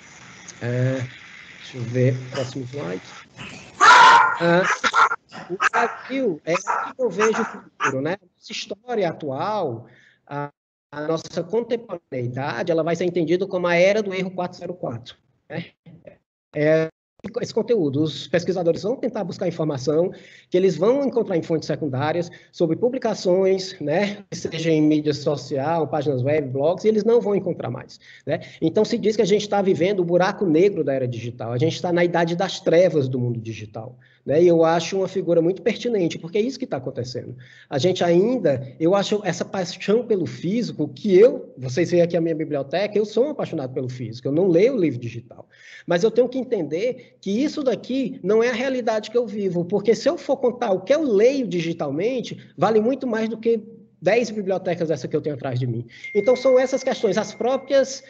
É, deixa eu ver, próximo slide. Ah, o Brasil é que eu vejo o futuro, né? Essa história atual, a, a nossa contemporaneidade, ela vai ser entendida como a era do erro quatrocentos e quatro, né? É, esse conteúdo, os pesquisadores vão tentar buscar informação que eles vão encontrar em fontes secundárias sobre publicações, né, seja em mídia social, páginas web, blogs, e eles não vão encontrar mais, né? Então, se diz que a gente está vivendo o buraco negro da era digital, a gente está na idade das trevas do mundo digital, né? E eu acho uma figura muito pertinente, porque é isso que está acontecendo. A gente ainda, eu acho essa paixão pelo físico, que eu, vocês veem aqui a minha biblioteca, eu sou um apaixonado pelo físico, eu não leio o livro digital, mas eu tenho que entender que isso daqui não é a realidade que eu vivo, porque se eu for contar o que eu leio digitalmente, vale muito mais do que dez bibliotecas essa que eu tenho atrás de mim. Então, são essas questões, as próprias,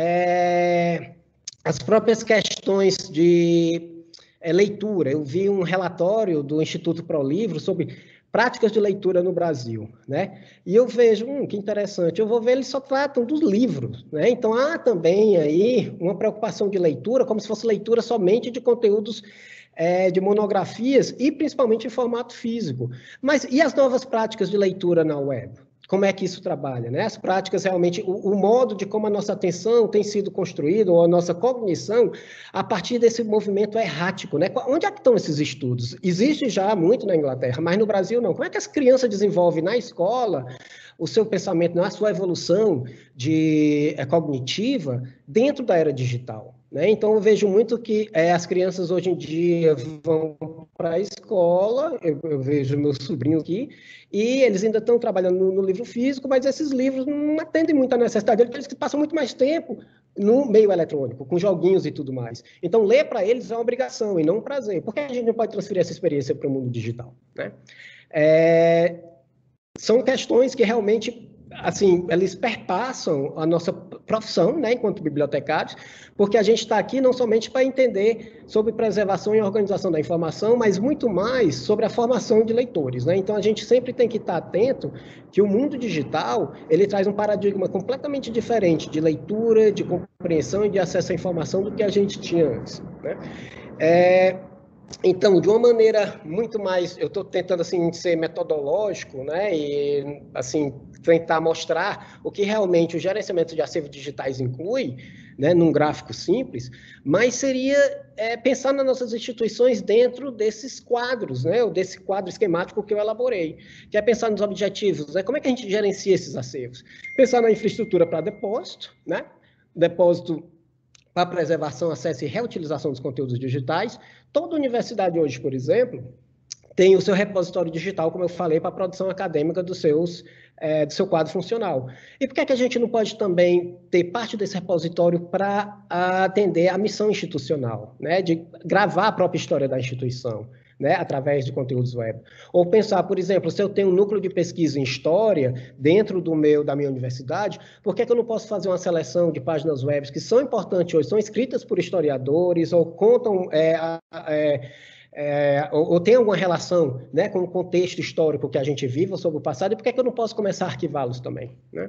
é, as próprias questões de é, leitura. Eu vi um relatório do Instituto ProLivro sobre práticas de leitura no Brasil, né? E eu vejo, hum, que interessante, eu vou ver, eles só tratam dos livros, né? Então, há também aí uma preocupação de leitura, como se fosse leitura somente de conteúdos é, de monografias e principalmente em formato físico. Mas e as novas práticas de leitura na web? Como é que isso trabalha, né? As práticas realmente, o, o modo de como a nossa atenção tem sido construída, ou a nossa cognição, a partir desse movimento errático, né? Onde é que estão esses estudos? Existe já muito na Inglaterra, mas no Brasil não. Como é que as crianças desenvolvem na escola o seu pensamento, a sua evolução de, é, cognitiva dentro da era digital? né? Então, eu vejo muito que é, as crianças hoje em dia vão para a escola, eu, eu vejo meus sobrinhos aqui, e eles ainda estão trabalhando no, no livro físico, mas esses livros não atendem muito à necessidade deles, porque eles passam muito mais tempo no meio eletrônico, com joguinhos e tudo mais. Então, ler para eles é uma obrigação e não um prazer. Por que a gente não pode transferir essa experiência para o mundo digital, né? É, são questões que realmente, assim, eles perpassam a nossa profissão, né, enquanto bibliotecários, porque a gente está aqui não somente para entender sobre preservação e organização da informação, mas muito mais sobre a formação de leitores, né? Então, a gente sempre tem que estar atento que o mundo digital, ele traz um paradigma completamente diferente de leitura, de compreensão e de acesso à informação do que a gente tinha antes, né? É... Então, de uma maneira muito mais, eu estou tentando assim ser metodológico, né, e assim tentar mostrar o que realmente o gerenciamento de acervos digitais inclui, né, num gráfico simples, mas seria é, pensar nas nossas instituições dentro desses quadros, né, ou desse quadro esquemático que eu elaborei, que é pensar nos objetivos, né, como é que a gente gerencia esses acervos? Pensar na infraestrutura para depósito, né, depósito para preservação, acesso e reutilização dos conteúdos digitais. Toda universidade hoje, por exemplo, tem o seu repositório digital, como eu falei, para a produção acadêmica dos seus, é, do seu quadro funcional. E por que é que a gente não pode também ter parte desse repositório para atender a missão institucional, né, de gravar a própria história da instituição, né, através de conteúdos web? Ou pensar, por exemplo, se eu tenho um núcleo de pesquisa em história dentro do meu, da minha universidade, por que é que eu não posso fazer uma seleção de páginas web que são importantes hoje, são escritas por historiadores ou contam... É, é, É, ou, ou tem alguma relação, né, com o contexto histórico que a gente vive sobre o passado, e por que é que eu não posso começar a arquivá-los também, né?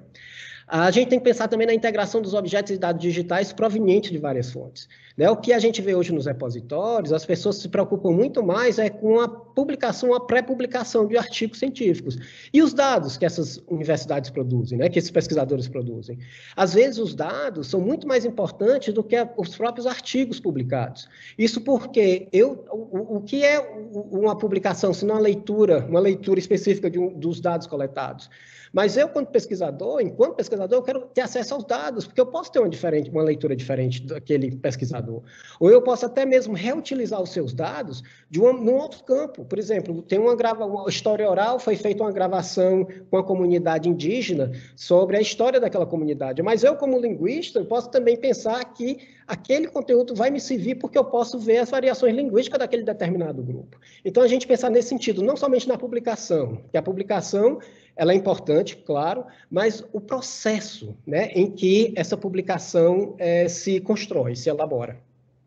A gente tem que pensar também na integração dos objetos e dados digitais provenientes de várias fontes, né? O que a gente vê hoje nos repositórios, as pessoas se preocupam muito mais é com a publicação, a pré-publicação de artigos científicos. E os dados que essas universidades produzem, né, que esses pesquisadores produzem. Às vezes, os dados são muito mais importantes do que a, os próprios artigos publicados. Isso porque eu, o, o que é uma publicação, se não uma leitura, uma leitura específica de um, dos dados coletados? Mas eu, quando pesquisador, enquanto pesquisador, eu quero ter acesso aos dados, porque eu posso ter uma, diferente, uma leitura diferente daquele pesquisador. Ou eu posso até mesmo reutilizar os seus dados de um, num outro campo. Por exemplo, tem uma, grava, uma história oral, foi feita uma gravação com a comunidade indígena sobre a história daquela comunidade. Mas eu, como linguista, eu posso também pensar que aquele conteúdo vai me servir porque eu posso ver as variações linguísticas daquele determinado grupo. Então, a gente pensar nesse sentido, não somente na publicação, que a publicação ela é importante, claro, mas o processo, né, em que essa publicação é, se constrói, se elabora.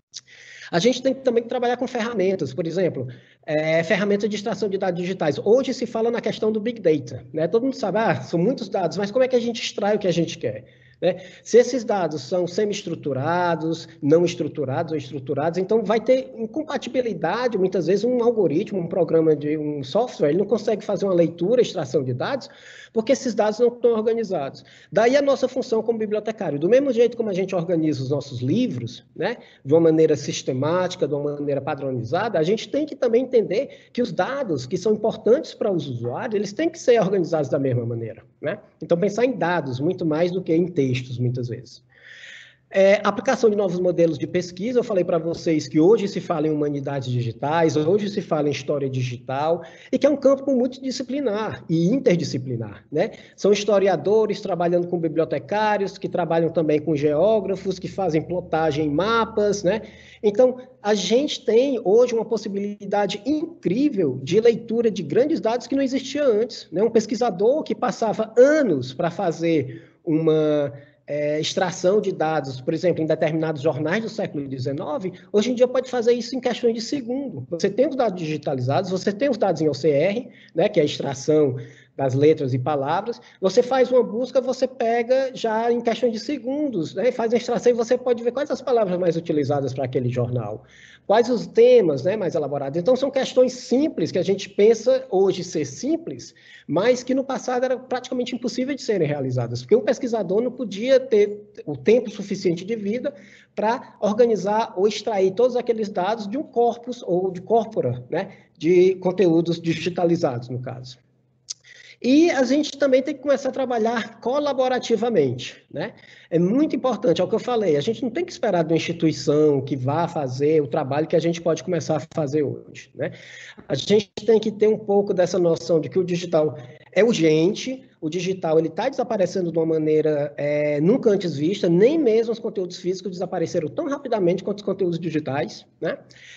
A gente tem também que trabalhar com ferramentas, por exemplo, é, ferramentas de extração de dados digitais. Hoje se fala na questão do Big Data, né? Todo mundo sabe, ah, são muitos dados, mas como é que a gente extrai o que a gente quer? Né? Se esses dados são semi-estruturados, não estruturados ou estruturados, então vai ter incompatibilidade, muitas vezes um algoritmo, um programa de um software, ele não consegue fazer uma leitura, extração de dados, porque esses dados não estão organizados. Daí a nossa função como bibliotecário, do mesmo jeito como a gente organiza os nossos livros, né, de uma maneira sistemática, de uma maneira padronizada, a gente tem que também entender que os dados que são importantes para os usuários, eles têm que ser organizados da mesma maneira, né? Então pensar em dados muito mais do que em textos. Textos, muitas vezes. É, aplicação de novos modelos de pesquisa, eu falei para vocês que hoje se fala em humanidades digitais, hoje se fala em história digital, e que é um campo multidisciplinar e interdisciplinar, né? São historiadores trabalhando com bibliotecários, que trabalham também com geógrafos, que fazem plotagem em mapas, né? Então, a gente tem hoje uma possibilidade incrível de leitura de grandes dados que não existia antes, né? Um pesquisador que passava anos para fazer uma é, extração de dados, por exemplo, em determinados jornais do século dezenove, hoje em dia pode fazer isso em questões de segundo. Você tem os dados digitalizados, você tem os dados em O C R, né, que é a extração das letras e palavras, você faz uma busca, você pega já em questão de segundos, né, faz a extração e você pode ver quais as palavras mais utilizadas para aquele jornal, quais os temas, né, mais elaborados. Então, são questões simples que a gente pensa hoje ser simples, mas que no passado era praticamente impossível de serem realizadas, porque o pesquisador não podia ter o tempo suficiente de vida para organizar ou extrair todos aqueles dados de um corpus ou de corpora, né, de conteúdos digitalizados, no caso. E a gente também tem que começar a trabalhar colaborativamente, né? É muito importante, é o que eu falei, a gente não tem que esperar de uma instituição que vá fazer o trabalho que a gente pode começar a fazer hoje, né? A gente tem que ter um pouco dessa noção de que o digital é urgente, o digital ele está desaparecendo de uma maneira é, nunca antes vista, nem mesmo os conteúdos físicos desapareceram tão rapidamente quanto os conteúdos digitais, né?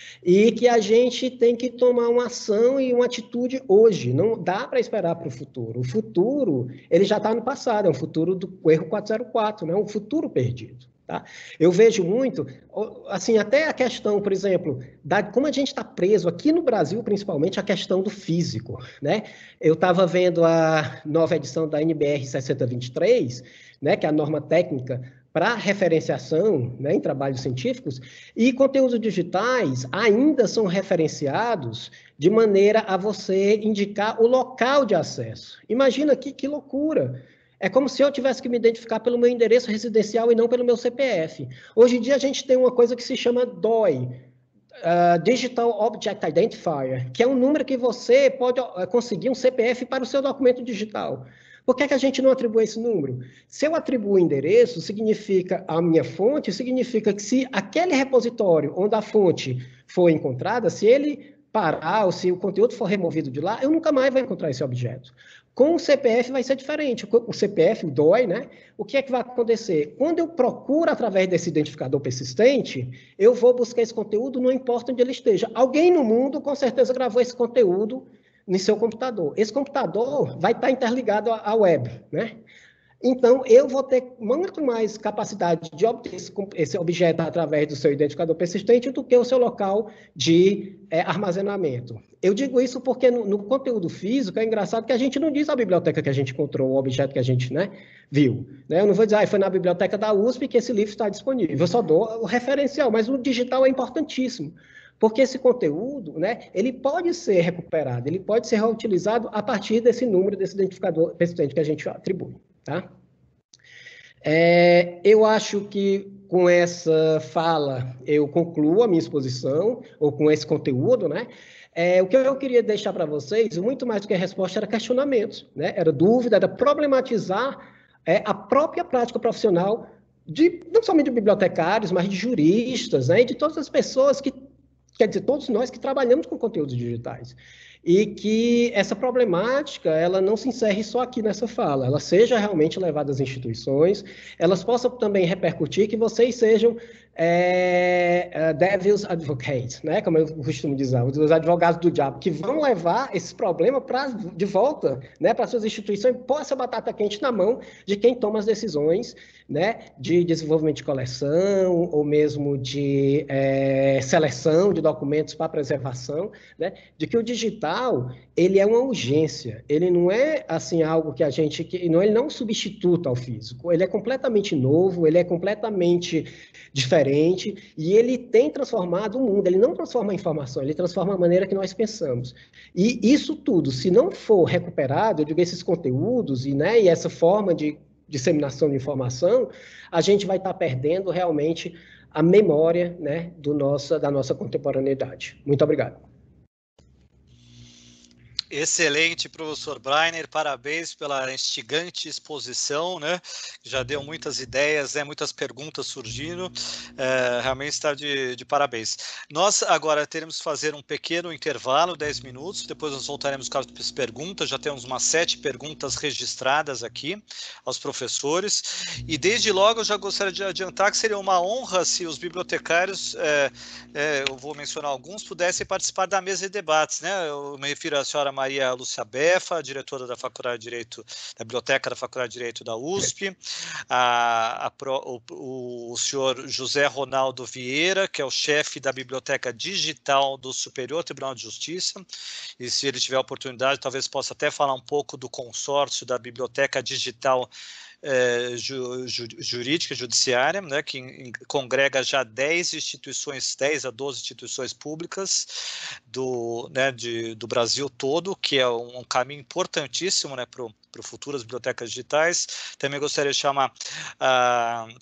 E que a gente tem que tomar uma ação e uma atitude hoje, não dá para esperar para o futuro. O futuro, ele já está no passado, é um futuro do erro quatrocentos e quatro, né? Um futuro perdido. Tá? Eu vejo muito, assim, até a questão, por exemplo, da, como a gente está preso, aqui no Brasil, principalmente, a questão do físico, né? Eu estava vendo a nova edição da N B R sessenta vinte e três, né, que é a norma técnica para referenciação, né, em trabalhos científicos, e conteúdos digitais ainda são referenciados de maneira a você indicar o local de acesso. Imagina que, que loucura! É como se eu tivesse que me identificar pelo meu endereço residencial e não pelo meu C P F. Hoje em dia a gente tem uma coisa que se chama D O I, uh, Digital Object Identifier, que é um número que você pode uh, conseguir um C P F para o seu documento digital. Por que, que a gente não atribui esse número? Se eu atribuo o endereço, significa a minha fonte, significa que se aquele repositório onde a fonte foi encontrada, se ele parar ou se o conteúdo for removido de lá, eu nunca mais vou encontrar esse objeto. Com o C P F vai ser diferente. O C P F, o D O I, né? O que é que vai acontecer? Quando eu procuro através desse identificador persistente, eu vou buscar esse conteúdo, não importa onde ele esteja. Alguém no mundo, com certeza, gravou esse conteúdo no seu computador. Esse computador vai estar interligado à web, né? Então, eu vou ter muito mais capacidade de obter esse objeto através do seu identificador persistente do que o seu local de é, armazenamento. Eu digo isso porque no, no conteúdo físico é engraçado que a gente não diz a biblioteca que a gente encontrou, o objeto que a gente, né, viu. Né? Eu não vou dizer, ah, foi na biblioteca da U S P que esse livro está disponível. Eu só dou o referencial, mas o digital é importantíssimo. Porque esse conteúdo, né, ele pode ser recuperado, ele pode ser reutilizado a partir desse número, desse identificador persistente que a gente atribui. Tá? É, eu acho que com essa fala eu concluo a minha exposição, ou com esse conteúdo, né? É, o que eu queria deixar para vocês, muito mais do que a resposta, era questionamentos, né? Era dúvida, era problematizar é, a própria prática profissional, de, não somente de bibliotecários, mas de juristas, né? E de todas as pessoas que, quer dizer, todos nós que trabalhamos com conteúdos digitais. E que essa problemática, ela não se encerre só aqui nessa fala, ela seja realmente levada às instituições, elas possam também repercutir, que vocês sejam é, uh, devil's advocates, né? Como eu costumo dizer, os advogados do diabo, que vão levar esse problema pra, de volta, né, para suas instituições, pôr essa batata quente na mão de quem toma as decisões, né, de desenvolvimento de coleção, ou mesmo de é, seleção de documentos para preservação, né, de que o digital, ele é uma urgência, ele não é, assim, algo que a gente, que, não, ele não é um substituto ao físico, ele é completamente novo, ele é completamente diferente, e ele tem transformado o mundo, ele não transforma a informação, ele transforma a maneira que nós pensamos. E isso tudo, se não for recuperado, eu digo, esses conteúdos, e, né, e essa forma de disseminação de informação, a gente vai estar perdendo realmente a memória, né, do nossa, da nossa contemporaneidade. Muito obrigado. Excelente, professor Breiner, parabéns pela instigante exposição, né? Já deu muitas ideias, né? Muitas perguntas surgindo, é, realmente está de, de parabéns. Nós agora teremos que fazer um pequeno intervalo, dez minutos, depois nós voltaremos com as perguntas, já temos umas sete perguntas registradas aqui aos professores, e desde logo eu já gostaria de adiantar que seria uma honra se os bibliotecários, é, é, eu vou mencionar alguns, pudessem participar da mesa de debates, né? Eu me refiro à senhora Maria Lúcia Befa, diretora da Faculdade de Direito, da Biblioteca da Faculdade de Direito da U S P, a, a, o, o senhor José Ronaldo Vieira, que é o chefe da Biblioteca Digital do Superior Tribunal de Justiça, e se ele tiver a oportunidade, talvez possa até falar um pouco do consórcio da Biblioteca Digital É, ju, ju, jurídica, judiciária, né, que em, congrega já dez instituições, dez a doze instituições públicas do, né, de, do Brasil todo, que é um, um caminho importantíssimo, né, para o futuro das bibliotecas digitais. Também gostaria de chamar a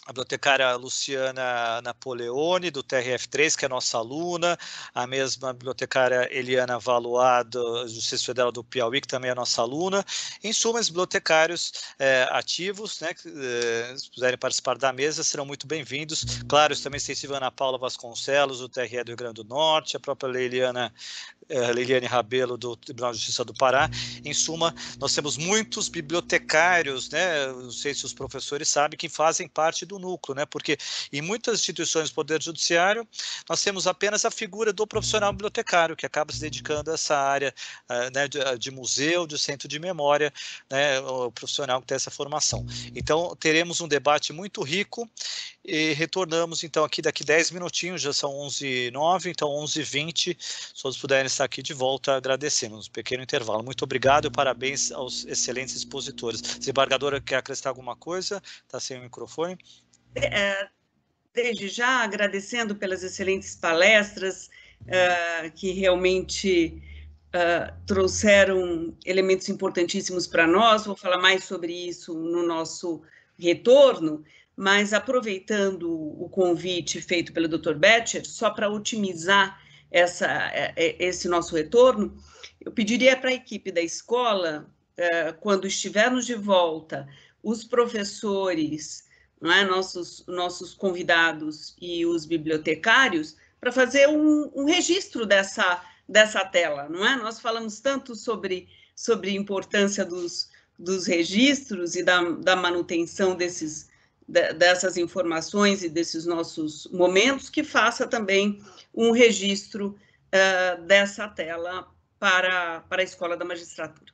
a bibliotecária Luciana Napoleone, do T R F três, que é nossa aluna, a mesma bibliotecária Eliana Valois, da Justiça Federal do Piauí, que também é nossa aluna. Em suma, os bibliotecários é, ativos, né, que é, se puderem participar da mesa, serão muito bem-vindos. Claro, também extensiva Ana Paula Vasconcelos, do T R E do Rio Grande do Norte, a própria Leiliana Leiliane Rabelo, do Tribunal de Justiça do Pará. Em suma, nós temos muitos bibliotecários, né, não sei se os professores sabem, que fazem parte do núcleo, né, porque em muitas instituições do Poder Judiciário, nós temos apenas a figura do profissional bibliotecário, que acaba se dedicando a essa área uh, né, de, de museu, de centro de memória, né, o profissional que tem essa formação. Então, teremos um debate muito rico e retornamos, então, aqui daqui dez minutinhos, já são onze e nove, então onze e vinte, se todos puderem estar aqui de volta, agradecemos. Um pequeno intervalo. Muito obrigado e parabéns aos excelentes expositores. Desembargadora, quer acrescentar alguma coisa? Está sem o microfone. É, desde já, agradecendo pelas excelentes palestras, uh, que realmente uh, trouxeram elementos importantíssimos para nós. Vou falar mais sobre isso no nosso retorno, mas aproveitando o convite feito pelo doutor Betcher, só para otimizar essa, esse nosso retorno, eu pediria para a equipe da escola, quando estivermos de volta, os professores, não é, nossos, nossos convidados e os bibliotecários, para fazer um, um registro dessa, dessa tela, não é? Nós falamos tanto sobre, sobre a importância dos, dos registros e da, da manutenção desses dessas informações e desses nossos momentos, que faça também um registro uh, dessa tela para, para a Escola da Magistratura.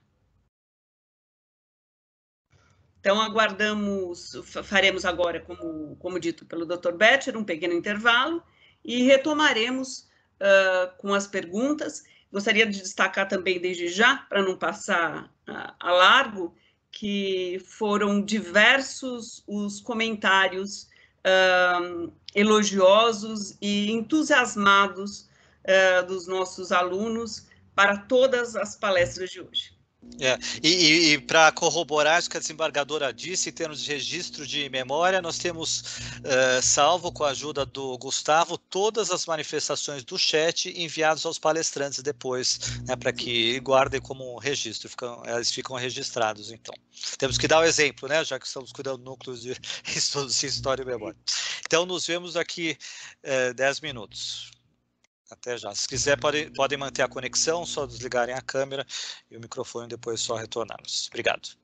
Então, aguardamos, faremos agora, como, como dito pelo doutor Betcher, um pequeno intervalo e retomaremos uh, com as perguntas. Gostaria de destacar também, desde já, para não passar uh, a largo, que foram diversos os comentários uh, elogiosos e entusiasmados uh, dos nossos alunos para todas as palestras de hoje. É, e, e, e para corroborar isso que a desembargadora disse, em termos de registro de memória, nós temos, uh, salvo com a ajuda do Gustavo, todas as manifestações do chat enviadas aos palestrantes depois, né, para que guardem como registro, ficam, eles ficam registrados, então. Temos que dar o exemplo, né, já que estamos cuidando do núcleo de estudos de história e memória. Então, nos vemos daqui uh, dez minutos. Até já. Se quiser, podem, podem manter a conexão, só desligarem a câmera e o microfone, depois só retornarmos. Obrigado.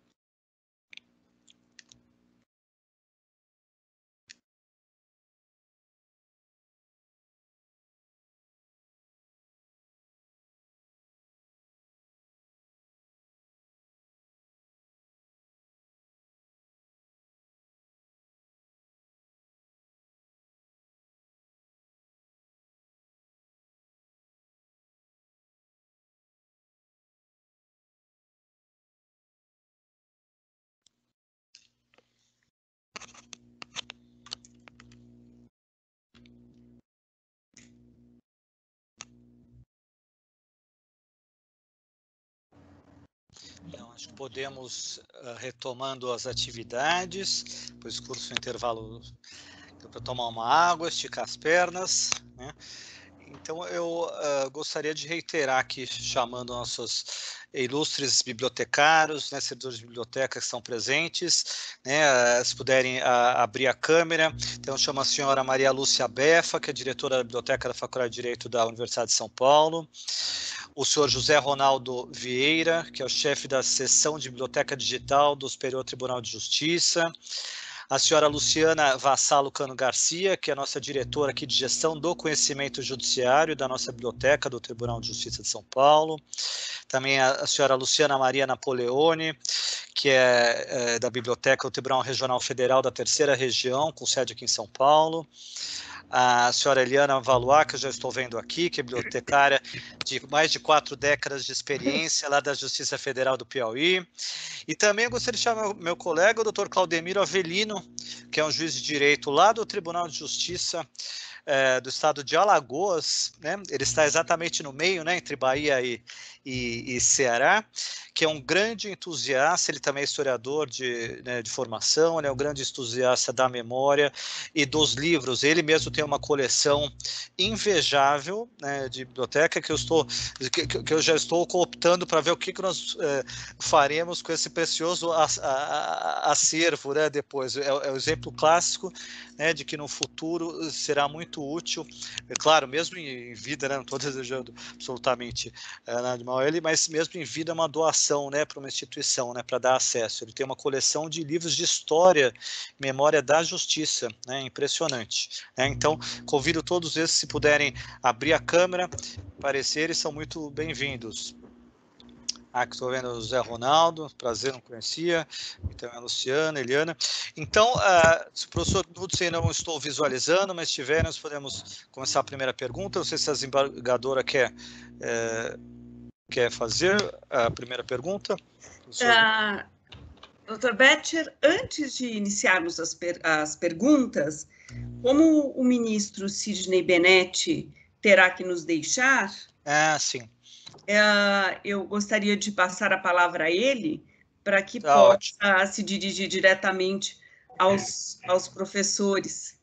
Então, acho que podemos, uh, retomando as atividades, depois curso o intervalo para tomar uma água, esticar as pernas, né? Então, eu uh, gostaria de reiterar aqui, chamando nossos ilustres bibliotecários, né, servidores de biblioteca que estão presentes, né, se puderem uh, abrir a câmera. Então, chamo a senhora Maria Lúcia Befa, que é diretora da Biblioteca da Faculdade de Direito da Universidade de São Paulo. O senhor José Ronaldo Vieira, que é o chefe da seção de Biblioteca Digital do Superior Tribunal de Justiça. A senhora Luciana Vassalo Cano Garcia, que é a nossa diretora aqui de gestão do conhecimento judiciário da nossa biblioteca do Tribunal de Justiça de São Paulo. Também a, a senhora Luciana Maria Napoleone, que é, é da biblioteca do Tribunal Regional Federal da Terceira Região, com sede aqui em São Paulo. A senhora Eliana Valois, que eu já estou vendo aqui, que é bibliotecária de mais de quatro décadas de experiência lá da Justiça Federal do Piauí. E também eu gostaria de chamar meu colega, o doutor Claudemiro Avelino, que é um juiz de direito lá do Tribunal de Justiça é, do estado de Alagoas, né? Ele está exatamente no meio, né, entre Bahia e, e, e Ceará, que é um grande entusiasta, ele também é historiador de, né, de formação, ele é um grande entusiasta da memória e dos livros. Ele mesmo tem uma coleção invejável, né, de biblioteca que eu, estou, que, que eu já estou cooptando para ver o que, que nós é, faremos com esse precioso acervo, né, depois. É, é o exemplo clássico, né, de que no futuro será muito útil, é claro, mesmo em vida, né, não estou desejando absolutamente é, nada de mal a ele, mas mesmo em vida é uma doação, né, para uma instituição, né, para dar acesso. Ele tem uma coleção de livros de história, memória da justiça, né, impressionante. Né? Então, convido todos esses, se puderem abrir a câmera, aparecer, eles são muito bem-vindos. Ah, que estou vendo o José Ronaldo, prazer, não conhecia, então a Luciana, Eliana. Então, uh, se o professor Knudsen não estou visualizando, mas tiver, nós podemos começar a primeira pergunta. Não sei se a desembargadora quer, é, quer fazer a primeira pergunta. Uh, doutor Betcher, antes de iniciarmos as, per as perguntas, como o ministro Sidney Benetti terá que nos deixar... Ah, sim. Uh, eu gostaria de passar a palavra a ele para que tá possa ótimo. se dirigir diretamente aos, aos professores.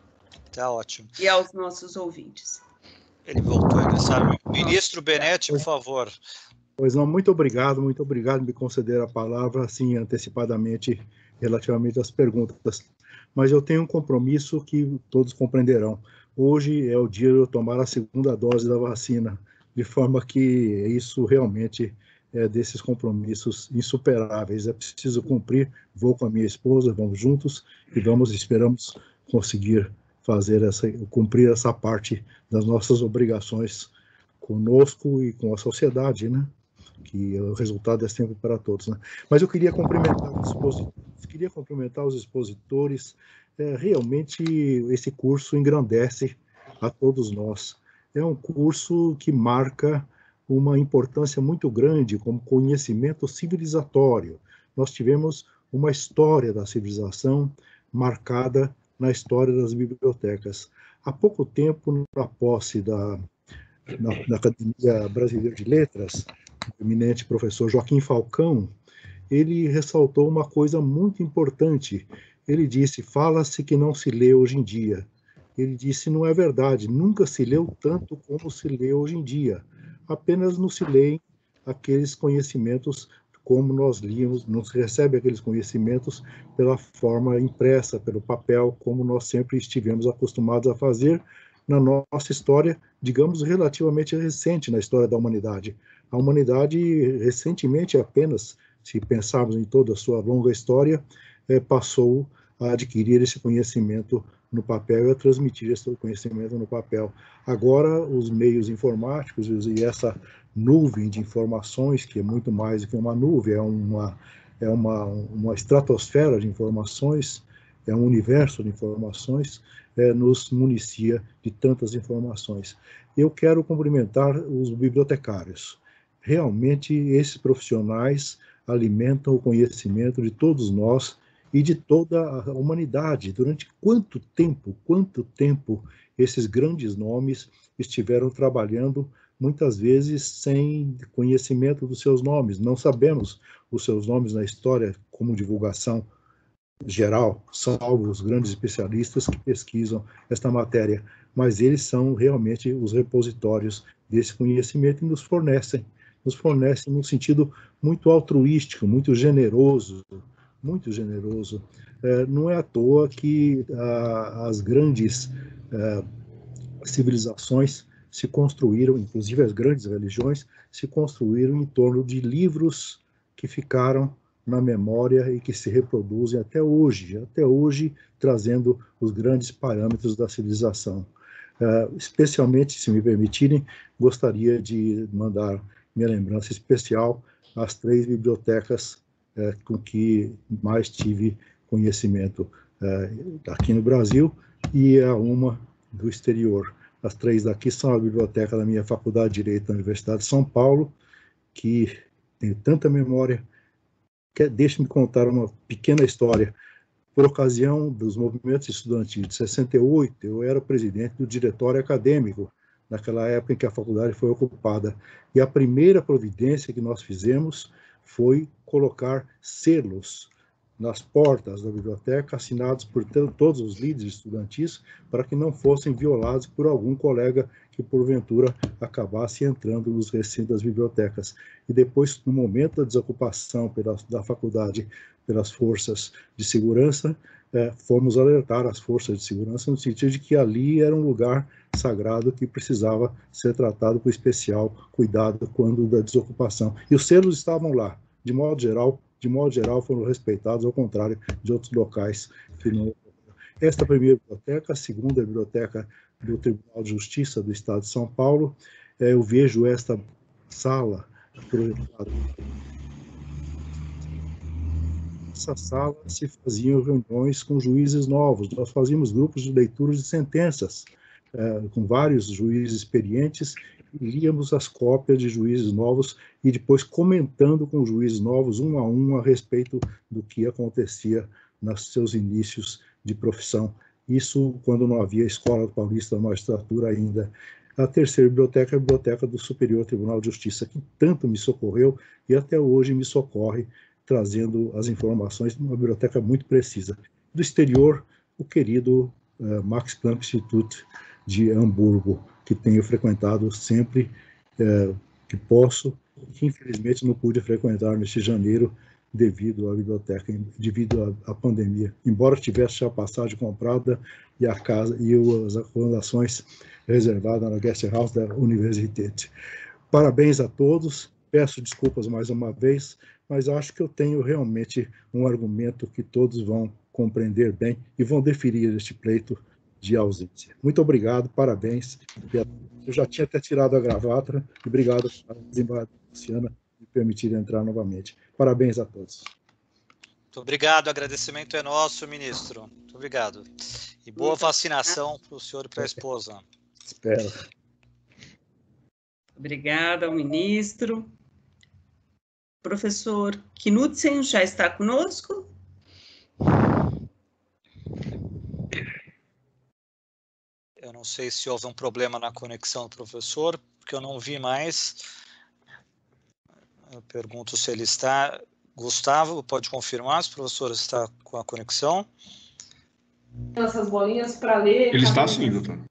Tá ótimo. E aos nossos ouvintes. Ele voltou, ele sabe. Ministro Benetti, por favor. Pois não, muito obrigado, muito obrigado por me conceder a palavra, assim, antecipadamente, relativamente às perguntas. Mas eu tenho um compromisso que todos compreenderão. Hoje é o dia de eu tomar a segunda dose da vacina, de forma que isso realmente é desses compromissos insuperáveis. É preciso cumprir, vou com a minha esposa, vamos juntos e vamos, esperamos conseguir fazer essa, cumprir essa parte das nossas obrigações conosco e com a sociedade, né? Que o resultado é sempre para todos, né? Mas eu queria cumprimentar os expositores, queria cumprimentar os expositores. É, realmente esse curso engrandece a todos nós. É um curso que marca uma importância muito grande como conhecimento civilizatório. Nós tivemos uma história da civilização marcada na história das bibliotecas. Há pouco tempo, na posse da, na, da Academia Brasileira de Letras, o eminente professor Joaquim Falcão, ele ressaltou uma coisa muito importante. Ele disse, fala-se que não se lê hoje em dia. Ele disse, não é verdade, nunca se leu tanto como se lê hoje em dia. Apenas não se leem aqueles conhecimentos como nós líamos, não se recebe aqueles conhecimentos pela forma impressa, pelo papel, como nós sempre estivemos acostumados a fazer na nossa história, digamos, relativamente recente na história da humanidade. A humanidade, recentemente apenas, se pensarmos em toda a sua longa história, eh, passou a adquirir esse conhecimento no papel e a transmitir esse conhecimento no papel. Agora, os meios informáticos e essa nuvem de informações, que é muito mais do que uma nuvem, é uma, é uma, uma estratosfera de informações, é um universo de informações, é, nos municia de tantas informações. Eu quero cumprimentar os bibliotecários. Realmente, esses profissionais alimentam o conhecimento de todos nós e de toda a humanidade. Durante quanto tempo, quanto tempo esses grandes nomes estiveram trabalhando, muitas vezes sem conhecimento dos seus nomes. Não sabemos os seus nomes na história como divulgação geral, salvo os grandes especialistas que pesquisam esta matéria, mas eles são realmente os repositórios desse conhecimento e nos fornecem, nos fornecem num sentido muito altruístico, muito generoso, muito generoso. É, não é à toa que a, as grandes é, civilizações se construíram, inclusive as grandes religiões, se construíram em torno de livros que ficaram na memória e que se reproduzem até hoje, até hoje trazendo os grandes parâmetros da civilização. Uh, especialmente, se me permitirem, gostaria de mandar minha lembrança especial às três bibliotecas uh, com que mais tive conhecimento uh, aqui no Brasil e a uma do exterior. As três daqui são a biblioteca da minha Faculdade de Direito da Universidade de São Paulo, que tenho tanta memória. Deixe-me contar uma pequena história. Por ocasião dos movimentos estudantis de sessenta e oito, eu era presidente do diretório acadêmico, naquela época em que a faculdade foi ocupada. E a primeira providência que nós fizemos foi colocar selos nas portas da biblioteca, assinados por todos os líderes estudantis, para que não fossem violados por algum colega que, porventura, acabasse entrando nos recintos das bibliotecas. E depois, no momento da desocupação pela, da faculdade pelas forças de segurança, eh, fomos alertar as forças de segurança no sentido de que ali era um lugar sagrado que precisava ser tratado com especial cuidado quando da desocupação. E os selos estavam lá, de modo geral, de modo geral, foram respeitados, ao contrário de outros locais que não. Esta primeira biblioteca, a segunda biblioteca do Tribunal de Justiça do Estado de São Paulo, eh, eu vejo esta sala projetada. Nessa sala se faziam reuniões com juízes novos, nós fazíamos grupos de leitura de sentenças, eh, com vários juízes experientes, líamos as cópias de juízes novos e depois comentando com juízes novos, um a um, a respeito do que acontecia nos seus inícios de profissão. Isso quando não havia Escola Paulista da Magistratura ainda. A terceira biblioteca é a Biblioteca do Superior Tribunal de Justiça, que tanto me socorreu e até hoje me socorre, trazendo as informações de uma biblioteca muito precisa. Do exterior, o querido uh, Max Planck Institute de Hamburgo, que tenho frequentado sempre é, que posso, que infelizmente não pude frequentar neste janeiro devido à biblioteca, devido à, à pandemia. Embora tivesse já a passagem comprada e a casa e as acomodações reservadas na Guest House da Universität. Parabéns a todos, peço desculpas mais uma vez, mas acho que eu tenho realmente um argumento que todos vão compreender bem e vão deferir este pleito de ausência. Muito obrigado, parabéns. Eu já tinha até tirado a gravata, e obrigado a desembargadora Luciana me permitir entrar novamente. Parabéns a todos. Muito obrigado, o agradecimento é nosso, ministro. Muito obrigado. E boa vacinação para o senhor e para a esposa. Espero. Obrigada ao ministro. Professor Knudsen já está conosco? Eu não sei se houve um problema na conexão do professor, porque eu não vi mais. Eu pergunto se ele está. Gustavo, pode confirmar se o professor está com a conexão? Essas bolinhas para ler. Ele está sim, doutor.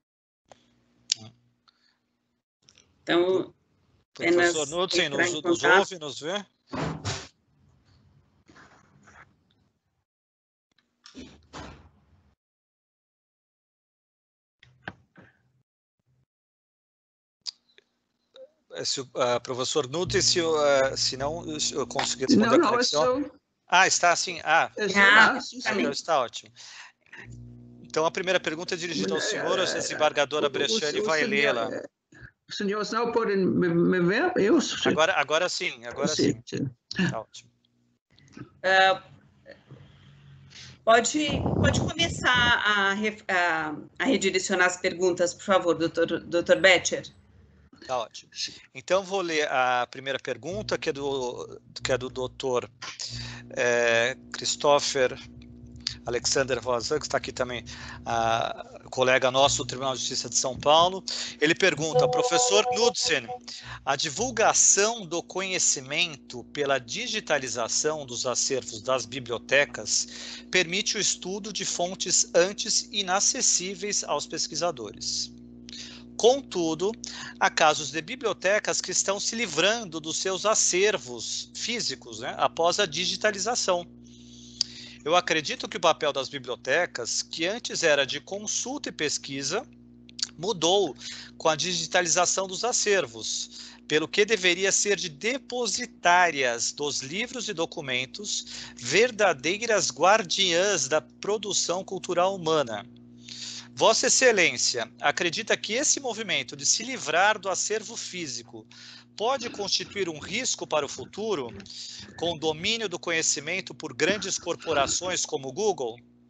Então, professor Knudsen, nos, nos ouve, nos vê? Se o uh, professor Knudsen, se, uh, se não eu conseguir responder não, a conexão... Não, eu sou... Ah, está assim. Ah, ah, então está ótimo. Então, a primeira pergunta é dirigida ao senhor, a desembargadora Bresciani vai lê-la. Os senhores não podem me, me ver? Eu... Agora, agora sim, agora sim. Está ótimo. Uh, pode, pode começar a, a, a redirecionar as perguntas, por favor, doutor, doutor Betcher. Tá ótimo. Então, vou ler a primeira pergunta, que é do, que é do doutor é, Christopher Alexander Vozan, que está aqui também, a, colega nosso do Tribunal de Justiça de São Paulo. Ele pergunta, professor Knudsen, a divulgação do conhecimento pela digitalização dos acervos das bibliotecas permite o estudo de fontes antes inacessíveis aos pesquisadores. Contudo, há casos de bibliotecas que estão se livrando dos seus acervos físicos, né, após a digitalização. Eu acredito que o papel das bibliotecas, que antes era de consulta e pesquisa, mudou com a digitalização dos acervos, pelo que deveria ser de depositárias dos livros e documentos, verdadeiras guardiãs da produção cultural humana. Vossa Excelência, acredita que esse movimento de se livrar do acervo físico pode constituir um risco para o futuro, com o domínio do conhecimento por grandes corporações como o Google?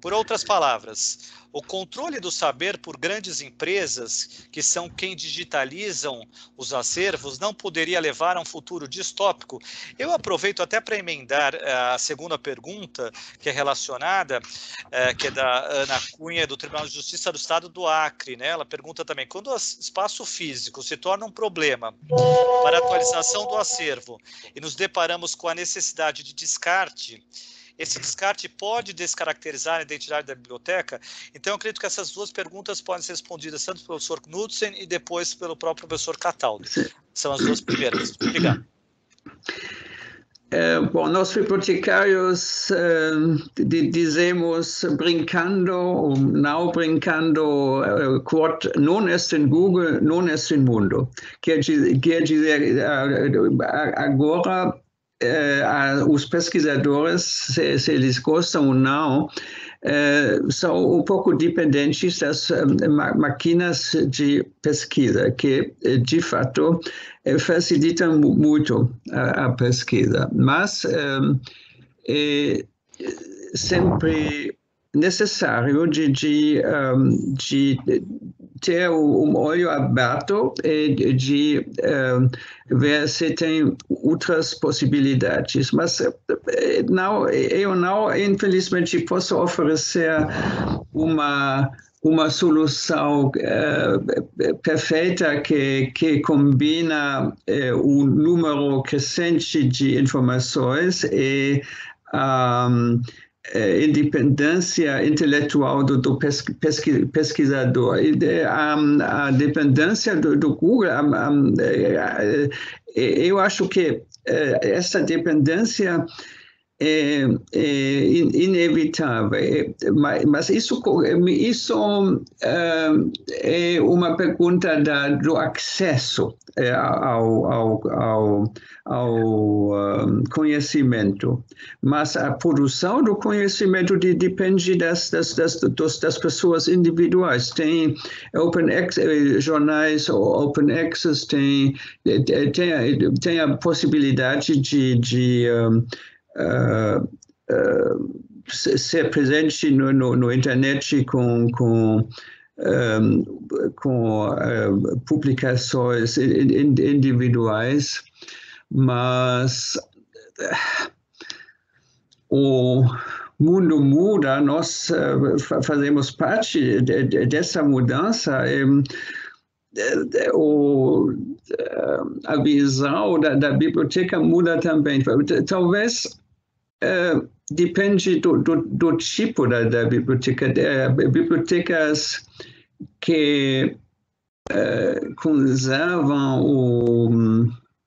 Por outras palavras, o controle do saber por grandes empresas, que são quem digitalizam os acervos, não poderia levar a um futuro distópico? Eu aproveito até para emendar a segunda pergunta, que é relacionada, é, que é da Ana Cunha, do Tribunal de Justiça do Estado do Acre, né? Ela pergunta também, quando o espaço físico se torna um problema para a atualização do acervo e nos deparamos com a necessidade de descarte, esse descarte pode descaracterizar a identidade da biblioteca? Então, eu acredito que essas duas perguntas podem ser respondidas tanto pelo professor Knudsen e depois pelo próprio professor Cataldo. São as duas primeiras. Obrigado. É, bom, nós bibliotecários uh, dizemos brincando ou não brincando, uh, quod non est in Google, non est in mundo. Quer dizer, quer dizer uh, agora, Uh, os pesquisadores, se, se eles gostam ou não, uh, são um pouco dependentes das uh, ma máquinas de pesquisa, que, de fato, uh, facilitam muito a, a pesquisa. Mas um, é sempre necessário de, de, um, de ter um olho aberto e de um, ver se tem outras possibilidades. Mas não, eu não, infelizmente, posso oferecer uma, uma solução uh, perfeita que, que combina uh, um número crescente de informações e um, independência intelectual do, do pesqui, pesquisador. A, a dependência do, do Google, a, a, eu acho que essa dependência é, é inevitável, mas isso, isso é uma pergunta da, do acesso ao, ao, ao, ao conhecimento, mas a produção do conhecimento de, depende das, das, das, das pessoas individuais. Tem open access, jornais open access, tem, tem, tem a possibilidade de, de um, Uh, uh, ser presente no, no, no internet com, com, um, com uh, publicações individuais, mas uh, o mundo muda, nós uh, fazemos parte de, de, dessa mudança. Um, O, a visão da, da biblioteca muda também. Talvez uh, depende do, do, do tipo da, da biblioteca. De, bibliotecas que uh, conservam o,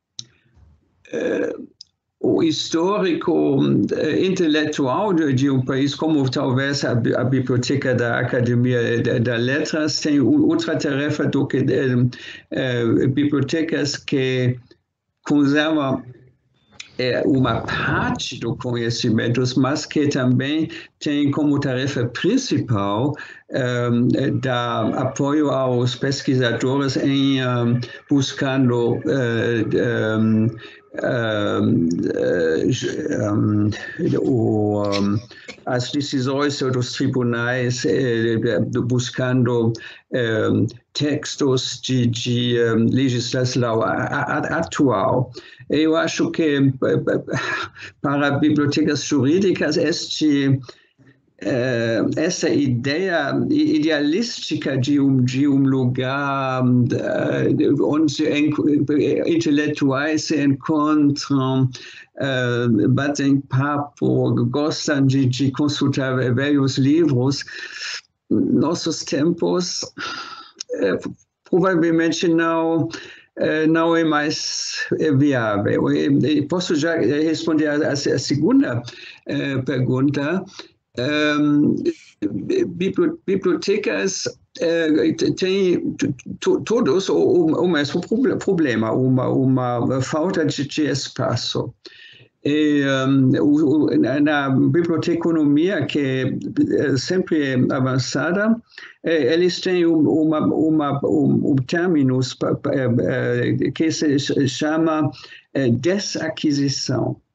uh, o histórico intelectual de, de um país, como talvez a, a biblioteca da Academia das Letras, tem outra tarefa do que uh, bibliotecas que conservam uh, uma parte do conhecimento, mas que também tem como tarefa principal um, dar apoio aos pesquisadores em um, buscando uh, um, Um, um, o, um, as decisões dos tribunais eh, buscando um, textos de, de um, legislação atual. Eu acho que para bibliotecas jurídicas este Uh, essa ideia idealística de um, de um lugar uh, onde intelectuais se encontram, uh, batem papo, gostam de, de consultar vários livros, nossos tempos uh, provavelmente não Uh, não é mais viável. Eu posso já responder a, a segunda uh, pergunta. Um, bibliotecas uh, têm todos o, o mesmo problema, uma, uma falta de, de espaço. E, um, o, na biblioteconomia, que é sempre avançada, eles têm uma, uma, um, um término que se chama desaquisição.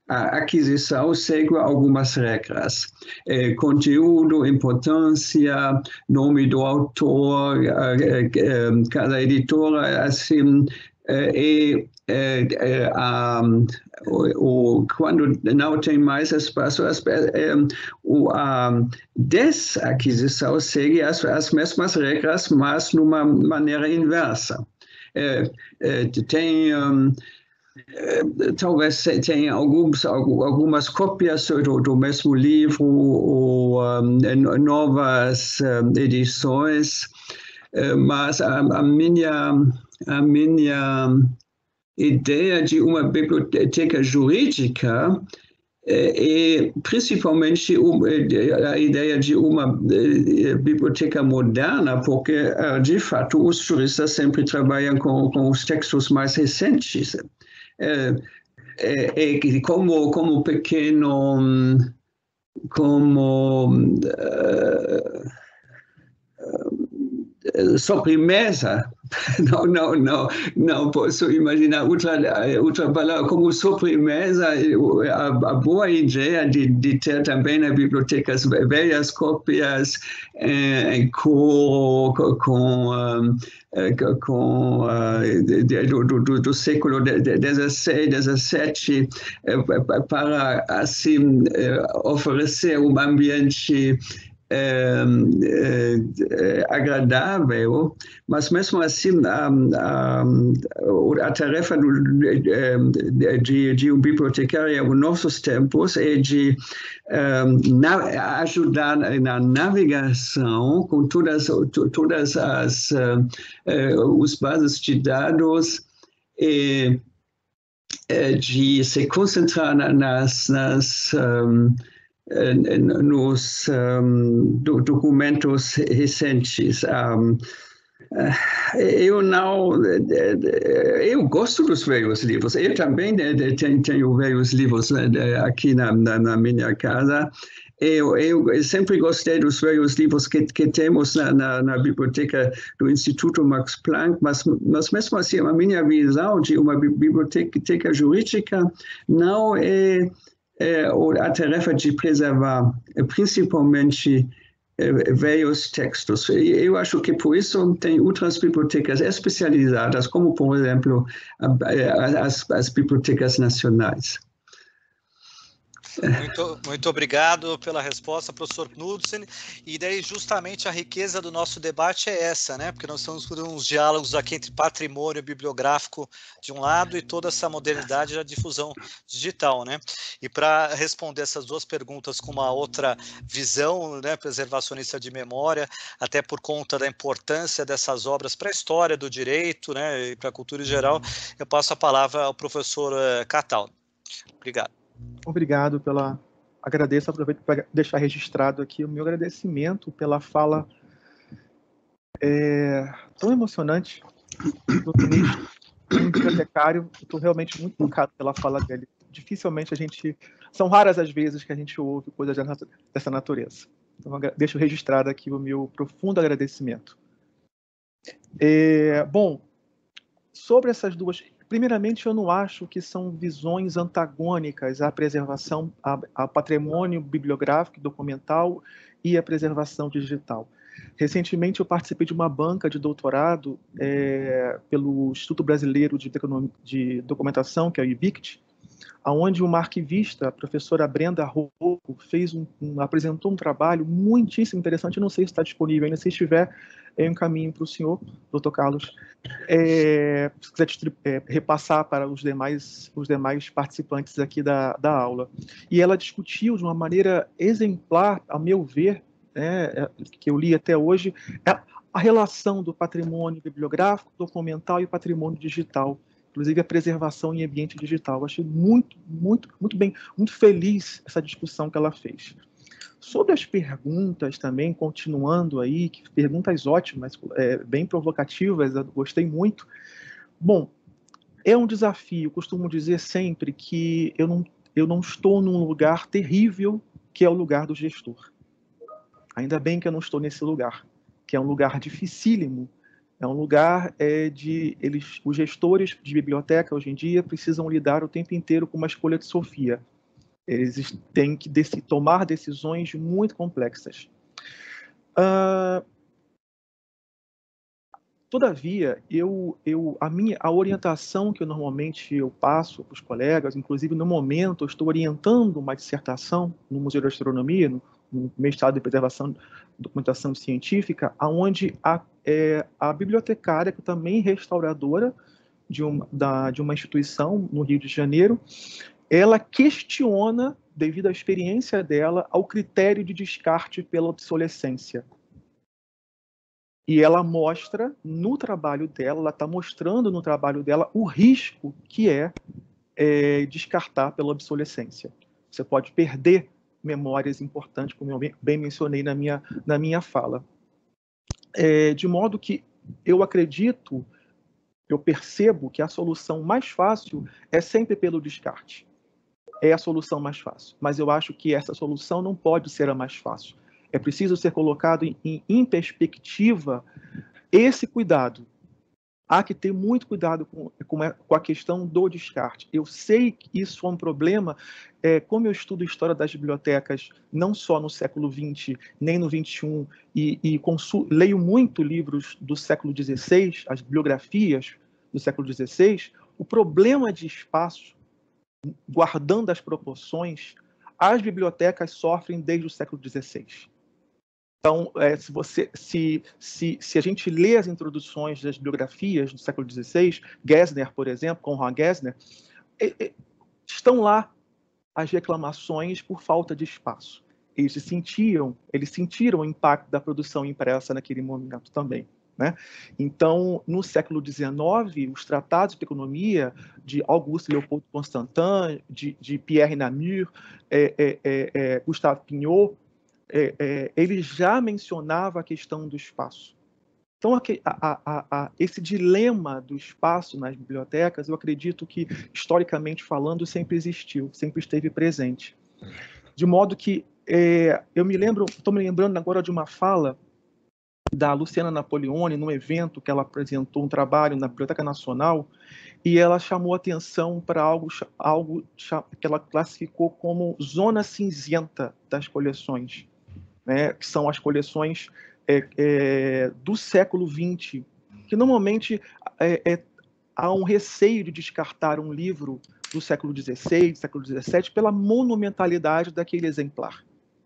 a aquisição segue algumas regras. É, conteúdo, importância, nome do autor, é, é, cada editora, assim, é, é, é, um, o, quando não tem mais espaço, é, o, a desaquisição segue as, as mesmas regras, mas numa maneira inversa. É, é, tem... Um, talvez tenha alguns, algumas cópias do, do mesmo livro ou um, novas um, edições, mas a, a, minha, a minha ideia de uma biblioteca jurídica é principalmente a ideia de uma biblioteca moderna, porque, de fato, os juristas sempre trabalham com, com os textos mais recentes. É, é, é como, como pequeno, como uh, uh, sobremesa, não, não, não, não posso imaginar outra, outra palavra, como sobremesa, a, a boa ideia de, de ter também na bibliotecas velhas cópias eh, em cor, com... Um, com uh, do, do, do século dezesseis, dezessete, para assim oferecer um ambiente é, é, agradável, mas mesmo assim a, a, a tarefa do, de, de um bibliotecário nos nossos tempos é de um, na, ajudar na navegação com todas, todas as uh, uh, os bases de dados e de se concentrar nas, nas um, nos um, do, documentos recentes. Um, eu não, eu gosto dos velhos livros. Eu também tenho, tenho velhos livros aqui na, na, na minha casa. Eu, eu sempre gostei dos velhos livros que, que temos na, na, na biblioteca do Instituto Max Planck, mas, mas mesmo assim a minha visão de uma biblioteca jurídica não é É, a tarefa de preservar, principalmente, é, velhos textos. Eu acho que, por isso, tem outras bibliotecas especializadas, como, por exemplo, as, as bibliotecas nacionais. Muito, muito obrigado pela resposta, professor Knudsen. E daí, justamente, a riqueza do nosso debate é essa, né? Porque nós estamos fazendo uns diálogos aqui entre patrimônio bibliográfico de um lado e toda essa modernidade da difusão digital, né? E para responder essas duas perguntas com uma outra visão, né, preservacionista de memória, até por conta da importância dessas obras para a história do direito, né, e para a cultura em geral, eu passo a palavra ao professor Cataldo. Obrigado. Obrigado pela... Agradeço, aproveito para deixar registrado aqui o meu agradecimento pela fala é, tão emocionante do ministro, um bibliotecário. Estou realmente muito tocado pela fala dele. Dificilmente a gente... São raras as vezes que a gente ouve coisas dessa natureza. Então, deixo registrado aqui o meu profundo agradecimento. É, bom, sobre essas duas... Primeiramente, eu não acho que são visões antagônicas à preservação, ao patrimônio bibliográfico, documental e à preservação digital. Recentemente, eu participei de uma banca de doutorado é, pelo Instituto Brasileiro de, de Documentação, que é o I B I C T, onde uma arquivista, a professora Brenda Rocco, fez um, um, apresentou um trabalho muitíssimo interessante. Eu não sei se está disponível ainda, se estiver, eu encaminho para o senhor, doutor Carlos, é, se quiser é, repassar para os demais, os demais participantes aqui da, da aula. E ela discutiu de uma maneira exemplar, a meu ver, né, que eu li até hoje, a relação do patrimônio bibliográfico, documental e patrimônio digital, inclusive a preservação em ambiente digital. Eu achei muito, muito, muito bem, muito feliz essa discussão que ela fez. Sobre as perguntas também, continuando aí, que perguntas ótimas, é, bem provocativas, eu gostei muito. Bom, é um desafio, costumo dizer sempre que eu não, eu não estou num lugar terrível, que é o lugar do gestor. Ainda bem que eu não estou nesse lugar, que é um lugar dificílimo. É um lugar é, de... Eles, os gestores de biblioteca, hoje em dia, precisam lidar o tempo inteiro com uma escolha de Sofia. Eles têm que dec- tomar decisões muito complexas. Uh, todavia, eu, eu, a, minha, a orientação que eu normalmente eu passo para os colegas, inclusive no momento eu estou orientando uma dissertação no Museu de Astronomia, no, no mestrado de Preservação e Documentação Científica, onde a, é, a bibliotecária, que também é restauradora de uma, da, de uma instituição no Rio de Janeiro, ela questiona, devido à experiência dela, ao critério de descarte pela obsolescência. E ela mostra no trabalho dela, ela está mostrando no trabalho dela o risco que é, é descartar pela obsolescência. Você pode perder memórias importantes, como eu bem mencionei na minha, na minha fala. É, de modo que eu acredito, eu percebo que a solução mais fácil é sempre pelo descarte. É a solução mais fácil. Mas eu acho que essa solução não pode ser a mais fácil. É preciso ser colocado em, em perspectiva esse cuidado. Há que ter muito cuidado com, com a questão do descarte. Eu sei que isso é um problema, é, como eu estudo história das bibliotecas, não só no século vinte, nem no vinte e um, e, e consul, leio muito livros do século dezesseis, as bibliografias do século dezesseis, o problema de espaço, guardando as proporções, as bibliotecas sofrem desde o século dezesseis. Então, é, se, você, se, se, se a gente lê as introduções das biografias do século dezesseis, Gesner, por exemplo, Konrad Gesner, é, é, estão lá as reclamações por falta de espaço. Eles sentiam, eles sentiram o impacto da produção impressa naquele momento também. Né? Então, no século dezenove, os tratados de economia de Auguste Leopold Constantin, de, de Pierre Namur, é, é, é, é, Gustave Pignot, É, é, ele já mencionava a questão do espaço. Então, a, a, a, esse dilema do espaço nas bibliotecas, eu acredito que, historicamente falando, sempre existiu, sempre esteve presente. De modo que, é, eu me lembro, estou me lembrando agora de uma fala da Luciana Napoleone, num evento que ela apresentou um trabalho na Biblioteca Nacional, e ela chamou atenção para algo, algo que ela classificou como zona cinzenta das coleções. Né, que são as coleções é, é, do século vinte, que normalmente é, é, há um receio de descartar um livro do século dezesseis, século dezessete, pela monumentalidade daquele exemplar.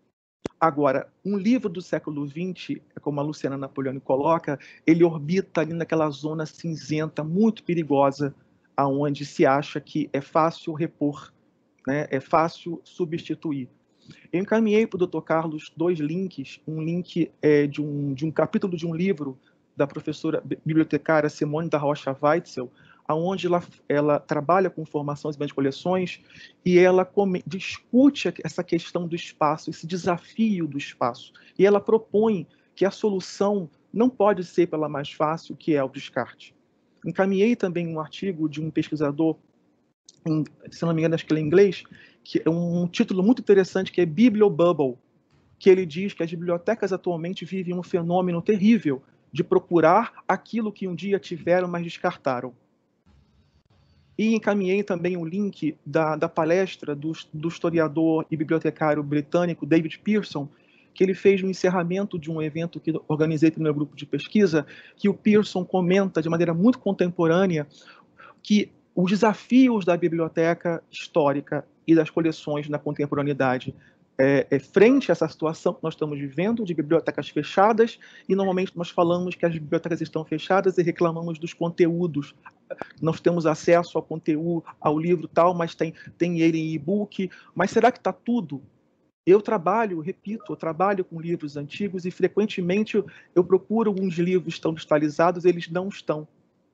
Agora, um livro do século vinte, como a Luciana Napoleone coloca, ele orbita ali naquela zona cinzenta muito perigosa, aonde se acha que é fácil repor, né, é fácil substituir. Eu encaminhei para o doutor Carlos dois links, um link é, de, um, de um capítulo de um livro da professora bibliotecária Simone da Rocha Weitzel, onde ela, ela trabalha com formações e coleções, e ela come, discute essa questão do espaço, esse desafio do espaço. E ela propõe que a solução não pode ser pela mais fácil, que é o descarte. Encaminhei também um artigo de um pesquisador, em, se não me engano, acho que ele é em inglês, que é um título muito interessante, que é Bibliobubble, que ele diz que as bibliotecas atualmente vivem um fenômeno terrível de procurar aquilo que um dia tiveram, mas descartaram. E encaminhei também um link da, da palestra do, do historiador e bibliotecário britânico David Pearson, que ele fez no encerramento de um evento que organizei para o meu grupo de pesquisa, que o Pearson comenta de maneira muito contemporânea que os desafios da biblioteca histórica e das coleções na contemporaneidade é, é, frente a essa situação que nós estamos vivendo, de bibliotecas fechadas, e normalmente nós falamos que as bibliotecas estão fechadas e reclamamos dos conteúdos. Nós temos acesso ao conteúdo, ao livro tal, mas tem, tem ele em e-book. Mas será que está tudo? Eu trabalho, repito, eu trabalho com livros antigos e frequentemente eu, eu procuro alguns livros que estão digitalizados, eles não estão.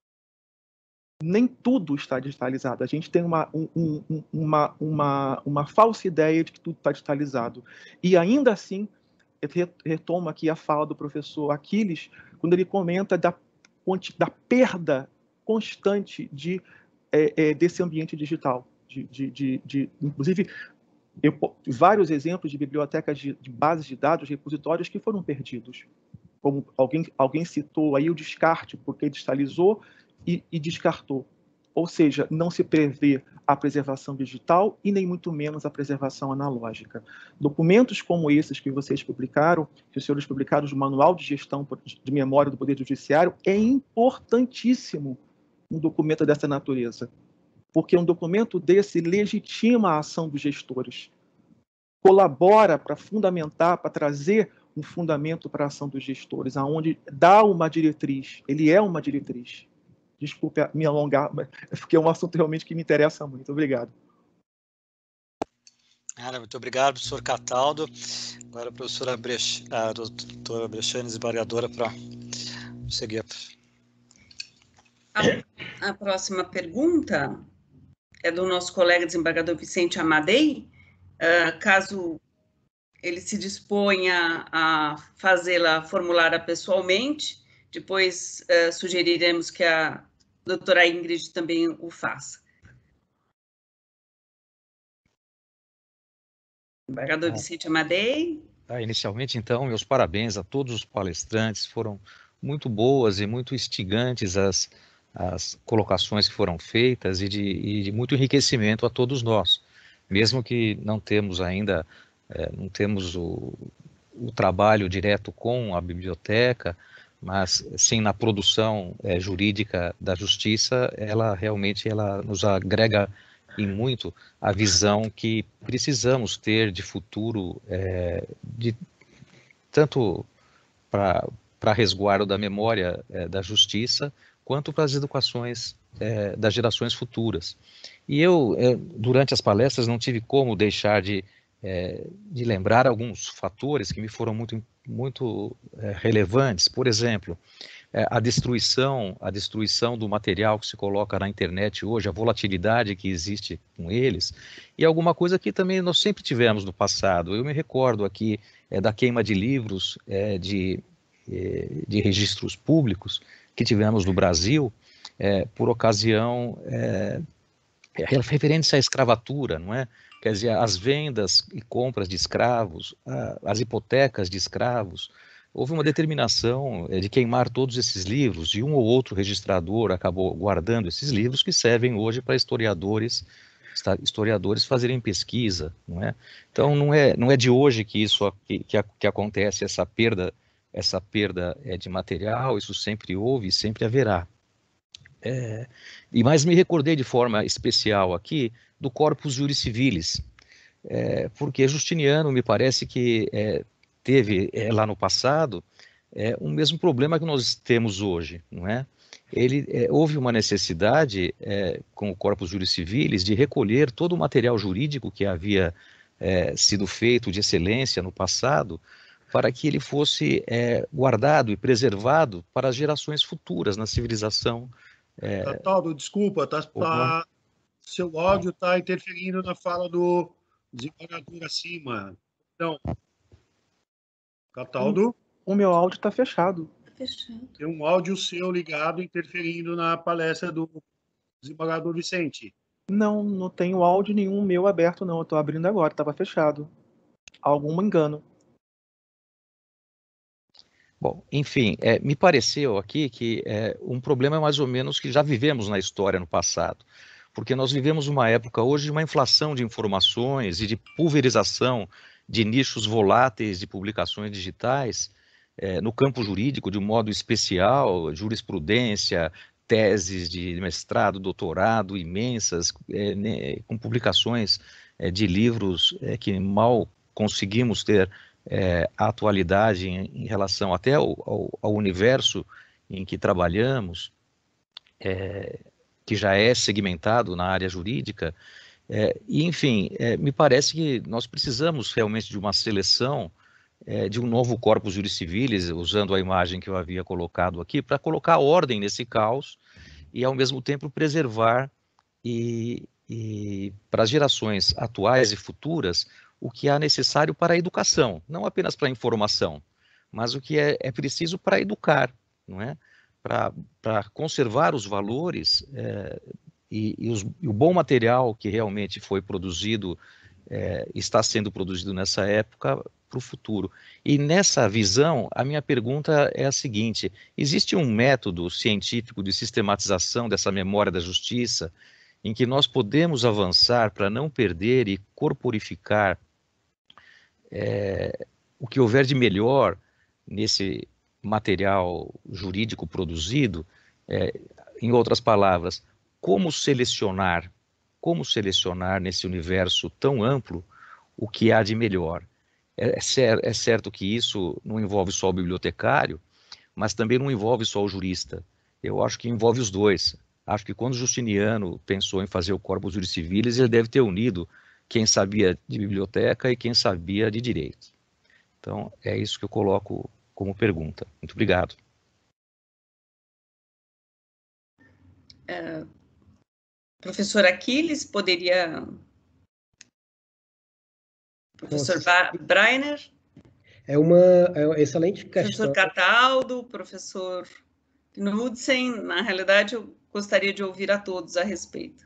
Nem tudo está digitalizado. A gente tem uma, um, um, uma, uma, uma falsa ideia de que tudo está digitalizado. E ainda assim, eu retomo aqui a fala do professor Aquiles, quando ele comenta da, da perda constante de, é, é, desse ambiente digital. De, de, de, de, inclusive, eu, vários exemplos de bibliotecas de, de bases de dados, repositórios que foram perdidos. Como alguém, alguém citou aí o descarte, porque digitalizou, E, e descartou. ou seja, não se prevê a preservação digital e nem muito menos a preservação analógica. Documentos como esses que vocês publicaram, que os senhores publicaram do Manual de Gestão de Memória do Poder Judiciário, é importantíssimo um documento dessa natureza, porque um documento desse legitima a ação dos gestores, colabora para fundamentar, para trazer um fundamento para a ação dos gestores, aonde dá uma diretriz, ele é uma diretriz. Desculpe me alongar, porque é um assunto realmente que me interessa muito. Obrigado. Cara, muito obrigado, professor Cataldo. Agora a professora Brech, a doutora Brechane, desembargadora, para seguir. A, a próxima pergunta é do nosso colega desembargador Vicente Amadei. Uh, caso ele se disponha a fazê-la, formular-a pessoalmente, depois uh, sugeriremos que a doutora Ingrid também o faça. Desembargador ah, Vicente Amadei. Ah, inicialmente, então, meus parabéns a todos os palestrantes, foram muito boas e muito instigantes as, as colocações que foram feitas e de, e de muito enriquecimento a todos nós, mesmo que não temos ainda, é, não temos o, o trabalho direto com a biblioteca, mas sim na produção é, jurídica da justiça, ela realmente ela nos agrega em muito a visão que precisamos ter de futuro, é, de, tanto para resguardo da memória é, da justiça, quanto para as educações é, das gerações futuras. E eu, é, durante as palestras, não tive como deixar de, é, de lembrar alguns fatores que me foram muito, muito é, relevantes. Por exemplo, é, a destruição, a destruição do material que se coloca na internet hoje, a volatilidade que existe com eles, e alguma coisa que também nós sempre tivemos no passado. Eu me recordo aqui é, da queima de livros, é, de, é, de registros públicos que tivemos no Brasil, é, por ocasião... É, referentes à escravatura, não é? Quer dizer, as vendas e compras de escravos, as hipotecas de escravos, houve uma determinação de queimar todos esses livros, e um ou outro registrador acabou guardando esses livros que servem hoje para historiadores, historiadores fazerem pesquisa, não é? Então não é, não é de hoje que isso que, que, que acontece, essa perda, essa perda é, de material, isso sempre houve e sempre haverá. É, e mais me recordei de forma especial aqui do Corpus Juris Civilis, é, porque Justiniano me parece que é, teve é, lá no passado é, o mesmo problema que nós temos hoje, não é? Ele, é, houve uma necessidade é, com o Corpus Juris Civilis de recolher todo o material jurídico que havia é, sido feito de excelência no passado, para que ele fosse é, guardado e preservado para as gerações futuras na civilização. É... Cataldo, desculpa, tá, tá, seu áudio está interferindo na fala do desembargador acima. Então, Cataldo? O meu áudio está fechado. fechado. Tem um áudio seu ligado interferindo na palestra do desembargador Vicente. Não, não tenho áudio nenhum meu aberto, não. Eu estou abrindo agora, estava fechado. Algum engano. Bom, enfim, é, me pareceu aqui que é, um problema é mais ou menos que já vivemos na história no passado, porque nós vivemos uma época hoje de uma inflação de informações e de pulverização de nichos voláteis de publicações digitais é, no campo jurídico, de um modo especial, jurisprudência, teses de mestrado, doutorado imensas, é, né, com publicações é, de livros é, que mal conseguimos ter É, a atualidade em, em relação até ao, ao, ao universo em que trabalhamos, é, que já é segmentado na área jurídica, é, e enfim, é, me parece que nós precisamos realmente de uma seleção, é, de um novo corpus juris civilis, usando a imagem que eu havia colocado aqui, para colocar ordem nesse caos e ao mesmo tempo preservar e, e para as gerações atuais e futuras o que há necessário para a educação, não apenas para a informação, mas o que é, é preciso para educar, não é? Para, para conservar os valores é, e, e, os, e o bom material que realmente foi produzido, é, está sendo produzido nessa época, para o futuro. E nessa visão, a minha pergunta é a seguinte: existe um método científico de sistematização dessa memória da justiça em que nós podemos avançar para não perder e corporificar é, o que houver de melhor nesse material jurídico produzido? É, em outras palavras, como selecionar, como selecionar nesse universo tão amplo o que há de melhor? É, cer é certo que isso não envolve só o bibliotecário, mas também não envolve só o jurista. Eu acho que envolve os dois. Acho que quando Justiniano pensou em fazer o Corpus Juris Civilis, ele deve ter unido quem sabia de biblioteca e quem sabia de direito. Então, é isso que eu coloco como pergunta. Muito obrigado. Uh, professor Aquiles, poderia... Professor Nossa, Breiner? É uma, é uma excelente questão. Professor Cataldo, professor Knudsen, na realidade, eu gostaria de ouvir a todos a respeito.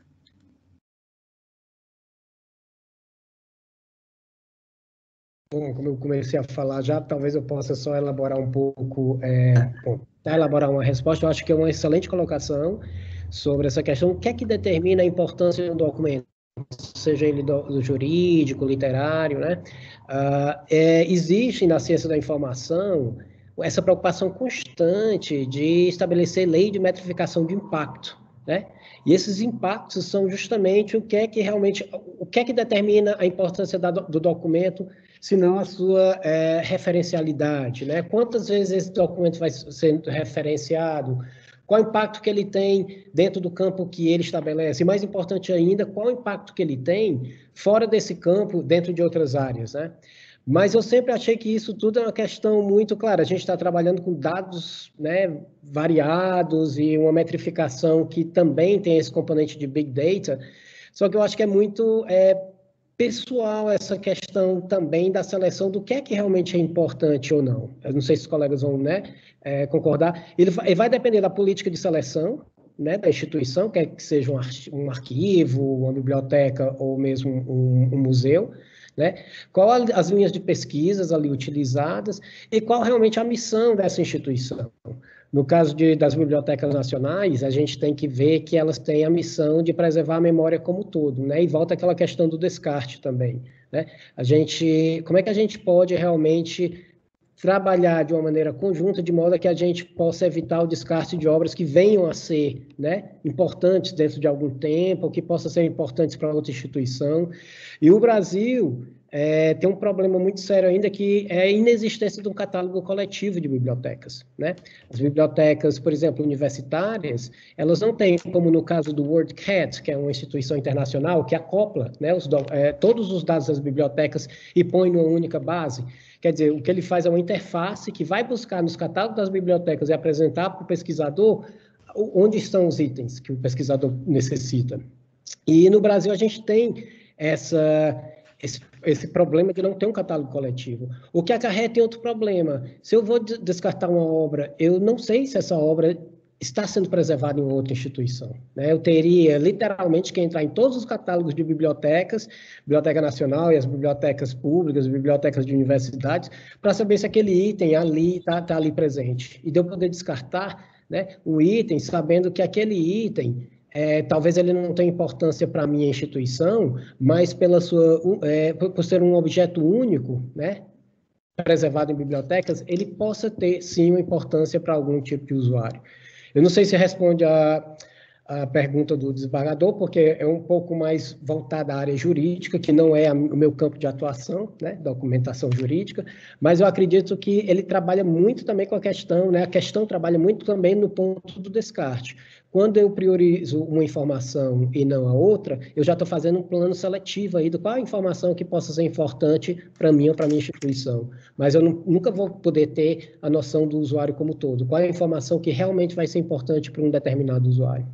Bom, como eu comecei a falar já, talvez eu possa só elaborar um pouco, é, bom, elaborar uma resposta. Eu acho que é uma excelente colocação sobre essa questão. O que é que determina a importância de um documento, seja ele do, do jurídico, literário, né? Uh, é, existe na ciência da informação essa preocupação constante de estabelecer lei de metrificação de impacto, né? E esses impactos são justamente o que é que realmente, o que é que determina a importância da, do documento, se não a sua é, referencialidade, né? Quantas vezes esse documento vai ser referenciado? Qual o impacto que ele tem dentro do campo que ele estabelece? E mais importante ainda, qual o impacto que ele tem fora desse campo, dentro de outras áreas, né? Mas eu sempre achei que isso tudo é uma questão muito clara. A gente está trabalhando com dados, né, variados e uma metrificação que também tem esse componente de Big Data, só que eu acho que é muito é, pessoal essa questão também da seleção do que é que realmente é importante ou não. Eu não sei se os colegas vão, né, é, concordar. Ele vai, ele vai depender da política de seleção, né, da instituição, quer que seja um, um arquivo, uma biblioteca ou mesmo um, um museu, né? Qual as linhas de pesquisas ali utilizadas e qual realmente a missão dessa instituição. No caso de, das bibliotecas nacionais, a gente tem que ver que elas têm a missão de preservar a memória como um todo, né? E volta aquela questão do descarte também, né? A gente, como é que a gente pode realmente trabalhar de uma maneira conjunta, de modo que a gente possa evitar o descarte de obras que venham a ser, né, importantes dentro de algum tempo, ou que possam ser importantes para outra instituição. E o Brasil é, tem um problema muito sério ainda, que é a inexistência de um catálogo coletivo de bibliotecas, né? As bibliotecas, por exemplo, universitárias, elas não têm, como no caso do WorldCat, que é uma instituição internacional, que acopla, né, os, é, todos os dados das bibliotecas e põe numa única base. Quer dizer, o que ele faz é uma interface que vai buscar nos catálogos das bibliotecas e apresentar para o pesquisador onde estão os itens que o pesquisador necessita. E no Brasil a gente tem essa, esse, esse problema de não ter um catálogo coletivo. O que acarreta em outro problema. Se eu vou descartar uma obra, eu não sei se essa obra está sendo preservado em outra instituição, né? Eu teria, literalmente, que entrar em todos os catálogos de bibliotecas, Biblioteca Nacional e as bibliotecas públicas, bibliotecas de universidades, para saber se aquele item ali está tá ali presente. E de eu poder descartar, né, um item, sabendo que aquele item, é, talvez ele não tenha importância para a minha instituição, mas pela sua, é, por ser um objeto único, né, preservado em bibliotecas, ele possa ter, sim, uma importância para algum tipo de usuário. Eu não sei se responde a, a pergunta do desembargador, porque é um pouco mais voltada à área jurídica, que não é a, o meu campo de atuação, né, documentação jurídica, mas eu acredito que ele trabalha muito também com a questão, né, a questão trabalha muito também no ponto do descarte. Quando eu priorizo uma informação e não a outra, eu já estou fazendo um plano seletivo aí do qual a informação que possa ser importante para mim ou para a minha instituição. Mas eu não, nunca vou poder ter a noção do usuário como todo. Qual é a informação que realmente vai ser importante para um determinado usuário?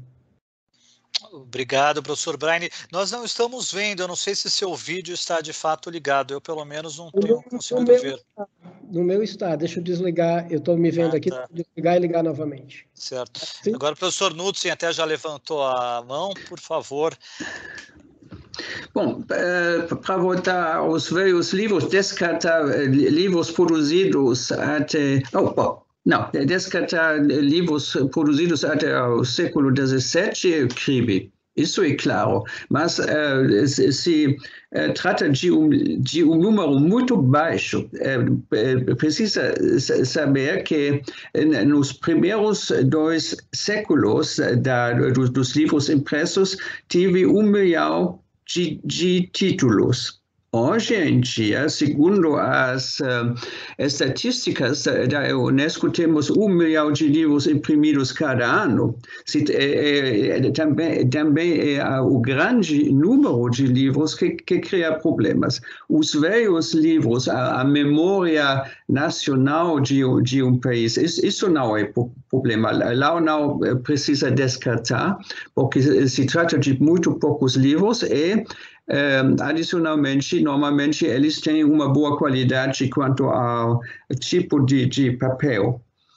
Obrigado, professor Breiner. Nós não estamos vendo, eu não sei se seu vídeo está de fato ligado, eu pelo menos não tenho meu, conseguido ver. Está, no meu está, deixa eu desligar, eu estou me vendo ah, aqui, tá. Desligar e ligar novamente. Certo. Sim? Agora o professor Knudsen até já levantou a mão, por favor. Bom, para voltar aos velhos livros, descartar livros produzidos até... Oh, bom, não, descartar livros produzidos até o século dezessete é crime. Isso é claro, mas uh, se, se uh, trata de um, de um número muito baixo. Uh, precisa saber que uh, nos primeiros dois séculos da, dos, dos livros impressos, tive um milhão de, de títulos. Hoje em dia, segundo as uh, estatísticas da Unesco, temos um milhão de livros imprimidos cada ano. Se, é, é, também, também é o grande número de livros que, que cria problemas. Os velhos livros, a, a memória nacional de, de um país, isso, isso não é problema. Lá não precisa descartar, porque se trata de muito poucos livros e Um, adicionalmente, normalmente, eles têm uma boa qualidade quanto ao tipo de, de papel.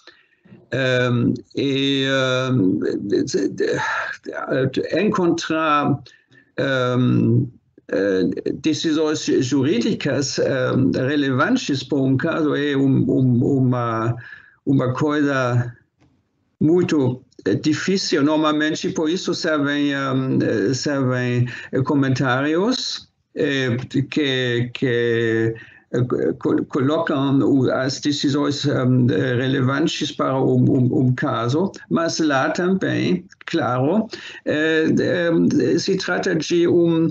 Um, e um, de, de, de, encontrar um, uh, decisões jurídicas um, relevantes para um caso é um, um, uma, uma coisa muito difícil. Normalmente, por isso servem, um, servem comentários eh, que, que colocam as decisões um, relevantes para um, um, um caso, mas lá também, claro, eh, eh, se trata de, um,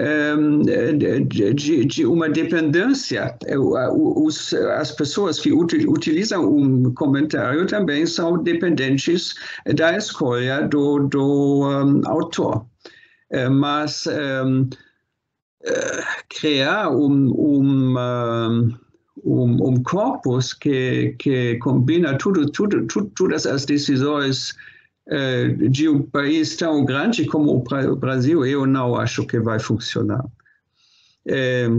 de, de, de uma dependência. Os, as pessoas que utilizam um comentário também são dependentes da escolha do, do um, autor. Eh, mas um, Uh, criar um, um, um, um, um corpus que, que combina tudo, tudo, tudo, todas as decisões uh, de um país tão grande como o Brasil, eu não acho que vai funcionar. Um,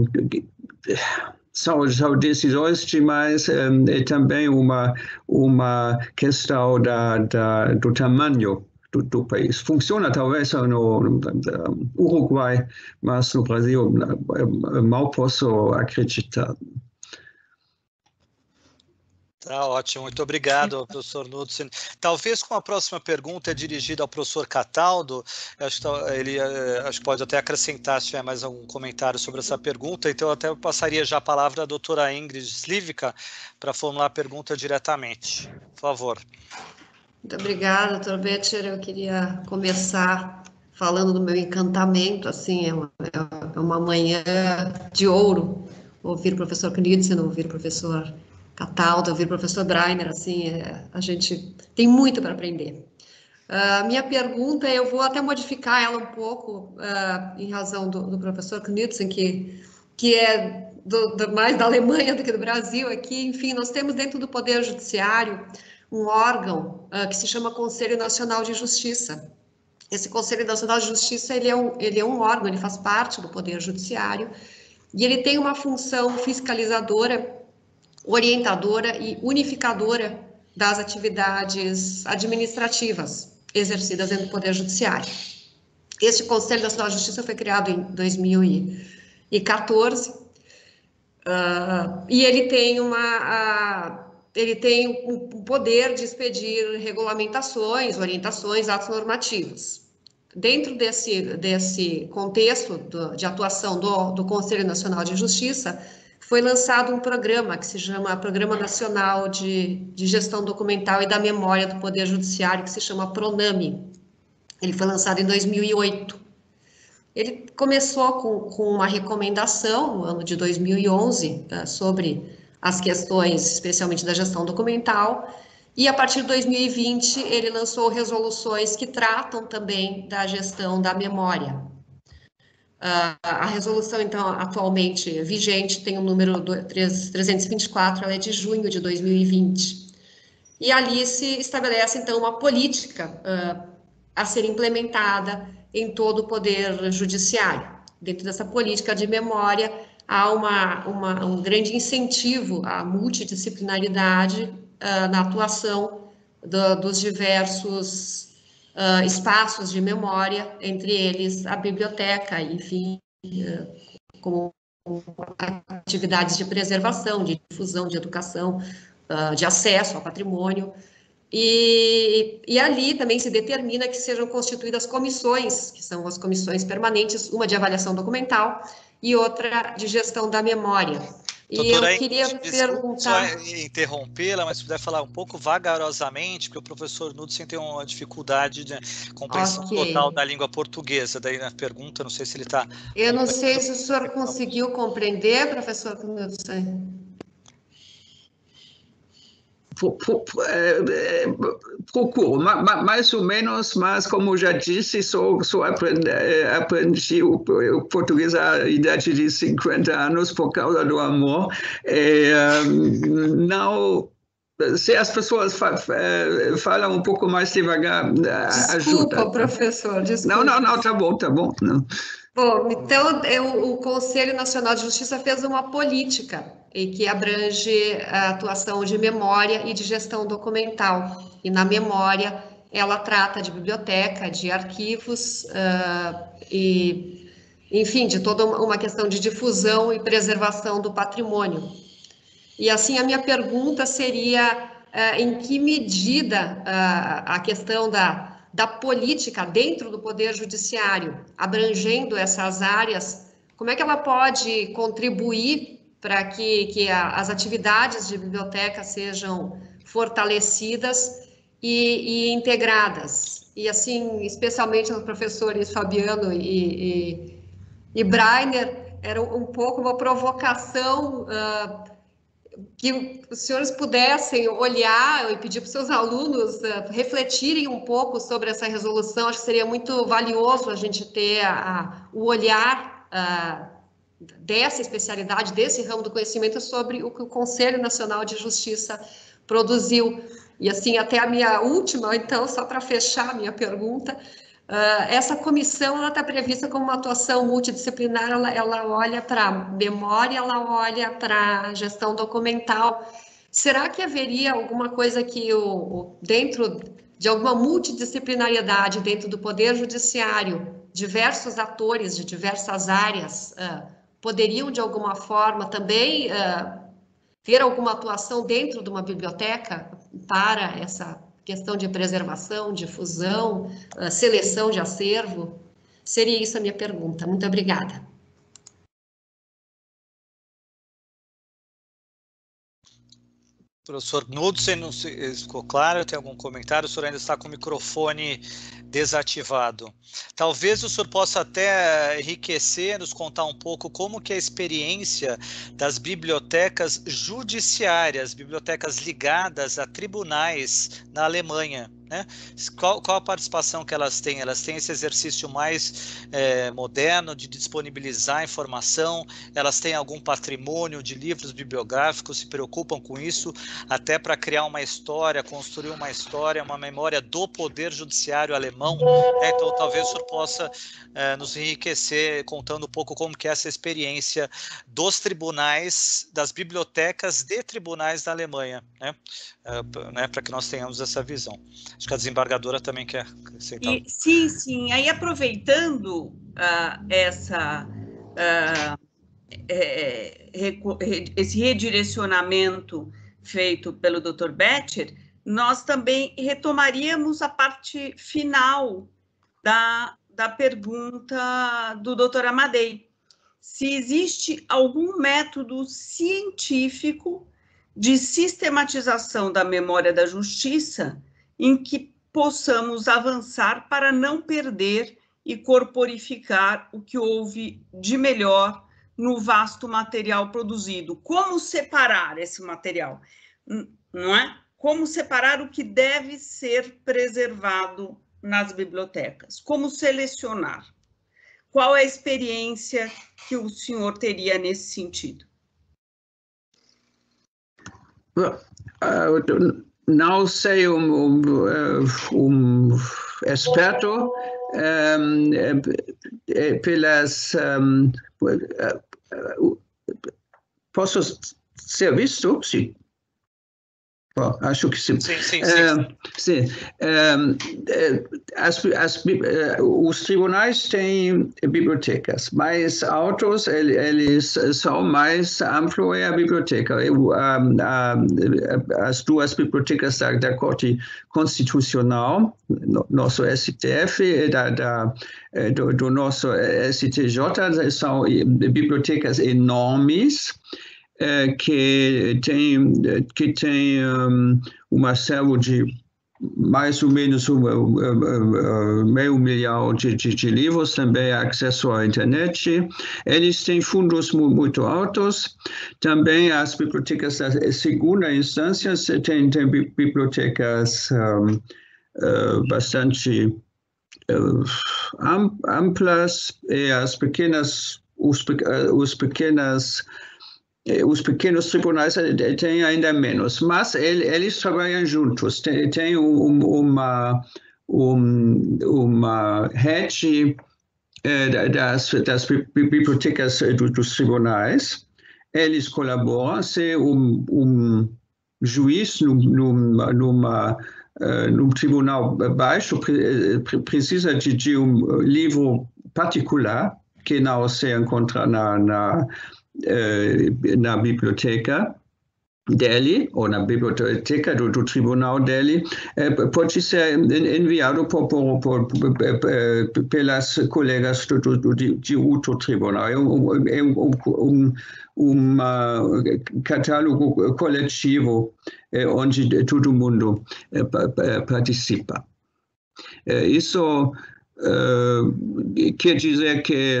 são, são decisões demais, um, e também uma, uma questão da, da, do tamanho Do, do país. Funciona talvez no, no, no Uruguai, mas no Brasil mal posso acreditar. Tá ótimo, muito obrigado, professor Knudsen. Talvez com a próxima pergunta é dirigida ao professor Cataldo, acho que ele acho que pode até acrescentar se tiver mais algum comentário sobre essa pergunta, então eu até passaria já a palavra à doutora Ingrid Slivka para formular a pergunta diretamente. Por favor. Muito obrigada, doutor Betcher. Eu queria começar falando do meu encantamento, assim, é uma, é uma manhã de ouro, ouvir o professor Knudsen, ouvir o professor Cataldo, ouvir o professor Breiner, assim, é, a gente tem muito para aprender. A uh, minha pergunta, eu vou até modificar ela um pouco, uh, em razão do, do professor Knudsen, que, que é do, do, mais da Alemanha do que do Brasil aqui. Enfim, nós temos dentro do Poder Judiciário um órgão uh, que se chama Conselho Nacional de Justiça. Esse Conselho Nacional de Justiça, ele é, um, ele é um órgão, ele faz parte do Poder Judiciário, e ele tem uma função fiscalizadora, orientadora e unificadora das atividades administrativas exercidas dentro do Poder Judiciário. Este Conselho Nacional de Justiça foi criado em dois mil e quatorze, uh, e ele tem uma... Uh, ele tem o poder de expedir regulamentações, orientações, atos normativos. Dentro desse, desse contexto do, de atuação do, do Conselho Nacional de Justiça, foi lançado um programa que se chama Programa Nacional de, de Gestão Documental e da Memória do Poder Judiciário, que se chama PRONAME. Ele foi lançado em dois mil e oito. Ele começou com, com uma recomendação, no ano de dois mil e onze, tá, sobre as questões, especialmente da gestão documental, e a partir de dois mil e vinte ele lançou resoluções que tratam também da gestão da memória. Uh, a resolução, então, atualmente vigente, tem o número trezentos e vinte e quatro, ela é de junho de dois mil e vinte, e ali se estabelece, então, uma política uh, a ser implementada em todo o Poder Judiciário. Dentro dessa política de memória, há uma, uma, um grande incentivo à multidisciplinaridade uh, na atuação do, dos diversos uh, espaços de memória, entre eles a biblioteca, enfim, como atividades de preservação, de difusão, de educação, de acesso ao patrimônio. E, e ali também se determina que sejam constituídas comissões, que são as comissões permanentes, uma de avaliação documental e outra de gestão da memória. E Doutora, eu queria perguntar... Só interrompê-la, mas se puder falar um pouco vagarosamente, porque o professor Knudsen tem uma dificuldade de compreensão okay. total da língua portuguesa. Daí na pergunta, não sei se ele está... Eu não sei se o senhor conseguiu compreender, professor Knudsen. Procuro, mais ou menos, mas como já disse, só, só aprendi, aprendi o, o português à idade de cinquenta anos por causa do amor. E, um, não, se as pessoas fa, falam um pouco mais devagar, desculpa, ajuda. Desculpa, professor, desculpa. Não, não, não, tá bom, tá bom. Não. Bom, então eu, o Conselho Nacional de Justiça fez uma política e que abrange a atuação de memória e de gestão documental. E na memória ela trata de biblioteca, de arquivos uh, e, enfim, de toda uma questão de difusão e preservação do patrimônio. E assim a minha pergunta seria uh, em que medida uh, a questão da da política dentro do Poder Judiciário, abrangendo essas áreas, como é que ela pode contribuir para que, que a, as atividades de biblioteca sejam fortalecidas e, e integradas? E assim, especialmente os professores Fabiano e, e, e Breiner, era um pouco uma provocação... Uh, que os senhores pudessem olhar e pedir para os seus alunos uh, refletirem um pouco sobre essa resolução. Acho que seria muito valioso a gente ter a, a, o olhar uh, dessa especialidade, desse ramo do conhecimento sobre o que o Conselho Nacional de Justiça produziu. E assim, até a minha última, então, só para fechar a minha pergunta, Uh, essa comissão está prevista como uma atuação multidisciplinar, ela, ela olha para memória, ela olha para gestão documental. Será que haveria alguma coisa que, o, o, dentro de alguma multidisciplinariedade, dentro do Poder Judiciário, diversos atores de diversas áreas uh, poderiam, de alguma forma, também uh, ter alguma atuação dentro de uma biblioteca para essa questão de preservação, difusão, uh, seleção de acervo? Seria isso a minha pergunta. Muito obrigada. Professor Knudsen, não se, ficou claro? Tem algum comentário? O senhor ainda está com o microfone desativado. Talvez o senhor possa até enriquecer, nos contar um pouco como que é a experiência das bibliotecas judiciárias, bibliotecas ligadas a tribunais na Alemanha, né? Qual, qual a participação que elas têm? Elas têm esse exercício mais é, moderno de disponibilizar informação, elas têm algum patrimônio de livros bibliográficos, se preocupam com isso, até para criar uma história, construir uma história, uma memória do Poder Judiciário alemão, né? Então talvez o senhor possa é, nos enriquecer contando um pouco como que é essa experiência dos tribunais, das bibliotecas de tribunais da Alemanha, né? É, né, para que nós tenhamos essa visão. Acho que a desembargadora também quer aceitar. E, sim, sim. Aí, aproveitando uh, essa, uh, é, esse redirecionamento feito pelo doutor Betcher, nós também retomaríamos a parte final da, da pergunta do doutor Amadei. Se existe algum método científico de sistematização da memória da justiça em que possamos avançar para não perder e corporificar o que houve de melhor no vasto material produzido. Como separar esse material, não é? Como separar o que deve ser preservado nas bibliotecas? Como selecionar? Qual é a experiência que o senhor teria nesse sentido? Uh, não sei um, um, um experto um, pelas um, posso ser visto? Sim. Bom, acho que sim. Sim, sim, sim. Uh, sim. Um, as, as, uh, os tribunais têm bibliotecas, mas autos eles são mais amplos é a biblioteca. Eu, um, um, as duas bibliotecas da, da Corte Constitucional, no, nosso S T F e da, da, do, do nosso S T J, são bibliotecas enormes, que tem, que tem um, uma série de mais ou menos um, um, um, meio milhão de, de, de livros, também acesso à internet. Eles têm fundos muito altos. Também as bibliotecas da segunda instância têm, têm bibliotecas um, uh, bastante uh, amplas, e as pequenas, os, os pequenas Os pequenos tribunais têm ainda menos, mas eles trabalham juntos. Tem, tem um, uma, um, uma rede eh, das, das bibliotecas dos tribunais. Eles colaboram. Se um, um juiz num, numa, numa, uh, num tribunal baixo precisa de, de um livro particular que não se encontra na, na na biblioteca dele, ou na biblioteca do, do tribunal dele, pode ser enviado por, por, por, pelas colegas do, do, de outro tribunal. É um, é um, um, um catálogo coletivo onde todo mundo participa. Isso quer dizer que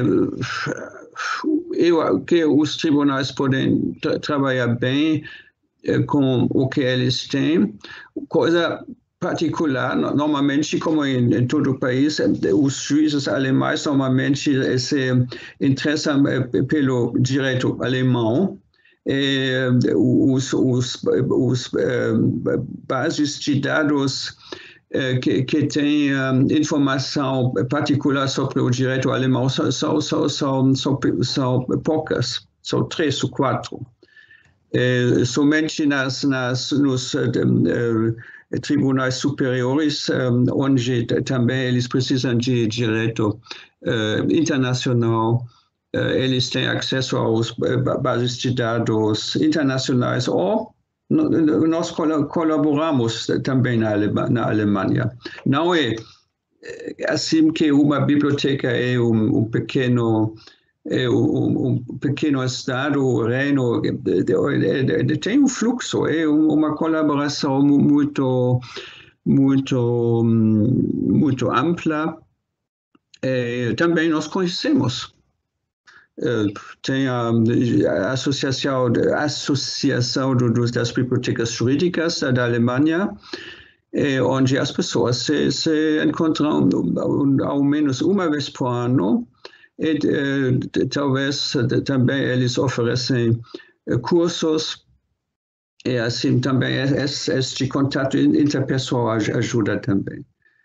Eu, que os tribunais podem tra trabalhar bem eh, com o que eles têm. Coisa particular, no, normalmente, como em, em todo o país, os juízes alemães normalmente se interessam eh, pelo direito alemão. Eh, os, os, os eh, bases de dados Que, que tem um, informação particular sobre o direito alemão são, são, são, são, são, são poucas, são três ou quatro. É, somente nas, nas, nos uh, tribunais superiores, um, onde também eles precisam de direito uh, internacional, uh, eles têm acesso aos uh, bases de dados internacionais ou nós colaboramos também na Alemanha, na Alemanha. Não é assim que uma biblioteca é um, um pequeno é um, um pequeno estado, reino, tem um fluxo, é uma colaboração muito muito muito ampla. É, também nós conhecemos. Uh, tem a, a associação, a associação do, do, das bibliotecas jurídicas da Alemanha, eh, onde as pessoas se, se encontram ao menos uma vez por ano, e eh, talvez também eles oferecem cursos, e assim também este contato interpessoal ajuda também.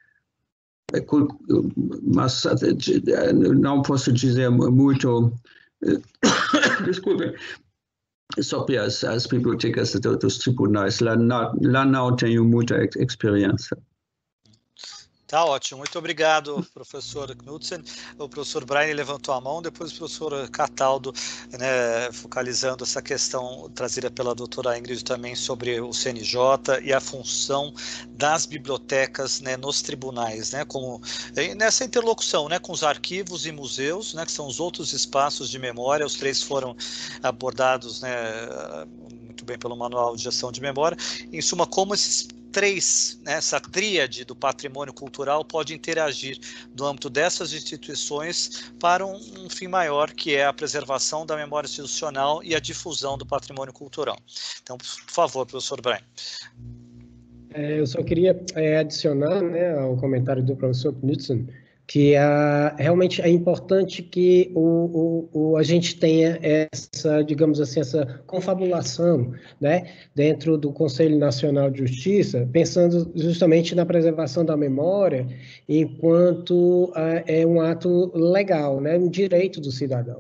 Mas não posso dizer muito, desculpe, sobre as, as bibliotecas dos tribunais. Lá não, lá não tenho muita experiência. Tá ótimo, muito obrigado, professor Knudsen. O professor Brian levantou a mão, depois o professor Cataldo, né, focalizando essa questão trazida pela doutora Ingrid também sobre o C N J e a função das bibliotecas, né, nos tribunais, né, como nessa interlocução, né, com os arquivos e museus, né, que são os outros espaços de memória. Os três foram abordados, né, muito bem pelo Manual de Gestão de Memória. Em suma, como esses três, né, essa tríade do patrimônio cultural pode interagir no âmbito dessas instituições para um, um fim maior, que é a preservação da memória institucional e a difusão do patrimônio cultural. Então, por favor, professor Brian. É, eu só queria é, adicionar, né, ao comentário do professor Knudsen, que a, realmente é importante que o, o, o, a gente tenha essa, digamos assim, essa confabulação, né, dentro do Conselho Nacional de Justiça, pensando justamente na preservação da memória, enquanto uh, é um ato legal, né, um direito do cidadão.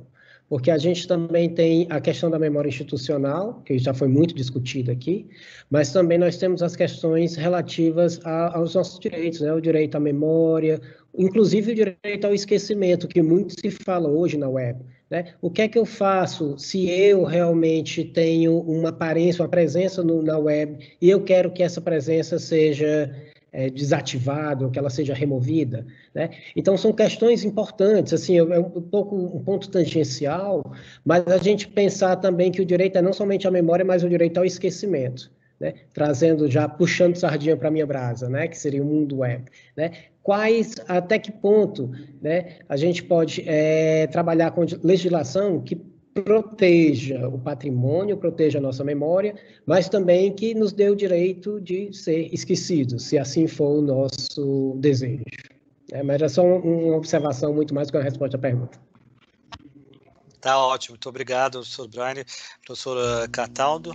porque a gente também tem a questão da memória institucional, que já foi muito discutida aqui, mas também nós temos as questões relativas a, aos nossos direitos, né? O direito à memória, inclusive o direito ao esquecimento, que muito se fala hoje na web, né? O que é que eu faço se eu realmente tenho uma aparência, uma presença no, na web, e eu quero que essa presença seja é, desativada, ou que ela seja removida, né? Então, são questões importantes, assim, é um pouco um ponto tangencial, mas a gente pensar também que o direito é não somente a memória, mas o direito ao esquecimento, né? Trazendo, já puxando sardinha para a minha brasa, né? Que seria o mundo web, né? Quais, até que ponto, né, a gente pode é, trabalhar com legislação que proteja o patrimônio, proteja a nossa memória, mas também que nos dê o direito de ser esquecidos, se assim for o nosso desejo. É, mas é só uma observação muito mais do que uma resposta à pergunta. Tá ótimo, muito obrigado, professor Brian. Professor Cataldo.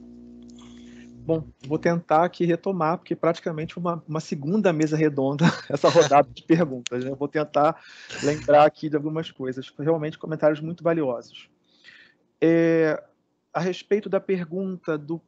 Bom, vou tentar aqui retomar, porque praticamente uma, uma segunda mesa redonda, essa rodada de perguntas, né? Eu vou tentar lembrar aqui de algumas coisas, realmente comentários muito valiosos. É, a respeito da pergunta do,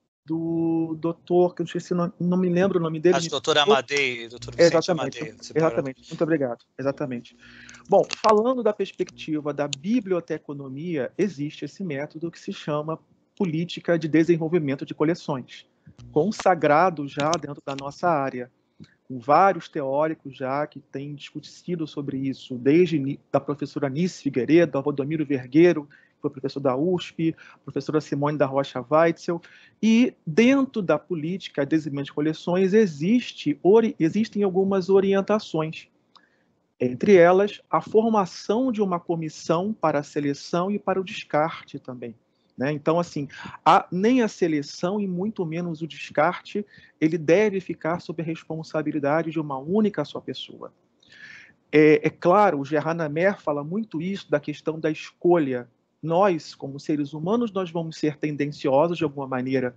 do doutor, que eu esqueci, não, não me lembro o nome dele. Acho que doutor Amadei, doutor Vicente exatamente, Amadei. exatamente, muito obrigado, exatamente. Bom, falando da perspectiva da biblioteconomia, existe esse método que se chama política de desenvolvimento de coleções, consagrado já dentro da nossa área, com vários teóricos já que têm discutido sobre isso, desde da professora Nice Figueiredo, Valdomiro Vergueiro, que foi professor da U S P, professora Simone da Rocha Weitzel, e dentro da política de desenvolvimento de coleções existe, ori, existem algumas orientações, entre elas a formação de uma comissão para a seleção e para o descarte também. Né? Então, assim, a, nem a seleção e muito menos o descarte, ele deve ficar sob a responsabilidade de uma única só pessoa. É, é claro, o Gerard Namer fala muito isso da questão da escolha. Nós, como seres humanos, nós vamos ser tendenciosos de alguma maneira.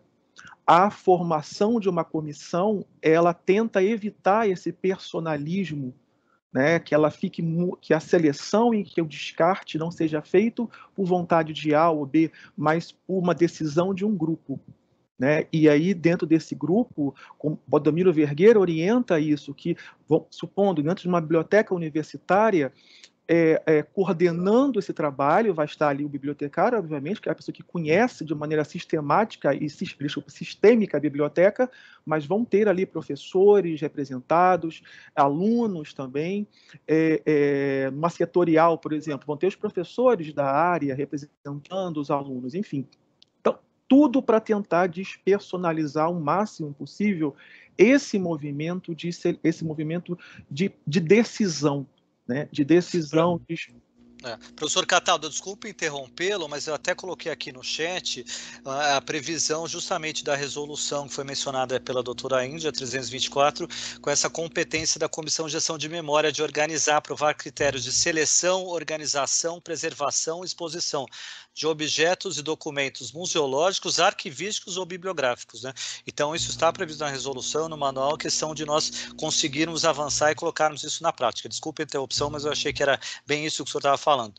A formação de uma comissão, ela tenta evitar esse personalismo, né, que ela fique, que a seleção e que o descarte não seja feito por vontade de A ou B, mas por uma decisão de um grupo, né? E aí dentro desse grupo, como Valdomiro Vergueiro orienta isso, que, supondo dentro de uma biblioteca universitária, É, é, coordenando esse trabalho, vai estar ali o bibliotecário, obviamente, que é a pessoa que conhece de maneira sistemática e sistêmica a biblioteca, mas vão ter ali professores representados, alunos também, é, é, uma setorial, por exemplo, vão ter os professores da área representando os alunos, enfim. Então, tudo para tentar despersonalizar o máximo possível esse movimento de, esse movimento de, de decisão, né, de decisão. De... É. Professor Cataldo, desculpe interrompê-lo, mas eu até coloquei aqui no chat a previsão justamente da resolução que foi mencionada pela doutora Índia, trezentos e vinte e quatro, com essa competência da Comissão de Gestão de Memória de organizar, aprovar critérios de seleção, organização, preservação e exposição de objetos e documentos museológicos, arquivísticos ou bibliográficos, né? Então, isso está previsto na resolução, no manual, questão de nós conseguirmos avançar e colocarmos isso na prática. Desculpe a interrupção, mas eu achei que era bem isso que o senhor estava falando.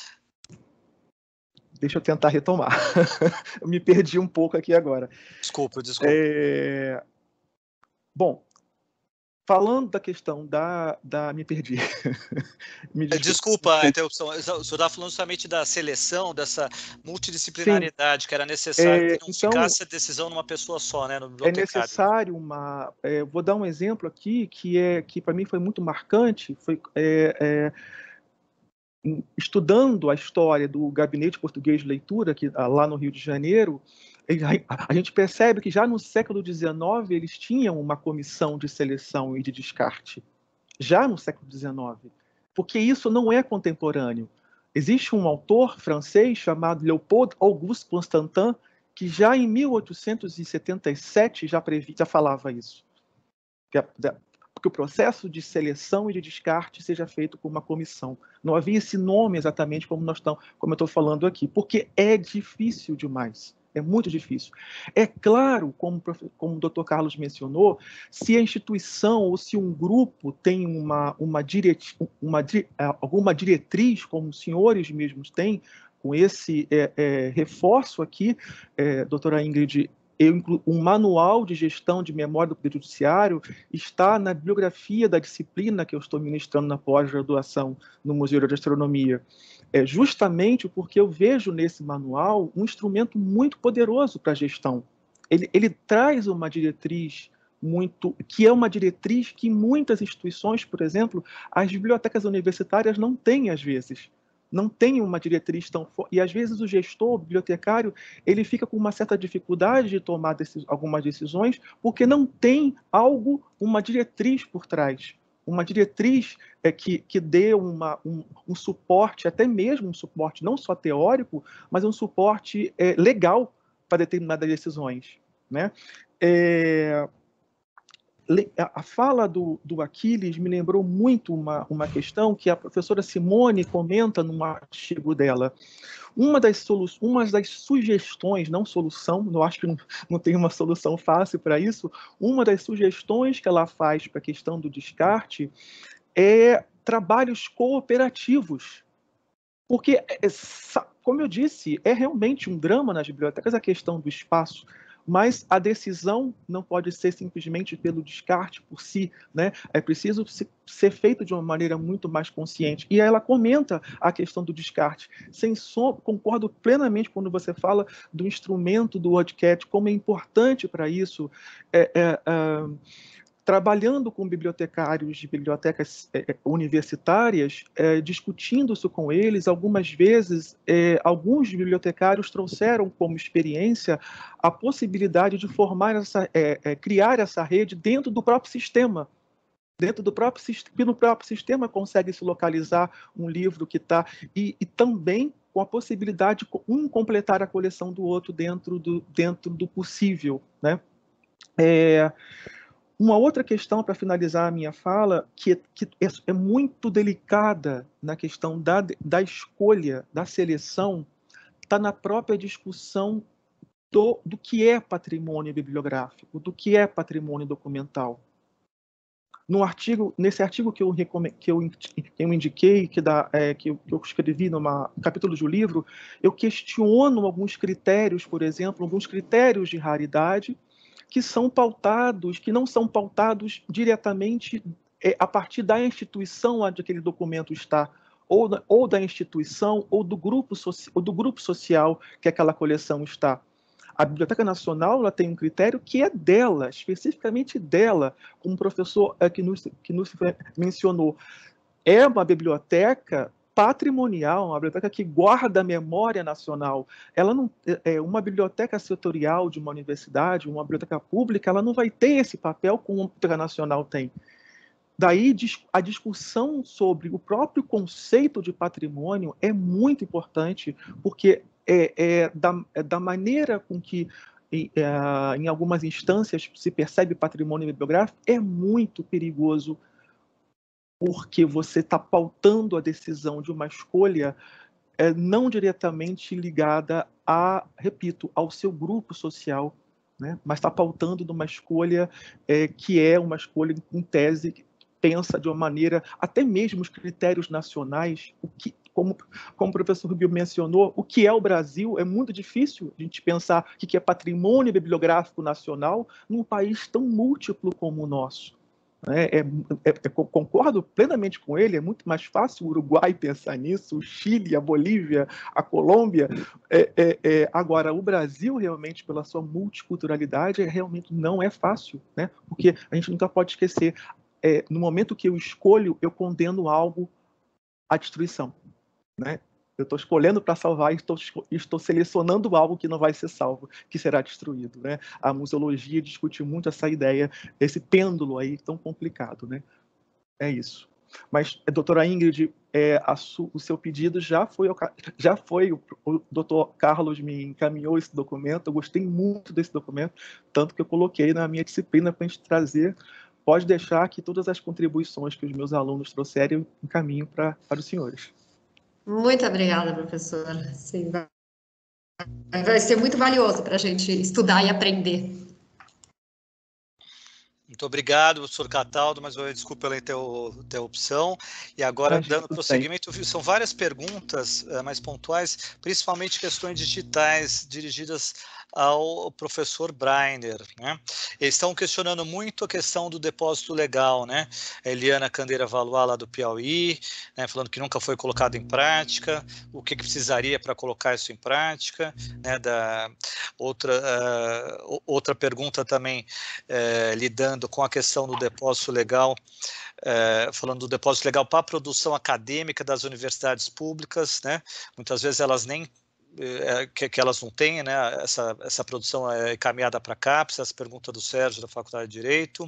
Deixa eu tentar retomar. Eu me perdi um pouco aqui agora. Desculpa, desculpa. É... Bom, falando da questão da... da... Me perdi. Me desculpa a interrupção. O senhor estava falando justamente da seleção, dessa multidisciplinaridade. Sim. Que era necessário é, que não então, ficasse a decisão numa pessoa só, né? No é necessário uma... É, vou dar um exemplo aqui que, é, que para mim foi muito marcante. Foi... É, é, estudando a história do Gabinete Português de Leitura, que, lá no Rio de Janeiro, a gente percebe que já no século dezenove eles tinham uma comissão de seleção e de descarte. Já no século dezenove. Porque isso não é contemporâneo. Existe um autor francês chamado Léopold Auguste Constantin, que já em mil oitocentos e setenta e sete já, previ, já falava isso. Que a, que o processo de seleção e de descarte seja feito por uma comissão. Não havia esse nome exatamente como, nós estamos, como eu estou falando aqui, porque é difícil demais. É muito difícil. É claro, como, como o doutor Carlos mencionou, se a instituição ou se um grupo tem uma, uma, direti uma alguma diretriz, como os senhores mesmos têm, com esse é, é, reforço aqui, é, doutora Ingrid, eu incluo, um manual de gestão de memória do Poder Judiciário está na bibliografia da disciplina que eu estou ministrando na pós-graduação no Museu de Astronomia. É justamente porque eu vejo nesse manual um instrumento muito poderoso para a gestão. Ele, ele traz uma diretriz muito, que é uma diretriz que muitas instituições, por exemplo, as bibliotecas universitárias não têm às vezes. Não tem uma diretriz tão forte, e às vezes o gestor, o bibliotecário, ele fica com uma certa dificuldade de tomar decis algumas decisões, porque não tem algo, uma diretriz por trás, uma diretriz é, que, que dê uma, um, um suporte, até mesmo um suporte não só teórico, mas um suporte é, legal para determinadas decisões, né? É... A fala do, do Aquiles me lembrou muito uma, uma questão que a professora Simone comenta num artigo dela. Uma das, solu uma das sugestões, não solução, eu acho que não, não tem uma solução fácil para isso, uma das sugestões que ela faz para a questão do descarte é trabalhos cooperativos. Porque, como eu disse, é realmente um drama nas bibliotecas a questão do espaço, mas a decisão não pode ser simplesmente pelo descarte por si, né? É preciso ser feito de uma maneira muito mais consciente. E ela comenta a questão do descarte. Sem som, concordo plenamente quando você fala do instrumento do WordCat, como é importante para isso. É, é, é, trabalhando com bibliotecários de bibliotecas é, universitárias, é, discutindo isso com eles, algumas vezes, é, alguns bibliotecários trouxeram como experiência a possibilidade de formar essa, é, é, criar essa rede dentro do próprio sistema. Dentro do próprio sistema, no próprio sistema consegue se localizar um livro que está, e, e também com a possibilidade de um completar a coleção do outro dentro do, dentro do possível, né? É, Uma outra questão, para finalizar a minha fala, que, que é, é muito delicada na questão da, da escolha, da seleção, está na própria discussão do, do que é patrimônio bibliográfico, do que é patrimônio documental. No artigo, nesse artigo que eu, que eu, que eu indiquei, que, dá, é, que, eu, que eu escrevi numa, no capítulo de um livro, eu questiono alguns critérios, por exemplo, alguns critérios de raridade, que são pautados, que não são pautados diretamente é, a partir da instituição onde aquele documento está, ou da, ou da instituição, ou do, grupo soci, ou do grupo social que aquela coleção está. A Biblioteca Nacional ela tem um critério que é dela, especificamente dela, como o professor é, que, nos, que nos mencionou. É uma biblioteca patrimonial, uma biblioteca que guarda a memória nacional. Ela não, é, uma biblioteca setorial de uma universidade, uma biblioteca pública, ela não vai ter esse papel como a Biblioteca Nacional tem. Daí a discussão sobre o próprio conceito de patrimônio é muito importante, porque é, é, da, é da maneira com que é, em algumas instâncias se percebe patrimônio bibliográfico, é muito perigoso, porque você está pautando a decisão de uma escolha é, não diretamente ligada a, repito, ao seu grupo social, né? Mas está pautando de uma escolha é, que é uma escolha, em tese, que pensa de uma maneira, até mesmo os critérios nacionais, o que, como, como o professor Rubio mencionou, o que é o Brasil, é muito difícil a gente pensar o que é patrimônio bibliográfico nacional num país tão múltiplo como o nosso. É, é, é, concordo plenamente com ele, é muito mais fácil o Uruguai pensar nisso, o Chile, a Bolívia, a Colômbia. É, é, é, agora, o Brasil, realmente, pela sua multiculturalidade, é, realmente não é fácil, né? Porque a gente nunca pode esquecer, é, no momento que eu escolho, eu condeno algo à destruição, né? Eu estou escolhendo para salvar e estou, estou selecionando algo que não vai ser salvo, que será destruído, né? A museologia discute muito essa ideia, esse pêndulo aí tão complicado, né? É isso. Mas, doutora Ingrid, é, a su, o seu pedido já foi, já foi o, o doutor Carlos me encaminhou esse documento, eu gostei muito desse documento, tanto que eu coloquei na minha disciplina para a gente trazer. Pode deixar que todas as contribuições que os meus alunos trouxerem eu encaminho para, para os senhores. Muito obrigada, professora. Sim, vai ser muito valioso para a gente estudar e aprender. Muito obrigado, professor Cataldo, mas desculpe pela interrupção. E agora, dando prosseguimento, são várias perguntas uh, mais pontuais, principalmente questões digitais dirigidas ao professor Breiner, né? Eles estão questionando muito a questão do depósito legal, né? A Eliana Candeira Valois, lá do Piauí, né, falando que nunca foi colocado em prática, o que, que precisaria para colocar isso em prática, né? Da outra, uh, outra pergunta também, uh, lidando com a questão do depósito legal, uh, falando do depósito legal para a produção acadêmica das universidades públicas, né? Muitas vezes elas nem É, que, que elas não têm, né? Essa, essa produção é encaminhada para a CAPES, essa pergunta do Sérgio, da Faculdade de Direito.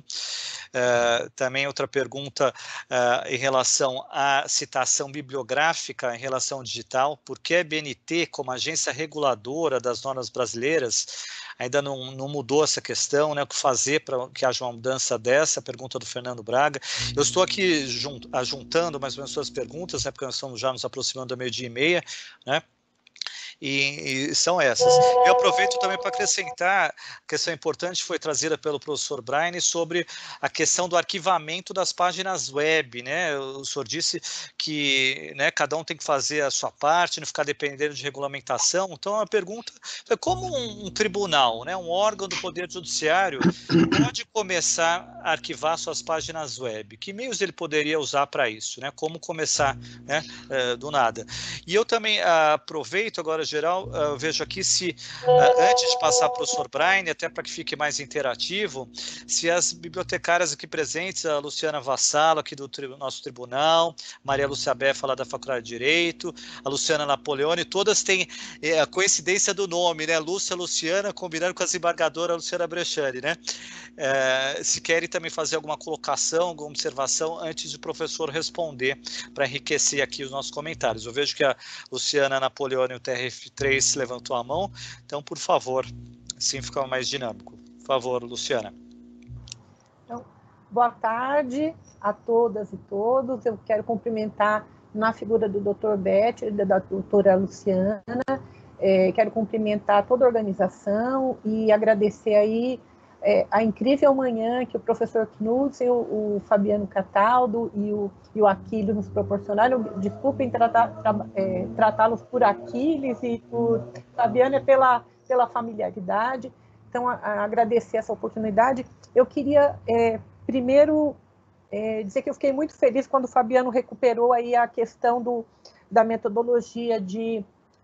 É, também outra pergunta é, em relação à citação bibliográfica em relação ao digital, por que a B N T, como agência reguladora das normas brasileiras, ainda não, não mudou essa questão, né? O que fazer para que haja uma mudança dessa? Pergunta do Fernando Braga. Eu estou aqui junt, ajuntando mais ou menos suas perguntas, né? Porque nós estamos já nos aproximando do meio-dia e meia, né? E, e são essas. Eu aproveito também para acrescentar, a questão importante foi trazida pelo professor Breiner sobre a questão do arquivamento das páginas web, né? O senhor disse que, né, cada um tem que fazer a sua parte, não ficar dependendo de regulamentação. Então, a pergunta é como um, um tribunal, né, um órgão do Poder Judiciário pode começar a arquivar suas páginas web? Que meios ele poderia usar para isso, né? Como começar, né, do nada? E eu também uh, aproveito agora, geral, eu vejo aqui se, antes de passar para o professor Breiner, até para que fique mais interativo, se as bibliotecárias aqui presentes, a Luciana Vassalo, aqui do tri, nosso tribunal, Maria Lúcia Befa, lá da Faculdade de Direito, a Luciana Napoleone, todas têm é, a coincidência do nome, né? Lúcia, Luciana, combinando com a desembargadora Luciana Brechani, né? É, se querem também fazer alguma colocação, alguma observação, antes do professor responder, para enriquecer aqui os nossos comentários. Eu vejo que a Luciana Napoleone, o T R F três, levantou a mão, então, por favor, assim fica mais dinâmico. Por favor, Luciana. Então, boa tarde a todas e todos. Eu quero cumprimentar na figura do doutor Beth e da doutora Luciana. É, quero cumprimentar toda a organização e agradecer aí é, a incrível manhã que o professor Knudsen, o, o Fabiano Cataldo e o, e o Aquílio nos proporcionaram. Desculpem tratar, tra, é, tratá-los por Aquiles e por Fabiano, é pela, pela familiaridade. Então, a, a agradecer essa oportunidade. Eu queria, é, primeiro, é, dizer que eu fiquei muito feliz quando o Fabiano recuperou aí a questão do, da metodologia de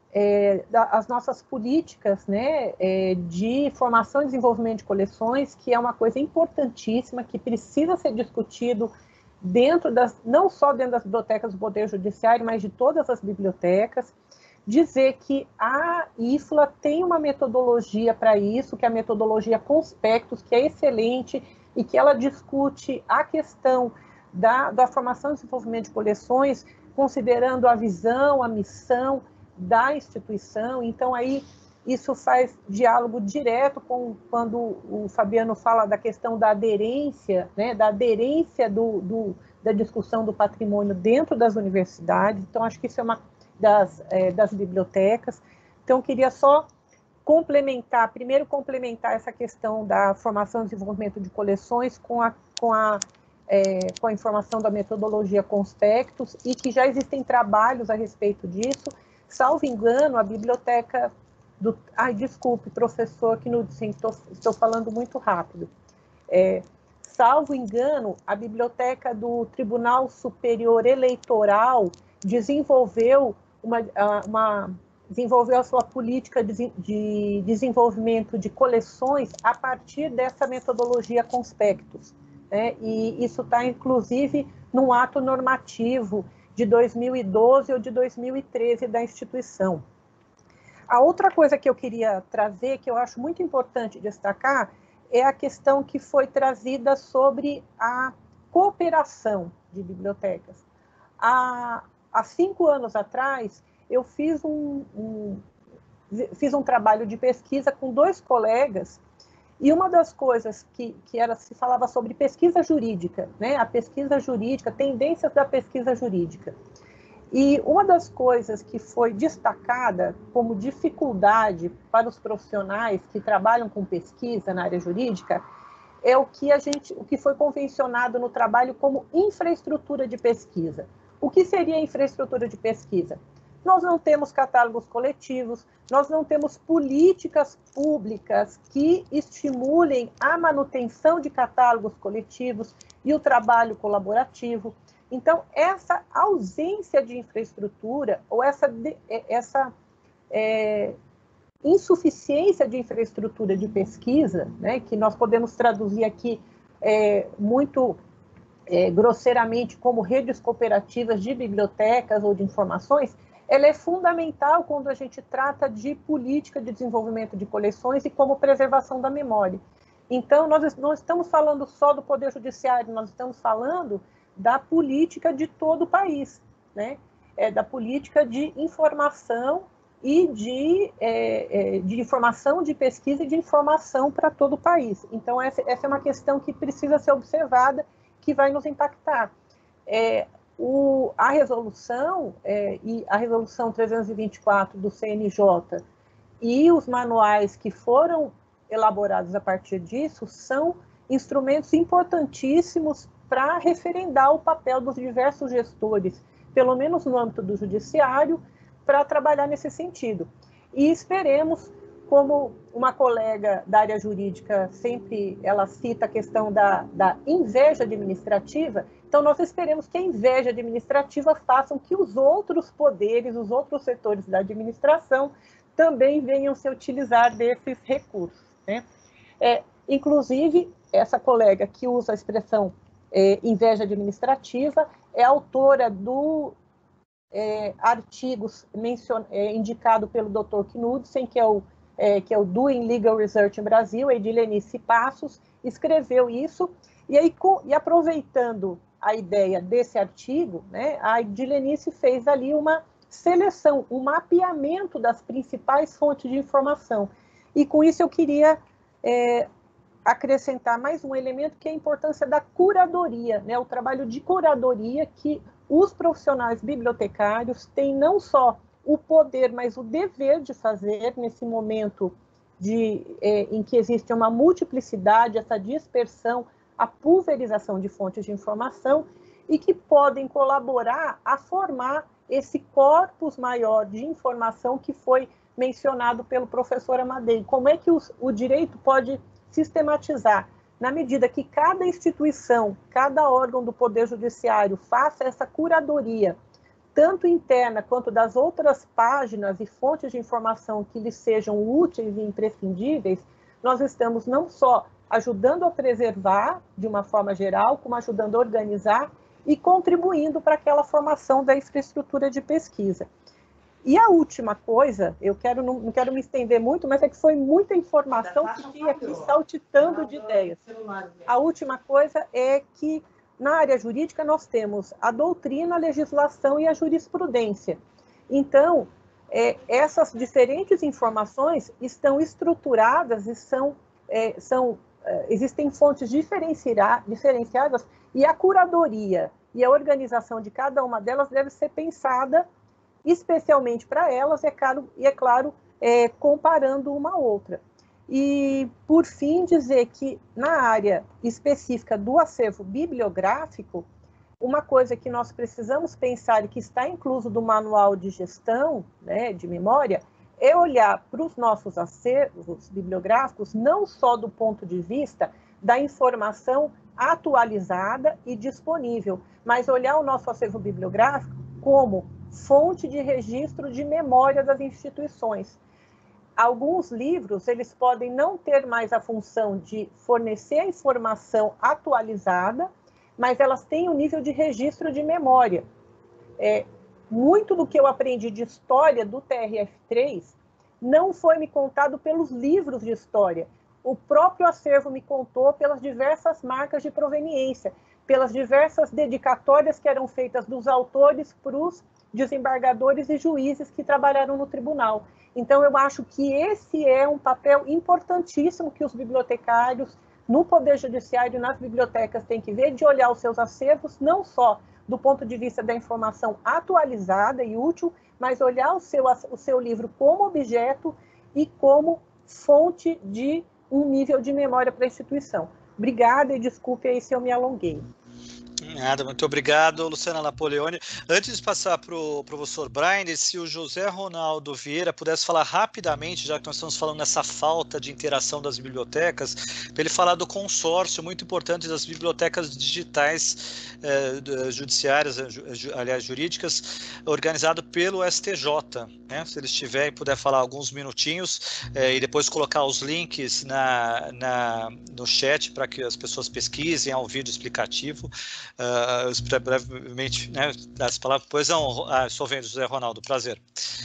É, da, as nossas políticas, né, é, de formação e desenvolvimento de coleções, que é uma coisa importantíssima, que precisa ser discutido dentro das, não só dentro das bibliotecas do Poder Judiciário, mas de todas as bibliotecas. Dizer que a I F L A tem uma metodologia para isso, que é a metodologia Conspectus, que é excelente, e que ela discute a questão da, da formação e desenvolvimento de coleções, considerando a visão, a missão da instituição. Então, aí, isso faz diálogo direto com quando o Fabiano fala da questão da aderência, né, da aderência do, do, da discussão do patrimônio dentro das universidades. Então, acho que isso é uma das, é, das bibliotecas. Então, eu queria só complementar, primeiro complementar essa questão da formação e desenvolvimento de coleções com a, com a É, com a informação da metodologia Conspectus, e que já existem trabalhos a respeito disso. Salvo engano, a biblioteca do... Ai, desculpe, professor Knudsen, estou, estou falando muito rápido. É, salvo engano, a biblioteca do Tribunal Superior Eleitoral desenvolveu uma, uma, desenvolveu a sua política de, de desenvolvimento de coleções a partir dessa metodologia Conspectus. É, e isso está, inclusive, num ato normativo de dois mil e doze ou de dois mil e treze da instituição. A outra coisa que eu queria trazer, que eu acho muito importante destacar, é a questão que foi trazida sobre a cooperação de bibliotecas. Há, há cinco anos atrás, eu fiz um, um, fiz um trabalho de pesquisa com dois colegas. E uma das coisas que, que era, se falava sobre pesquisa jurídica, né, a pesquisa jurídica, tendências da pesquisa jurídica. E uma das coisas que foi destacada como dificuldade para os profissionais que trabalham com pesquisa na área jurídica é o que a gente, o que foi convencionado no trabalho como infraestrutura de pesquisa. O que seria infraestrutura de pesquisa? Nós não temos catálogos coletivos, nós não temos políticas públicas que estimulem a manutenção de catálogos coletivos e o trabalho colaborativo. Então, essa ausência de infraestrutura, ou essa, essa é, insuficiência de infraestrutura de pesquisa, né, que nós podemos traduzir aqui é, muito é, grosseiramente como redes cooperativas de bibliotecas ou de informações, ela é fundamental quando a gente trata de política de desenvolvimento de coleções e como preservação da memória. Então, nós não estamos falando só do Poder Judiciário, nós estamos falando da política de todo o país, né? É, da política de informação e de, é, é, de informação, de pesquisa e de informação para todo o país. Então, essa, essa é uma questão que precisa ser observada, que vai nos impactar. É, o, a resolução, é, e a resolução trezentos e vinte e quatro do C N J e os manuais que foram elaborados a partir disso são instrumentos importantíssimos para referendar o papel dos diversos gestores, pelo menos no âmbito do judiciário, para trabalhar nesse sentido. E esperemos, como uma colega da área jurídica sempre ela cita a questão da, da inveja administrativa, então nós esperemos que a inveja administrativa faça com que os outros poderes, os outros setores da administração também venham se utilizar desses recursos, né? É, inclusive, essa colega que usa a expressão É, inveja administrativa, é autora do é, artigos mencion, é, indicado pelo doutor Knudsen, que é, o, é, que é o Doing Legal Research em Brasil, a Edilenice Passos, escreveu isso, e, aí, com, e aproveitando a ideia desse artigo, né, a Edilenice fez ali uma seleção, um mapeamento das principais fontes de informação, e com isso eu queria é, acrescentar mais um elemento, que é a importância da curadoria, né? O trabalho de curadoria que os profissionais bibliotecários têm não só o poder, mas o dever de fazer nesse momento de, é, em que existe uma multiplicidade, essa dispersão, a pulverização de fontes de informação, e que podem colaborar a formar esse corpus maior de informação que foi mencionado pelo professor Amadei. Como é que os, o direito pode sistematizar, na medida que cada instituição, cada órgão do Poder Judiciário faça essa curadoria, tanto interna quanto das outras páginas e fontes de informação que lhes sejam úteis e imprescindíveis, nós estamos não só ajudando a preservar de uma forma geral, como ajudando a organizar e contribuindo para aquela formação da infraestrutura de pesquisa. E a última coisa, eu quero, não, não quero me estender muito, mas é que foi muita informação que tinha aqui saltitando de ideias. A última coisa é que, na área jurídica, nós temos a doutrina, a legislação e a jurisprudência. Então, é, essas diferentes informações estão estruturadas e são, é, são, é, existem fontes diferenciadas, e a curadoria e a organização de cada uma delas deve ser pensada especialmente para elas, é claro, e é claro, é, comparando uma outra. E, por fim, dizer que na área específica do acervo bibliográfico, uma coisa que nós precisamos pensar e que está incluso do manual de gestão, né, de memória, é olhar para os nossos acervos bibliográficos não só do ponto de vista da informação atualizada e disponível, mas olhar o nosso acervo bibliográfico como fonte de registro de memória das instituições. Alguns livros, eles podem não ter mais a função de fornecer a informação atualizada, mas elas têm um nível de registro de memória. É, muito do que eu aprendi de história do T R F três não foi me contado pelos livros de história. O próprio acervo me contou pelas diversas marcas de proveniência, pelas diversas dedicatórias que eram feitas dos autores para os desembargadores e juízes que trabalharam no tribunal. Então, eu acho que esse é um papel importantíssimo que os bibliotecários no Poder Judiciário e nas bibliotecas têm que ver, de olhar os seus acervos, não só do ponto de vista da informação atualizada e útil, mas olhar o seu, o seu livro como objeto e como fonte de um nível de memória para a instituição. Obrigada e desculpe aí se eu me alonguei. Nada, muito obrigado, Luciana Napoleone. Antes de passar para o professor Brian, se o José Ronaldo Vieira pudesse falar rapidamente, já que nós estamos falando nessa falta de interação das bibliotecas, para ele falar do consórcio muito importante das bibliotecas digitais eh, judiciárias, aliás, jurídicas, organizado pelo S T J. Né? Se ele estiver e puder falar alguns minutinhos eh, e depois colocar os links na, na, no chat para que as pessoas pesquisem, ao vídeo explicativo. Uh, brevemente, né, das palavras. Pois não, ah, estou vendo, José Ronaldo, prazer.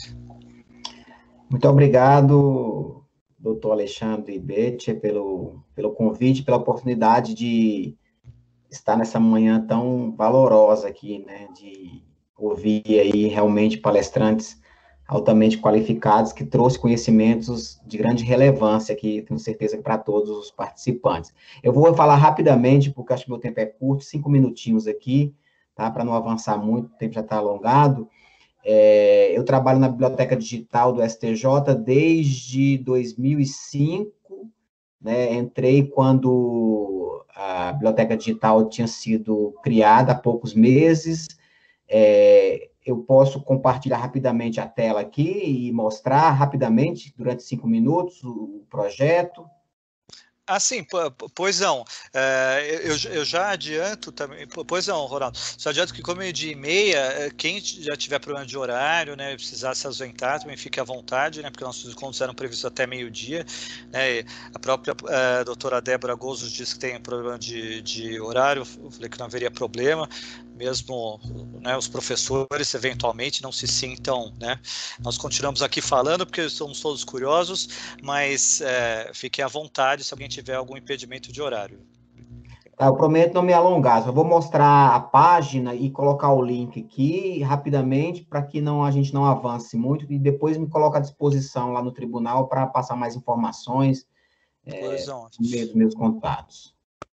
Muito obrigado, doutor Alexandre Bethe, pelo, pelo convite, pela oportunidade de estar nessa manhã tão valorosa aqui, né, de ouvir aí realmente palestrantes altamente qualificados que trouxe conhecimentos de grande relevância aqui, tenho certeza que para todos os participantes. Eu vou falar rapidamente, porque acho que meu tempo é curto, cinco minutinhos aqui, tá, para não avançar muito, o tempo já está alongado. É, eu trabalho na Biblioteca Digital do S T J desde dois mil e cinco, né, entrei quando a Biblioteca Digital tinha sido criada há poucos meses. É, eu posso compartilhar rapidamente a tela aqui e mostrar rapidamente, durante cinco minutos, o projeto. Ah, sim, pois não. É, eu, eu já adianto também, pois não, Ronaldo, só adianto que como é de e meia, quem já tiver problema de horário, né, precisar se ausentar, também fique à vontade, né, porque nossos encontros eram previstos até meio-dia, né, a própria a doutora Débora Gozos disse que tem problema de, de horário, eu falei que não haveria problema, mesmo, né, os professores eventualmente não se sintam, né, nós continuamos aqui falando porque somos todos curiosos, mas é, fiquem à vontade se alguém tiver algum impedimento de horário. Tá, eu prometo não me alongar, só vou mostrar a página e colocar o link aqui rapidamente para que não, a gente não avance muito e depois me coloca à disposição lá no tribunal para passar mais informações é, no meio dos meus contatos.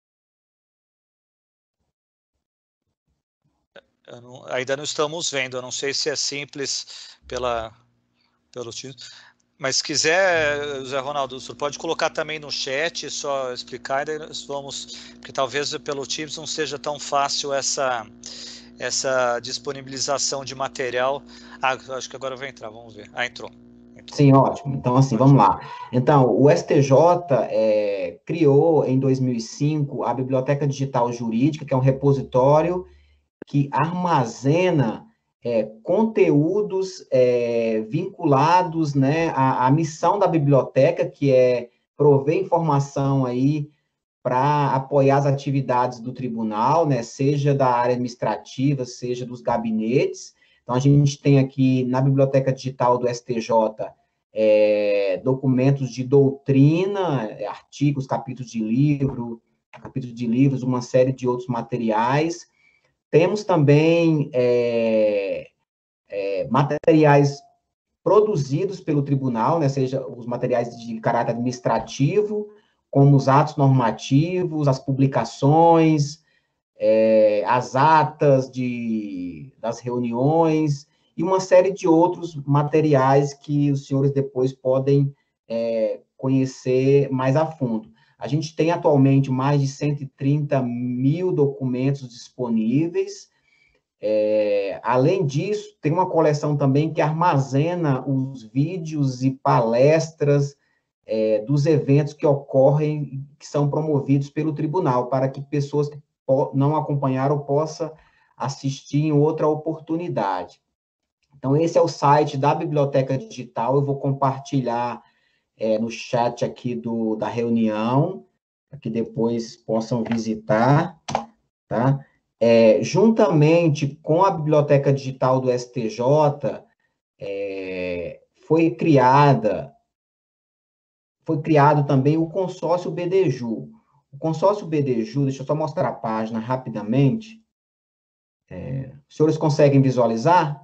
Não, ainda não estamos vendo, eu não sei se é simples pela, pelo título, mas se quiser, Zé Ronaldo, você pode colocar também no chat, só explicar, e nós vamos, porque talvez pelo Teams não seja tão fácil essa, essa disponibilização de material. Ah, acho que agora vai entrar, vamos ver. Ah, entrou. entrou. Sim, ótimo. Então, assim, vamos lá. Então, o S T J é, criou, em dois mil e cinco, a Biblioteca Digital Jurídica, que é um repositório que armazena é, conteúdos é, vinculados, né, à, à missão da biblioteca, que é prover informação aí para apoiar as atividades do tribunal, né, seja da área administrativa, seja dos gabinetes. Então, a gente tem aqui na Biblioteca Digital do S T J é, documentos de doutrina, artigos, capítulos de livro, capítulos de livros, uma série de outros materiais. Temos também é, é, materiais produzidos pelo tribunal, né, seja os materiais de caráter administrativo, como os atos normativos, as publicações, é, as atas de, das reuniões, e uma série de outros materiais que os senhores depois podem é, conhecer mais a fundo. A gente tem atualmente mais de cento e trinta mil documentos disponíveis. É, além disso, tem uma coleção também que armazena os vídeos e palestras é, dos eventos que ocorrem, que são promovidos pelo tribunal, para que pessoas que não acompanharam possam assistir em outra oportunidade. Então, esse é o site da Biblioteca Digital, eu vou compartilhar É, no chat aqui do, da reunião, para que depois possam visitar, tá? É, juntamente com a Biblioteca Digital do S T J, é, foi criada, foi criado também o consórcio B D J U. O consórcio B D J U, deixa eu só mostrar a página rapidamente. É, os senhores conseguem visualizar?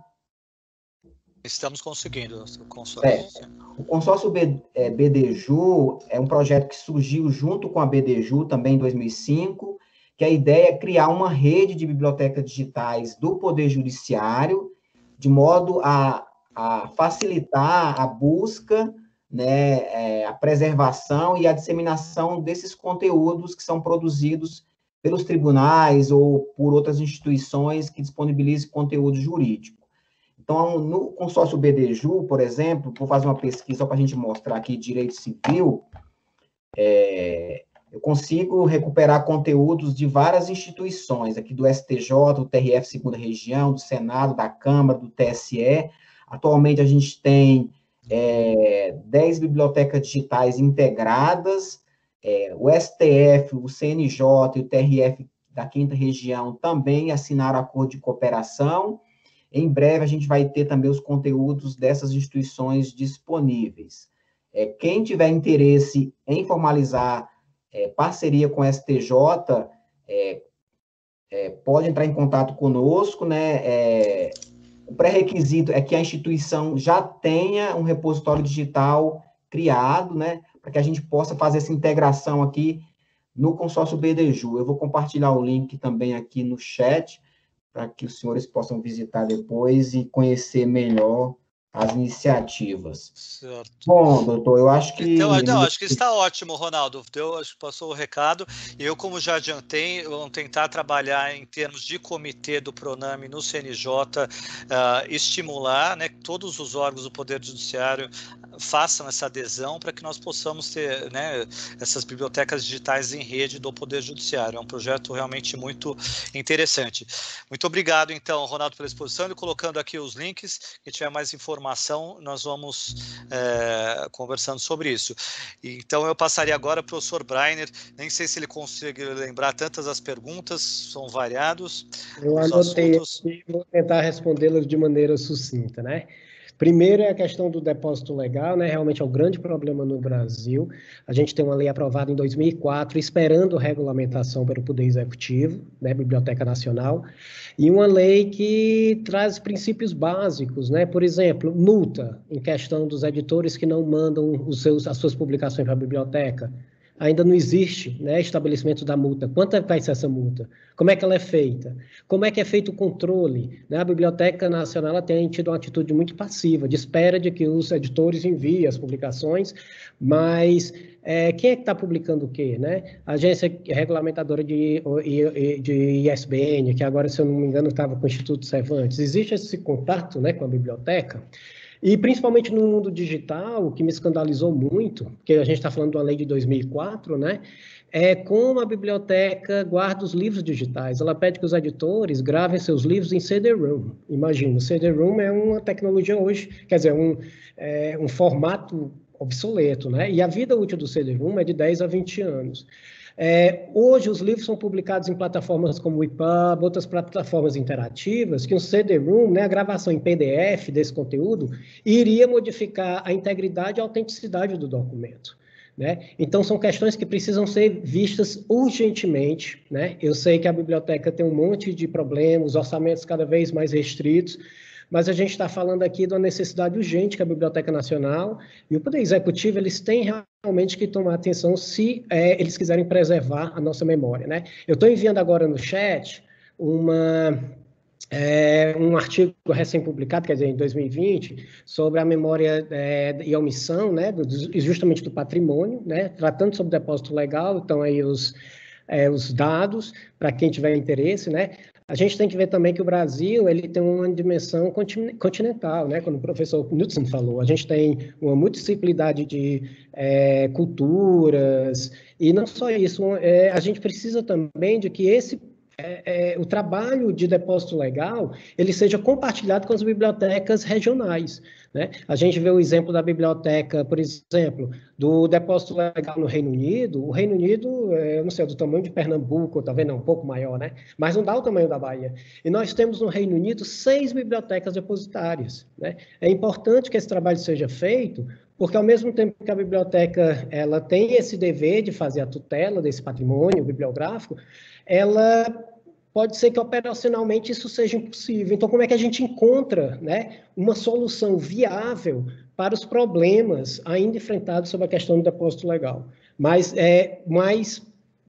Estamos conseguindo o consórcio. É, o consórcio B, é, B D J U é um projeto que surgiu junto com a B D J U, também em dois mil e cinco, que a ideia é criar uma rede de bibliotecas digitais do Poder Judiciário, de modo a, a facilitar a busca, né, é, a preservação e a disseminação desses conteúdos que são produzidos pelos tribunais ou por outras instituições que disponibilizem conteúdo jurídico. Então, no consórcio B D J U, por exemplo, vou fazer uma pesquisa para a gente mostrar aqui direito civil, é, eu consigo recuperar conteúdos de várias instituições, aqui do S T J, do T R F segunda Região, do Senado, da Câmara, do T S E. Atualmente, a gente tem é, dez bibliotecas digitais integradas, é, o S T F, o C N J e o T R F da quinta Região também assinaram acordo de cooperação. Em breve, a gente vai ter também os conteúdos dessas instituições disponíveis. É, quem tiver interesse em formalizar é, parceria com o S T J, é, é, pode entrar em contato conosco, né? É, o pré-requisito é que a instituição já tenha um repositório digital criado, né? Para que a gente possa fazer essa integração aqui no consórcio B D J U. Eu vou compartilhar o link também aqui no chat, para que os senhores possam visitar depois e conhecer melhor as iniciativas. Certo. Bom, doutor, eu acho que... Então, não, acho que está ótimo, Ronaldo. Deu, acho que passou o recado. Eu, como já adiantei, vamos tentar trabalhar em termos de comitê do Proname no C N J, uh, estimular, né, que todos os órgãos do Poder Judiciário façam essa adesão para que nós possamos ter, né, essas bibliotecas digitais em rede do Poder Judiciário. É um projeto realmente muito interessante. Muito obrigado, então, Ronaldo, pela exposição, e colocando aqui os links. Quem tiver mais informação, nós vamos é, conversando sobre isso. Então, eu passaria agora para o professor Breiner. Nem sei se ele consegue lembrar tantas as perguntas, são variados. Eu anotei aqui, vou tentar respondê-las de maneira sucinta, né? Primeiro é a questão do depósito legal, né? Realmente é um grande problema no Brasil. A gente tem uma lei aprovada em dois mil e quatro, esperando regulamentação pelo Poder Executivo, né? Biblioteca Nacional, e uma lei que traz princípios básicos, né? Por exemplo, multa em questão dos editores que não mandam os seus, as suas publicações para a biblioteca. Ainda não existe, né, estabelecimento da multa. Quanto vai ser essa multa? Como é que ela é feita? Como é que é feito o controle? Né? A Biblioteca Nacional ela tem tido uma atitude muito passiva, de espera de que os editores enviem as publicações, mas é, quem é que está publicando o quê? Né? A agência regulamentadora de, de I S B N, que agora, se eu não me engano, estava com o Instituto Cervantes. Existe esse contato, né, com a biblioteca? E, principalmente no mundo digital, o que me escandalizou muito, porque a gente está falando de uma lei de dois mil e quatro, né, é como a biblioteca guarda os livros digitais. Ela pede que os editores gravem seus livros em C D-ROM. Imagina, o C D-ROM é uma tecnologia hoje, quer dizer, um, é, um formato obsoleto, né? E a vida útil do C D-ROM é de dez a vinte anos. É, hoje, os livros são publicados em plataformas como o EPUB, outras plataformas interativas, que um C D-ROM, né, a gravação em P D F desse conteúdo, iria modificar a integridade e a autenticidade do documento. Né? Então, são questões que precisam ser vistas urgentemente. Né? Eu sei que a biblioteca tem um monte de problemas, orçamentos cada vez mais restritos, mas a gente está falando aqui de uma necessidade urgente que a Biblioteca Nacional e o Poder Executivo, eles têm realmente que tomar atenção se é, eles quiserem preservar a nossa memória. Né? Eu estou enviando agora no chat uma, é, um artigo recém-publicado, quer dizer, em dois mil e vinte, sobre a memória é, e a omissão, né, do, justamente do patrimônio, né, tratando sobre depósito legal, então aí os, é, os dados, para quem tiver interesse, né. A gente tem que ver também que o Brasil ele tem uma dimensão continental, né? Como o professor Knudsen falou, a gente tem uma multiplicidade de é, culturas, e não só isso, é, a gente precisa também de que esse É, é, o trabalho de depósito legal ele seja compartilhado com as bibliotecas regionais. Né? A gente vê o exemplo da biblioteca, por exemplo, do depósito legal no Reino Unido. O Reino Unido, é, eu não sei, é do tamanho de Pernambuco, talvez não, um pouco maior, né? Mas não dá o tamanho da Bahia. E nós temos no Reino Unido seis bibliotecas depositárias. Né? É importante que esse trabalho seja feito, porque ao mesmo tempo que a biblioteca ela tem esse dever de fazer a tutela desse patrimônio bibliográfico, ela pode ser que operacionalmente isso seja impossível. Então, como é que a gente encontra, né, uma solução viável para os problemas ainda enfrentados sobre a questão do depósito legal? Mas, é, mais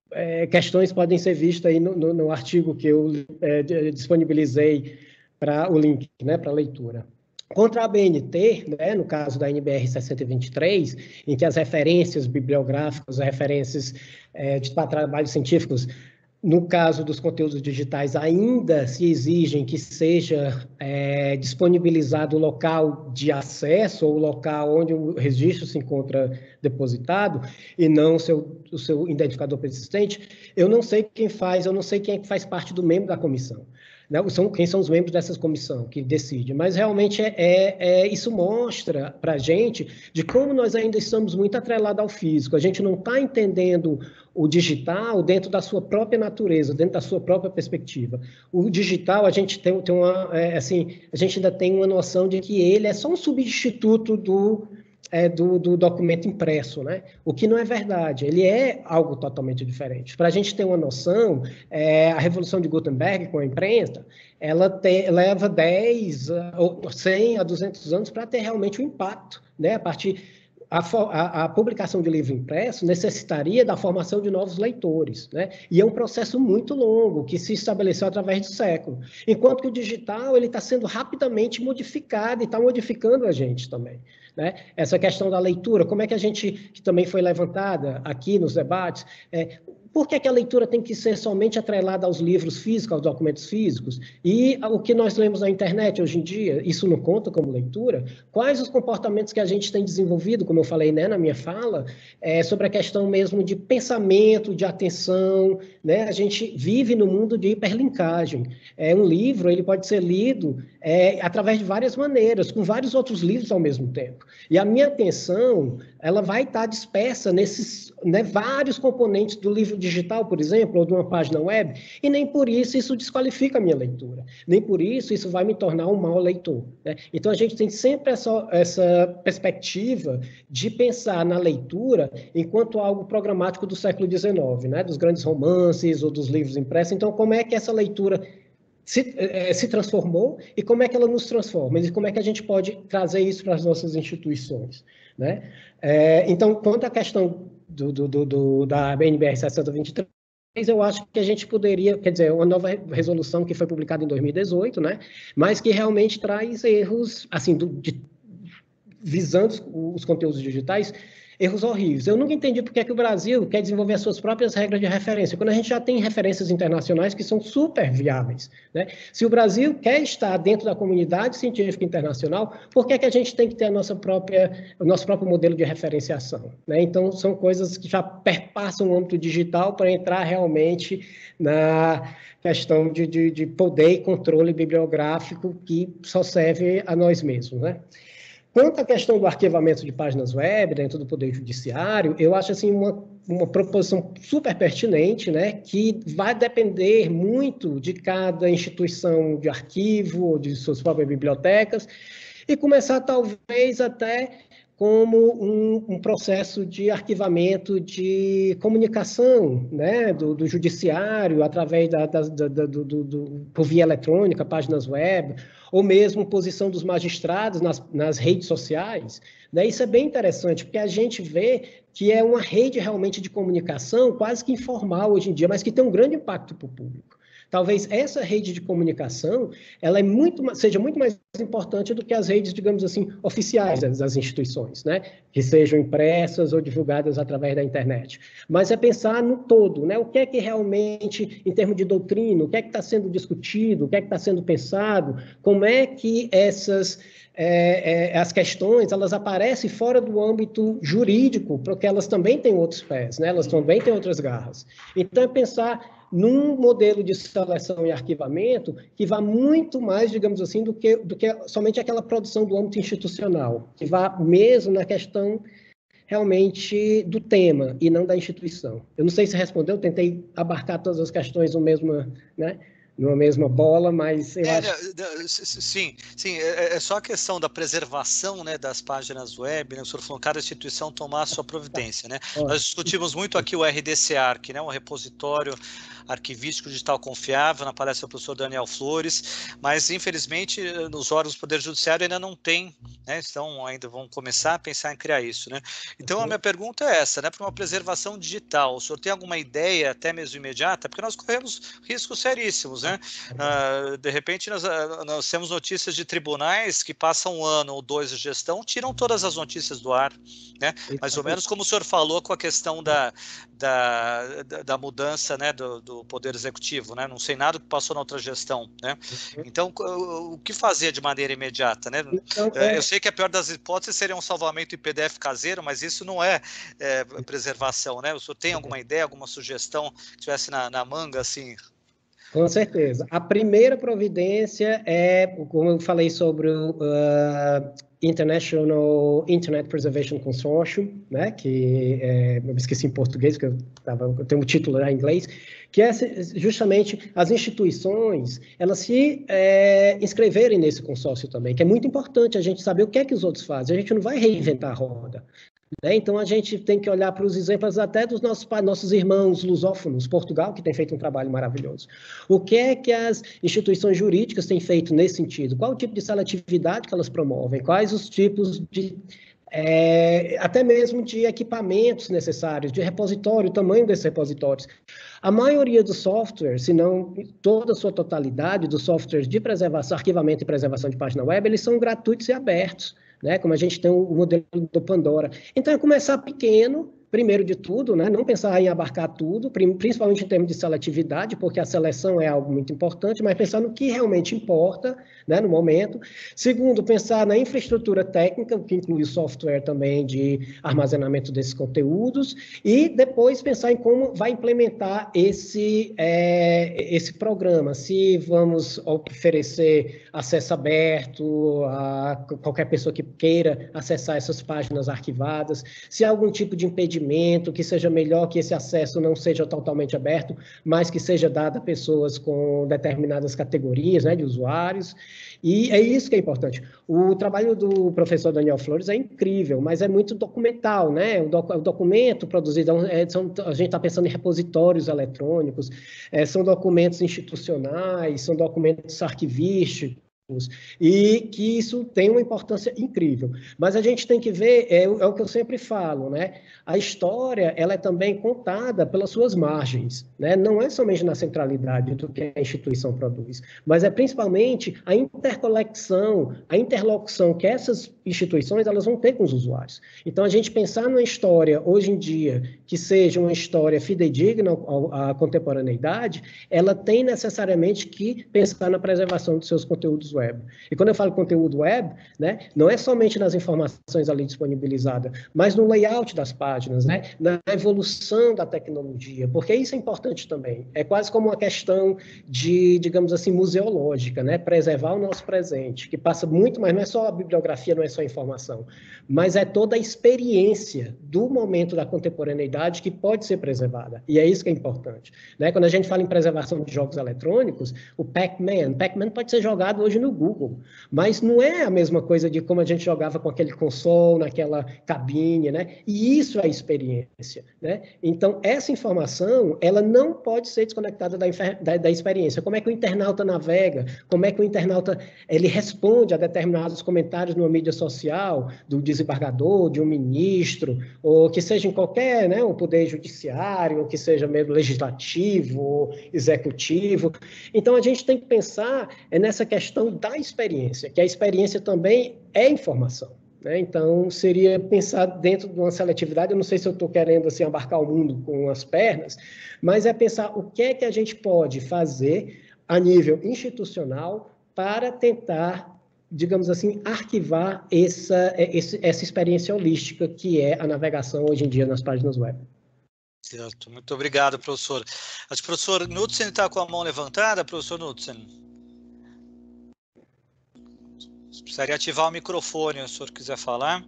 é, questões podem ser vistas aí no, no, no artigo que eu é, disponibilizei para o link, né, para leitura. Contra a A B N T, né, no caso da N B R sessenta e vinte e três, em que as referências bibliográficas, as referências é, de, para trabalhos científicos, no caso dos conteúdos digitais, ainda se exigem que seja é, disponibilizado o local de acesso, ou o local onde o registro se encontra depositado, e não o seu, o seu identificador persistente, eu não sei quem faz, eu não sei quem é que faz parte do membro da comissão. Né, são, quem são os membros dessa comissão que decide, mas realmente é, é, é isso mostra para a gente de como nós ainda estamos muito atrelados ao físico, a gente não está entendendo o digital dentro da sua própria natureza, dentro da sua própria perspectiva. O digital, a gente tem, tem uma, é, assim, a gente ainda tem uma noção de que ele é só um substituto do É, do, do documento impresso, né? O que não é verdade, ele é algo totalmente diferente. Para a gente ter uma noção, é, a Revolução de Gutenberg com a imprensa, ela te, leva dez, ou cem a duzentos anos para ter realmente um impacto, né? A partir A, a, a publicação de livro impresso necessitaria da formação de novos leitores, né? E é um processo muito longo, que se estabeleceu através do século. Enquanto que o digital ele está sendo rapidamente modificado e está modificando a gente também, né? Essa questão da leitura, como é que a gente, que também foi levantada aqui nos debates, é, por que, que a leitura tem que ser somente atrelada aos livros físicos, aos documentos físicos? E o que nós lemos na internet hoje em dia, isso não conta como leitura? Quais os comportamentos que a gente tem desenvolvido, como eu falei, né, na minha fala, é, sobre a questão mesmo de pensamento, de atenção, né? A gente vive no mundo de hiperlinkagem. É, um livro ele pode ser lido é, através de várias maneiras, com vários outros livros ao mesmo tempo. E a minha atenção, ela vai estar dispersa nesses, né, vários componentes do livro digital, por exemplo, ou de uma página web, e nem por isso isso desqualifica a minha leitura, nem por isso isso vai me tornar um mau leitor, né? Então, a gente tem sempre essa, essa perspectiva de pensar na leitura enquanto algo programático do século dezenove, né? Dos grandes romances ou dos livros impressos. Então, como é que essa leitura se, eh, se transformou e como é que ela nos transforma? E como é que a gente pode trazer isso para as nossas instituições, né? É, então, quanto à questão Do, do, do, da N B R sessenta e vinte e três, eu acho que a gente poderia, quer dizer, uma nova resolução que foi publicada em dois mil e dezoito, né, mas que realmente traz erros, assim, do, de, visando os conteúdos digitais, erros horríveis. Eu nunca entendi porque é que o Brasil quer desenvolver as suas próprias regras de referência, quando a gente já tem referências internacionais que são super viáveis, né? Se o Brasil quer estar dentro da comunidade científica internacional, por que é que a gente tem que ter a nossa própria, o nosso próprio modelo de referenciação, né? Então, são coisas que já perpassam o âmbito digital para entrar realmente na questão de, de, de poder e controle bibliográfico que só serve a nós mesmos, né? Quanto à questão do arquivamento de páginas web dentro do Poder Judiciário, eu acho assim, uma, uma proposição super pertinente, né, que vai depender muito de cada instituição de arquivo, ou de suas próprias bibliotecas, e começar talvez até como um, um processo de arquivamento de comunicação, né, do, do judiciário, através da, da, da, do, do, do, por via eletrônica, páginas web, ou mesmo posição dos magistrados nas, nas redes sociais, né? Isso é bem interessante, porque a gente vê que é uma rede realmente de comunicação quase que informal hoje em dia, mas que tem um grande impacto para o público. Talvez essa rede de comunicação ela é muito, seja muito mais importante do que as redes, digamos assim, oficiais das, das instituições, né? Que sejam impressas ou divulgadas através da internet. Mas é pensar no todo, né? O que é que realmente, em termos de doutrina, o que é que está sendo discutido, o que é que está sendo pensado, como é que essas... É, é, as questões, elas aparecem fora do âmbito jurídico, porque elas também têm outros pés, né? Elas também têm outras garras. Então, é pensar num modelo de seleção e arquivamento que vá muito mais, digamos assim, do que, do que somente aquela produção do âmbito institucional, que vá mesmo na questão realmente do tema e não da instituição. Eu não sei se respondeu, tentei abarcar todas as questões no mesmo, né, numa mesma bola, mas eu é, acho... Sim, sim, é, é só a questão da preservação, né, das páginas web, né, o senhor falou, cada instituição tomar a sua providência, né? Tá. Nós discutimos muito aqui o R D C Arq, né, um repositório arquivístico digital confiável, na palestra do professor Daniel Flores, mas infelizmente nos órgãos do Poder Judiciário ainda não tem, né, então ainda vão começar a pensar em criar isso, né? Então a minha pergunta é essa, né, para uma preservação digital, o senhor tem alguma ideia, até mesmo imediata, porque nós corremos riscos seríssimos, né? Uh, de repente nós, uh, nós temos notícias de tribunais que passam um ano ou dois de gestão, tiram todas as notícias do ar, né? Mais ou menos como o senhor falou com a questão da, da, da, da mudança, né, do, do Poder Executivo, né? Não sei nada que passou na outra gestão, né? Então, o, o que fazer de maneira imediata, né? Então, é... Eu sei que a pior das hipóteses seria um salvamento em P D F caseiro, mas isso não é, é preservação, né? O senhor tem alguma ideia, alguma sugestão que tivesse na, na manga, assim? Com certeza. A primeira providência é, como eu falei sobre o uh, International Internet Preservation Consortium, né, que é, eu me esqueci em português, porque eu, tava, eu tenho um título lá em inglês, que é justamente as instituições, elas se é, inscreverem nesse consórcio também, que é muito importante a gente saber o que é que os outros fazem. A gente não vai reinventar a roda. Né? Então, a gente tem que olhar para os exemplos até dos nossos, nossos irmãos lusófonos, Portugal, que tem feito um trabalho maravilhoso. O que é que as instituições jurídicas têm feito nesse sentido? Qual o tipo de seletividade que elas promovem? Quais os tipos de... É, até mesmo de equipamentos necessários, de repositório, o tamanho desses repositórios. A maioria dos softwares, se não toda a sua totalidade dos softwares de preservação, arquivamento e preservação de página web, eles são gratuitos e abertos, né? Como a gente tem o modelo do Pandora. Então, é começar pequeno, primeiro de tudo, né? Não pensar em abarcar tudo, principalmente em termos de seletividade, porque a seleção é algo muito importante, mas pensar no que realmente importa, né, no momento. Segundo, pensar na infraestrutura técnica, o que inclui o software também de armazenamento desses conteúdos, e depois pensar em como vai implementar esse, é, esse programa, se vamos oferecer acesso aberto a qualquer pessoa que queira acessar essas páginas arquivadas, se há algum tipo de impedimento, que seja melhor que esse acesso não seja totalmente aberto, mas que seja dado a pessoas com determinadas categorias, né, de usuários, e é isso que é importante. O trabalho do professor Daniel Flores é incrível, mas é muito documental, né? O, doc, o documento produzido, é, são, a gente está pensando em repositórios eletrônicos, é, são documentos institucionais, são documentos arquivísticos, e que isso tem uma importância incrível. Mas a gente tem que ver, é, é o que eu sempre falo, né? A história, ela é também contada pelas suas margens, né? Não é somente na centralidade do que a instituição produz, mas é principalmente a interconexão, a interlocução que essas instituições elas vão ter com os usuários. Então, a gente pensar numa história, hoje em dia, que seja uma história fidedigna à contemporaneidade, ela tem necessariamente que pensar na preservação dos seus conteúdos web. E quando eu falo conteúdo web, né, não é somente nas informações ali disponibilizadas, mas no layout das páginas, né, na evolução da tecnologia, porque isso é importante também. É quase como uma questão de, digamos assim, museológica, né, preservar o nosso presente, que passa muito, mas não é só a bibliografia, não é só a informação, mas é toda a experiência do momento da contemporaneidade que pode ser preservada. E é isso que é importante. Né? Quando a gente fala em preservação de jogos eletrônicos, o Pac-Man, Pac-Man pode ser jogado hoje no Google, mas não é a mesma coisa de como a gente jogava com aquele console, naquela cabine, né? E isso é a experiência, né? Então, essa informação, ela não pode ser desconectada da, da, da experiência. Como é que o internauta navega? Como é que o internauta, ele responde a determinados comentários numa mídia social, do desembargador, de um ministro, ou que seja em qualquer, né, o poder judiciário, ou que seja mesmo legislativo, ou executivo. Então, a gente tem que pensar é nessa questão da experiência, que a experiência também é informação. Né? Então, seria pensar dentro de uma seletividade, eu não sei se eu estou querendo assim, abarcar o mundo com as pernas, mas é pensar o que é que a gente pode fazer a nível institucional para tentar, digamos assim, arquivar essa, essa experiência holística que é a navegação hoje em dia nas páginas web. Certo, muito obrigado, professor. Acho que o professor Knudsen está com a mão levantada, professor Knudsen. Precisaria ativar o microfone, se o senhor quiser falar.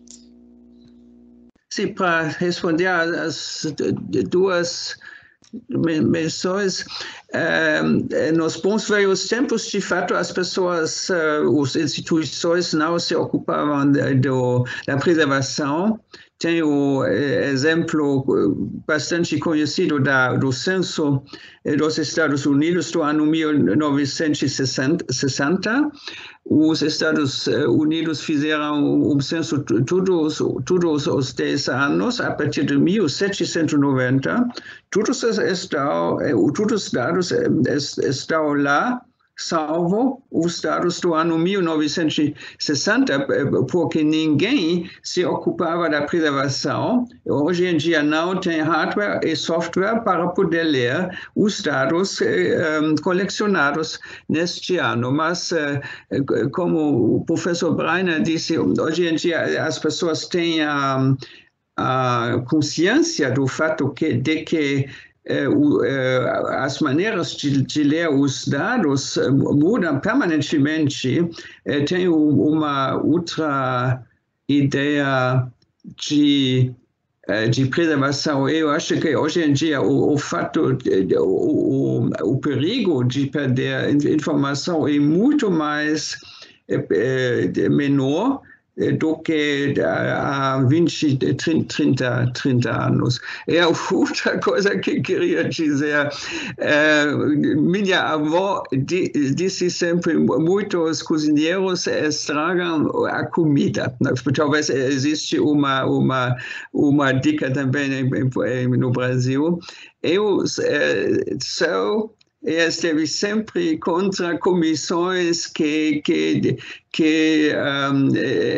Sim, para responder às duas menções, é, nos bons velhos tempos, de fato, as pessoas, uh, as instituições não se ocupavam de, de, da preservação. Tem o exemplo bastante conhecido da, do censo dos Estados Unidos do ano mil novecentos e sessenta. Os Estados Unidos fizeram um censo todos, todos os dez anos, a partir de mil setecentos e noventa. Todos, estão, todos os dados estão lá, salvo os dados do ano mil novecentos e sessenta, porque ninguém se ocupava da preservação. Hoje em dia não tem hardware e software para poder ler os dados um, colecionados neste ano. Mas, uh, como o professor Breiner disse, hoje em dia as pessoas têm a, a consciência do fato que, de que Uh, uh, as maneiras de, de ler os dados uh, mudam permanentemente. Uh, tem uma outra ideia de, uh, de preservação. Eu acho que hoje em dia o, o fato, de, o, o perigo de perder informação é muito mais uh, uh, menor do que há vinte, trinta, trinta anos. E a outra coisa que queria dizer, é, minha avó disse sempre, muitos cozinheiros estragam a comida. Talvez existe uma, uma, uma dica também no Brasil. Eu é, sou E esteve sempre contra comissões que, que, que um,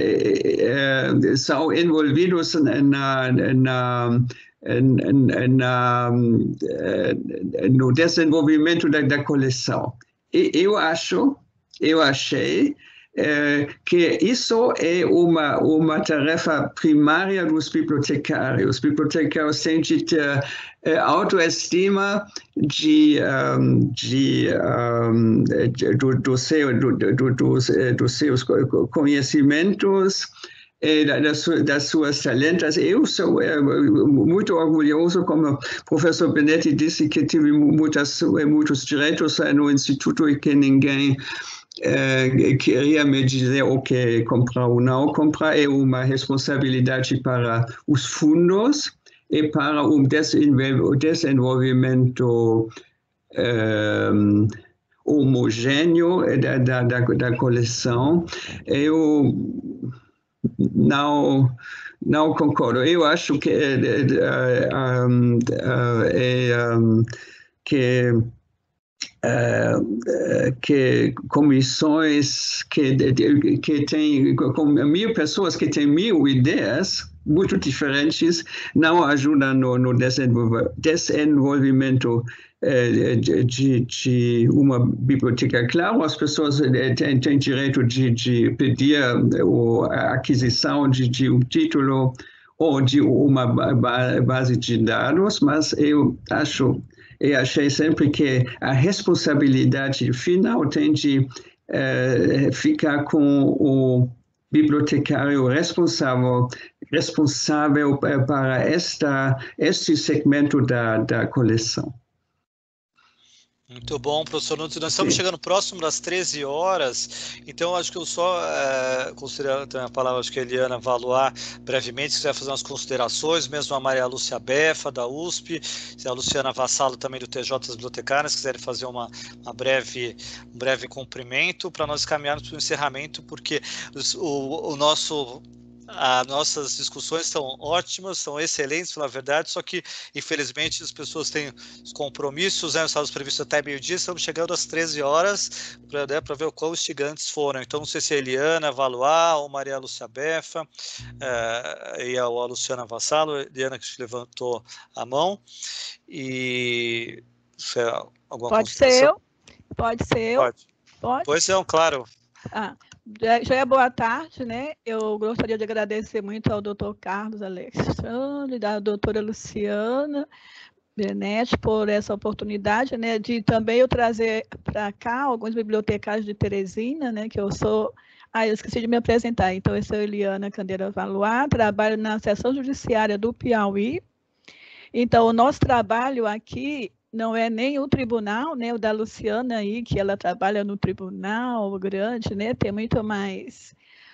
é, é, são envolvidos na, na, na, no desenvolvimento da, da coleção. E eu acho, eu achei É, que isso é uma, uma tarefa primária dos bibliotecários. Os bibliotecários têm de ter é, autoestima de, um, de, um, de, do, do seu, do, do, dos, dos seus conhecimentos, é, das, das suas talentos. Eu sou é, muito orgulhoso, como o professor Benetti disse, que tive muitas, muitos direitos no Instituto e que ninguém Uh, queria me dizer o que comprar ou não comprar. É uma responsabilidade para os fundos e para o desenvolvimento um, homogêneo da, da, da, da coleção. Eu não, não concordo. Eu acho que, uh, um, uh, é, um, que Uh, uh, que comissões que, que têm com mil pessoas que têm mil ideias muito diferentes não ajudam no, no desenvolvimento uh, de, de, de uma biblioteca. Claro, as pessoas têm, têm direito de, de pedir a aquisição de, de um título ou de uma base de dados, mas eu acho E achei sempre que a responsabilidade final tem de uh, ficar com o bibliotecário responsável, responsável para esta, este segmento da, da coleção. Muito bom, professor Nunes. Nós estamos Sim. chegando próximo das treze horas, então acho que eu só, é, considerando a palavra, acho que a Eliana Valois, brevemente, se quiser fazer umas considerações, mesmo a Maria Lúcia Befa, da U S P, se a Luciana Vassalo, também do T J das Bibliotecárias, quiserem fazer uma, uma breve, um breve cumprimento, para nós caminharmos para o encerramento, porque o, o nosso... As nossas discussões são ótimas, são excelentes, na verdade, só que, infelizmente, as pessoas têm os compromissos, né, estávamos previstos até meio-dia, estamos chegando às treze horas para né, ver o quão instigantes foram. Então, não sei se a Eliana Valois ou Maria Lúcia Befa uh, e a, a Luciana Vassalo, a Eliana que levantou a mão. E se é alguma Pode ser eu? Pode ser eu? Pode. Pode? Pois é, claro. Ah. Já é boa tarde, né? Eu gostaria de agradecer muito ao doutor Carlos Alexandre, da doutora Luciana Benetti, por essa oportunidade, né? De também eu trazer para cá alguns bibliotecários de Teresina, né? Que eu sou... Ah, eu esqueci de me apresentar. Então, eu sou Eliana Candeira Valois, trabalho na seção judiciária do Piauí. Então, o nosso trabalho aqui não é nem o tribunal, né, o da Luciana aí, que ela trabalha no tribunal grande, né, tem muito mais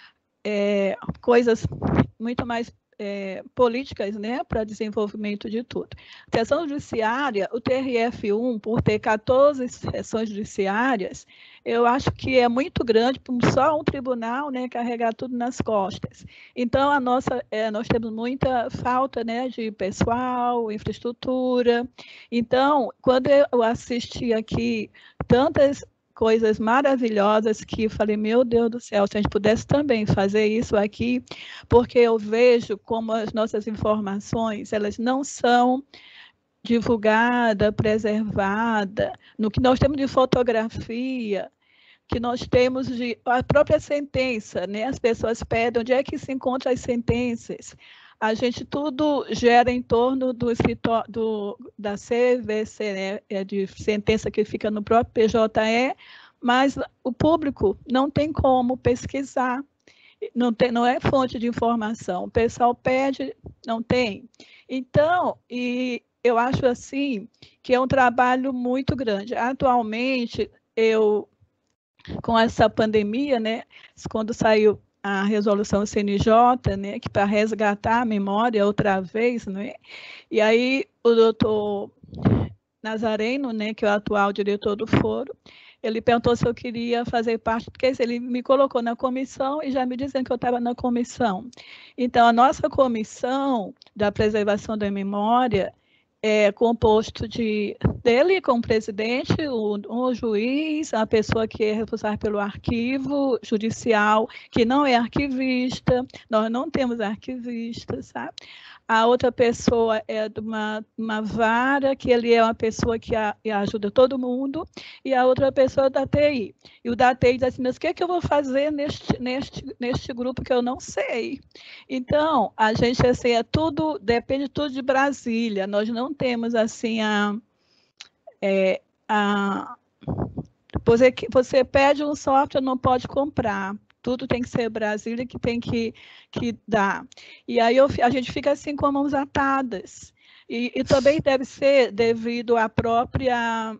é, coisas, muito mais é, políticas, né, para desenvolvimento de tudo. Seção judiciária, o T R F um, por ter quatorze seções judiciárias, eu acho que é muito grande para só um tribunal, né, carregar tudo nas costas. Então, a nossa, é, nós temos muita falta, né, de pessoal, infraestrutura. Então, quando eu assisti aqui tantas coisas maravilhosas que falei, meu Deus do céu, se a gente pudesse também fazer isso aqui, porque eu vejo como as nossas informações, elas não são divulgadas, preservadas, no que nós temos de fotografia, que nós temos de a própria sentença, né? As pessoas pedem onde é que se encontram as sentenças. A gente tudo gera em torno do escritório do, da C V C, né? É de sentença que fica no próprio P J E, mas o público não tem como pesquisar, não, tem, não é fonte de informação. O pessoal pede, não tem. Então, e eu acho assim que é um trabalho muito grande. Atualmente, eu, com essa pandemia, né? Quando saiu a resolução C N J, né, que para resgatar a memória outra vez, né, e aí o doutor Nazareno, né, que é o atual diretor do foro, ele perguntou se eu queria fazer parte, porque ele me colocou na comissão e já me dizendo que eu estava na comissão. Então, a nossa comissão da preservação da memória é composto de dele como presidente, o, o juiz, a pessoa que é responsável pelo arquivo judicial, que não é arquivista, nós não temos arquivista, sabe? A outra pessoa é de uma, uma vara, que ele é uma pessoa que a, ajuda todo mundo, e a outra pessoa é da T I. E o da T I diz assim, mas o que, é que eu vou fazer neste, neste, neste grupo que eu não sei? Então, a gente, assim, é tudo, depende tudo de Brasília, nós não temos, assim, a... É, a você, você pede um software, não pode comprar. Tudo tem que ser Brasília que tem que, que dar. E aí eu, a gente fica assim com mãos atadas. E, e também deve ser devido à própria,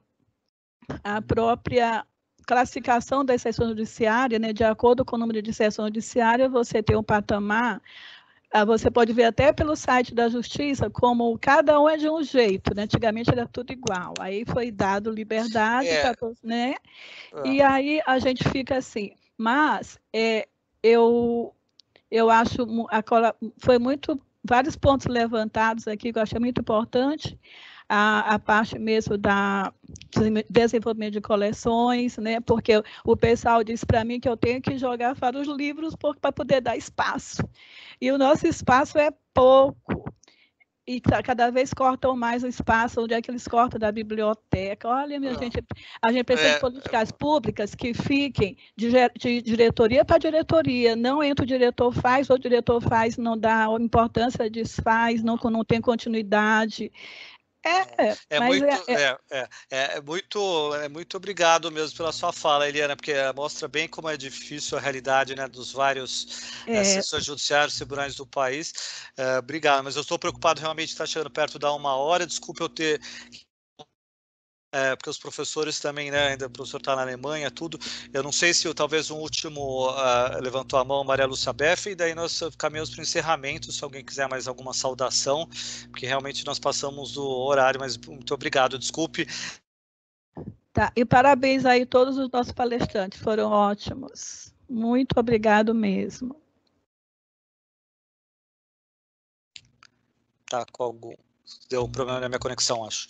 à própria classificação das sessões judiciárias, né? De acordo com o número de sessões judiciárias, você tem um patamar. Você pode ver até pelo site da Justiça como cada um é de um jeito, né? Antigamente era tudo igual. Aí foi dado liberdade, é. pra, né? É. E aí a gente fica assim. Mas é, eu, eu acho a, foi muito vários pontos levantados aqui que eu achei muito importante. A, a parte mesmo da desenvolvimento de coleções, né? Porque o pessoal disse para mim que eu tenho que jogar fora os livros para poder dar espaço. E o nosso espaço é pouco. E cada vez cortam mais o espaço, onde é que eles cortam da biblioteca. Olha, minha Não. gente, a gente precisa é, de políticas é... públicas que fiquem de, de diretoria para diretoria. Não entra o diretor faz, ou o diretor faz, não dá importância, desfaz, não, não tem continuidade. É, é, muito, é, é... É, é, é, muito, é muito obrigado mesmo pela sua fala, Eliana, porque mostra bem como é difícil a realidade, né, dos vários é. né, sessões judiciárias e tribunais do país. É, obrigado, mas eu estou preocupado, realmente está chegando perto da uma hora, desculpe eu ter... É, porque os professores também, né, ainda o professor está na Alemanha, tudo. Eu não sei se talvez um último uh, levantou a mão, Maria Lúcia Beff, e daí nós caminhamos para o encerramento, se alguém quiser mais alguma saudação, porque realmente nós passamos do horário, mas muito obrigado, desculpe. Tá, e parabéns aí a todos os nossos palestrantes, foram ótimos. Muito obrigado mesmo. Tá, com algum... Deu um problema na minha conexão, acho.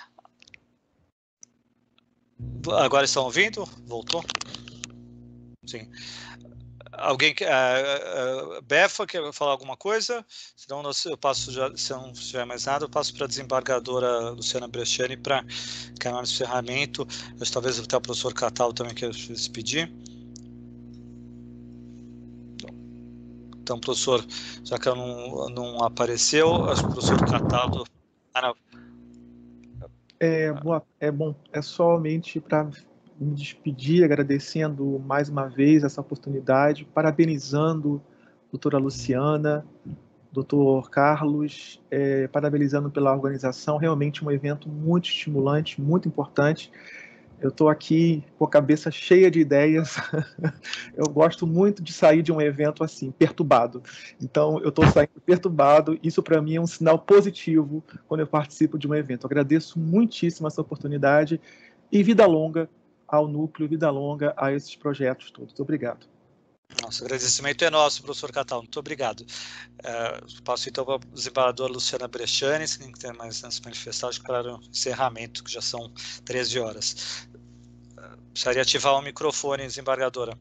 Agora estão ouvindo? Voltou? Sim. Alguém quer... Uh, uh, Befa quer falar alguma coisa? Senão eu passo, já, se não tiver mais nada, eu passo para a desembargadora Luciana Bresciani para caminhar no encerramento. Eu, talvez até o professor Cataldo também queira se pedir. Então, professor, já que eu não, não apareceu, acho que o professor Cataldo... Ah, não. É, boa, é bom, é somente para me despedir, agradecendo mais uma vez essa oportunidade, parabenizando a doutora Luciana, doutor Carlos, é, parabenizando pela organização, realmente um evento muito estimulante, muito importante. Eu estou aqui com a cabeça cheia de ideias. Eu gosto muito de sair de um evento assim, perturbado. Então, eu estou saindo perturbado. Isso, para mim, é um sinal positivo quando eu participo de um evento. Eu agradeço muitíssimo essa oportunidade e vida longa ao núcleo, vida longa a esses projetos todos. Muito obrigado. Nosso agradecimento é nosso, professor Cataldo. Muito obrigado. Uh, passo então para a desembargadora Luciana Brechanes, que tem mais nessa manifestagem para o encerramento, que já são treze horas. Uh, precisaria ativar o microfone, desembargadora.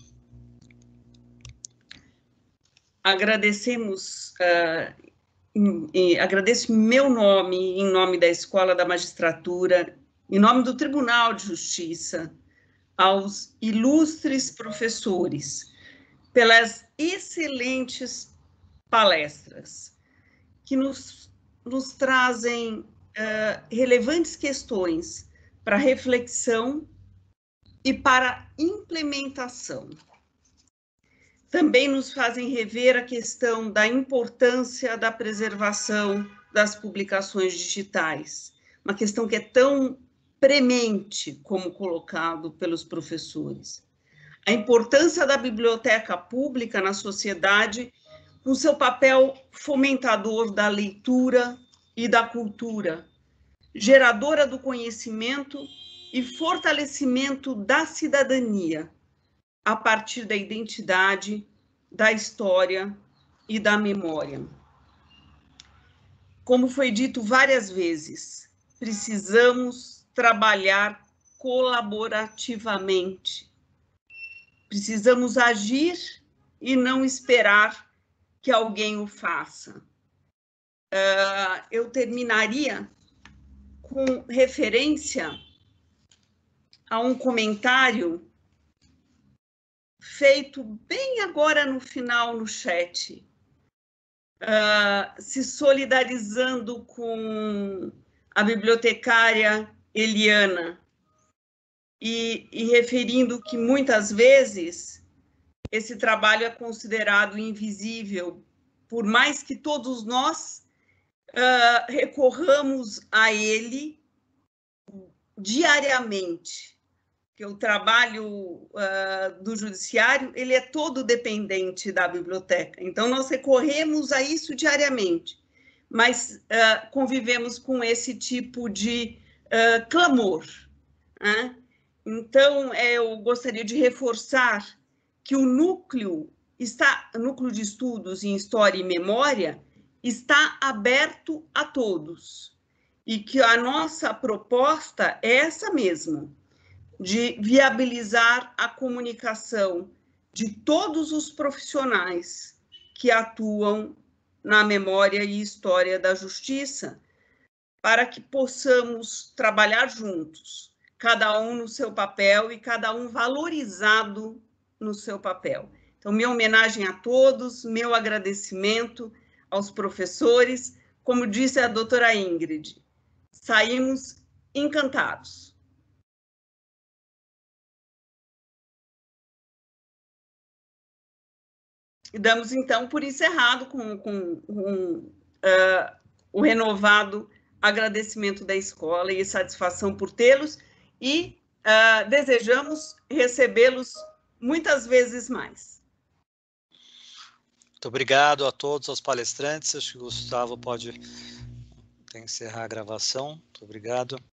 Agradecemos, uh, em, em, agradeço em meu nome, em nome da Escola da Magistratura, em nome do Tribunal de Justiça, aos ilustres professores, pelas excelentes palestras, que nos, nos trazem uh, relevantes questões para reflexão e para implementação. Também nos fazem rever a questão da importância da preservação das publicações digitais, uma questão que é tão premente como colocado pelos professores. A importância da biblioteca pública na sociedade, com seu papel fomentador da leitura e da cultura, geradora do conhecimento e fortalecimento da cidadania, a partir da identidade, da história e da memória. Como foi dito várias vezes, precisamos trabalhar colaborativamente. Precisamos agir e não esperar que alguém o faça. Uh, eu terminaria com referência a um comentário feito bem agora no final no chat, uh, se solidarizando com a bibliotecária Eliana, e, e referindo que muitas vezes esse trabalho é considerado invisível, por mais que todos nós uh, recorramos a ele diariamente, que o trabalho uh, do judiciário ele é todo dependente da biblioteca, então nós recorremos a isso diariamente, mas uh, convivemos com esse tipo de uh, clamor, né? Então, eu gostaria de reforçar que o núcleo, está, o núcleo de estudos em História e Memória está aberto a todos, e que a nossa proposta é essa mesma, de viabilizar a comunicação de todos os profissionais que atuam na memória e história da justiça, para que possamos trabalhar juntos, cada um no seu papel e cada um valorizado no seu papel. Então, minha homenagem a todos, meu agradecimento aos professores. Como disse a doutora Ingrid, saímos encantados. E damos, então, por encerrado com, com, com uh, o renovado agradecimento da escola e satisfação por tê-los, e uh, desejamos recebê-los muitas vezes mais. Muito obrigado a todos, aos palestrantes. Acho que o Gustavo pode encerrar a gravação. Muito obrigado.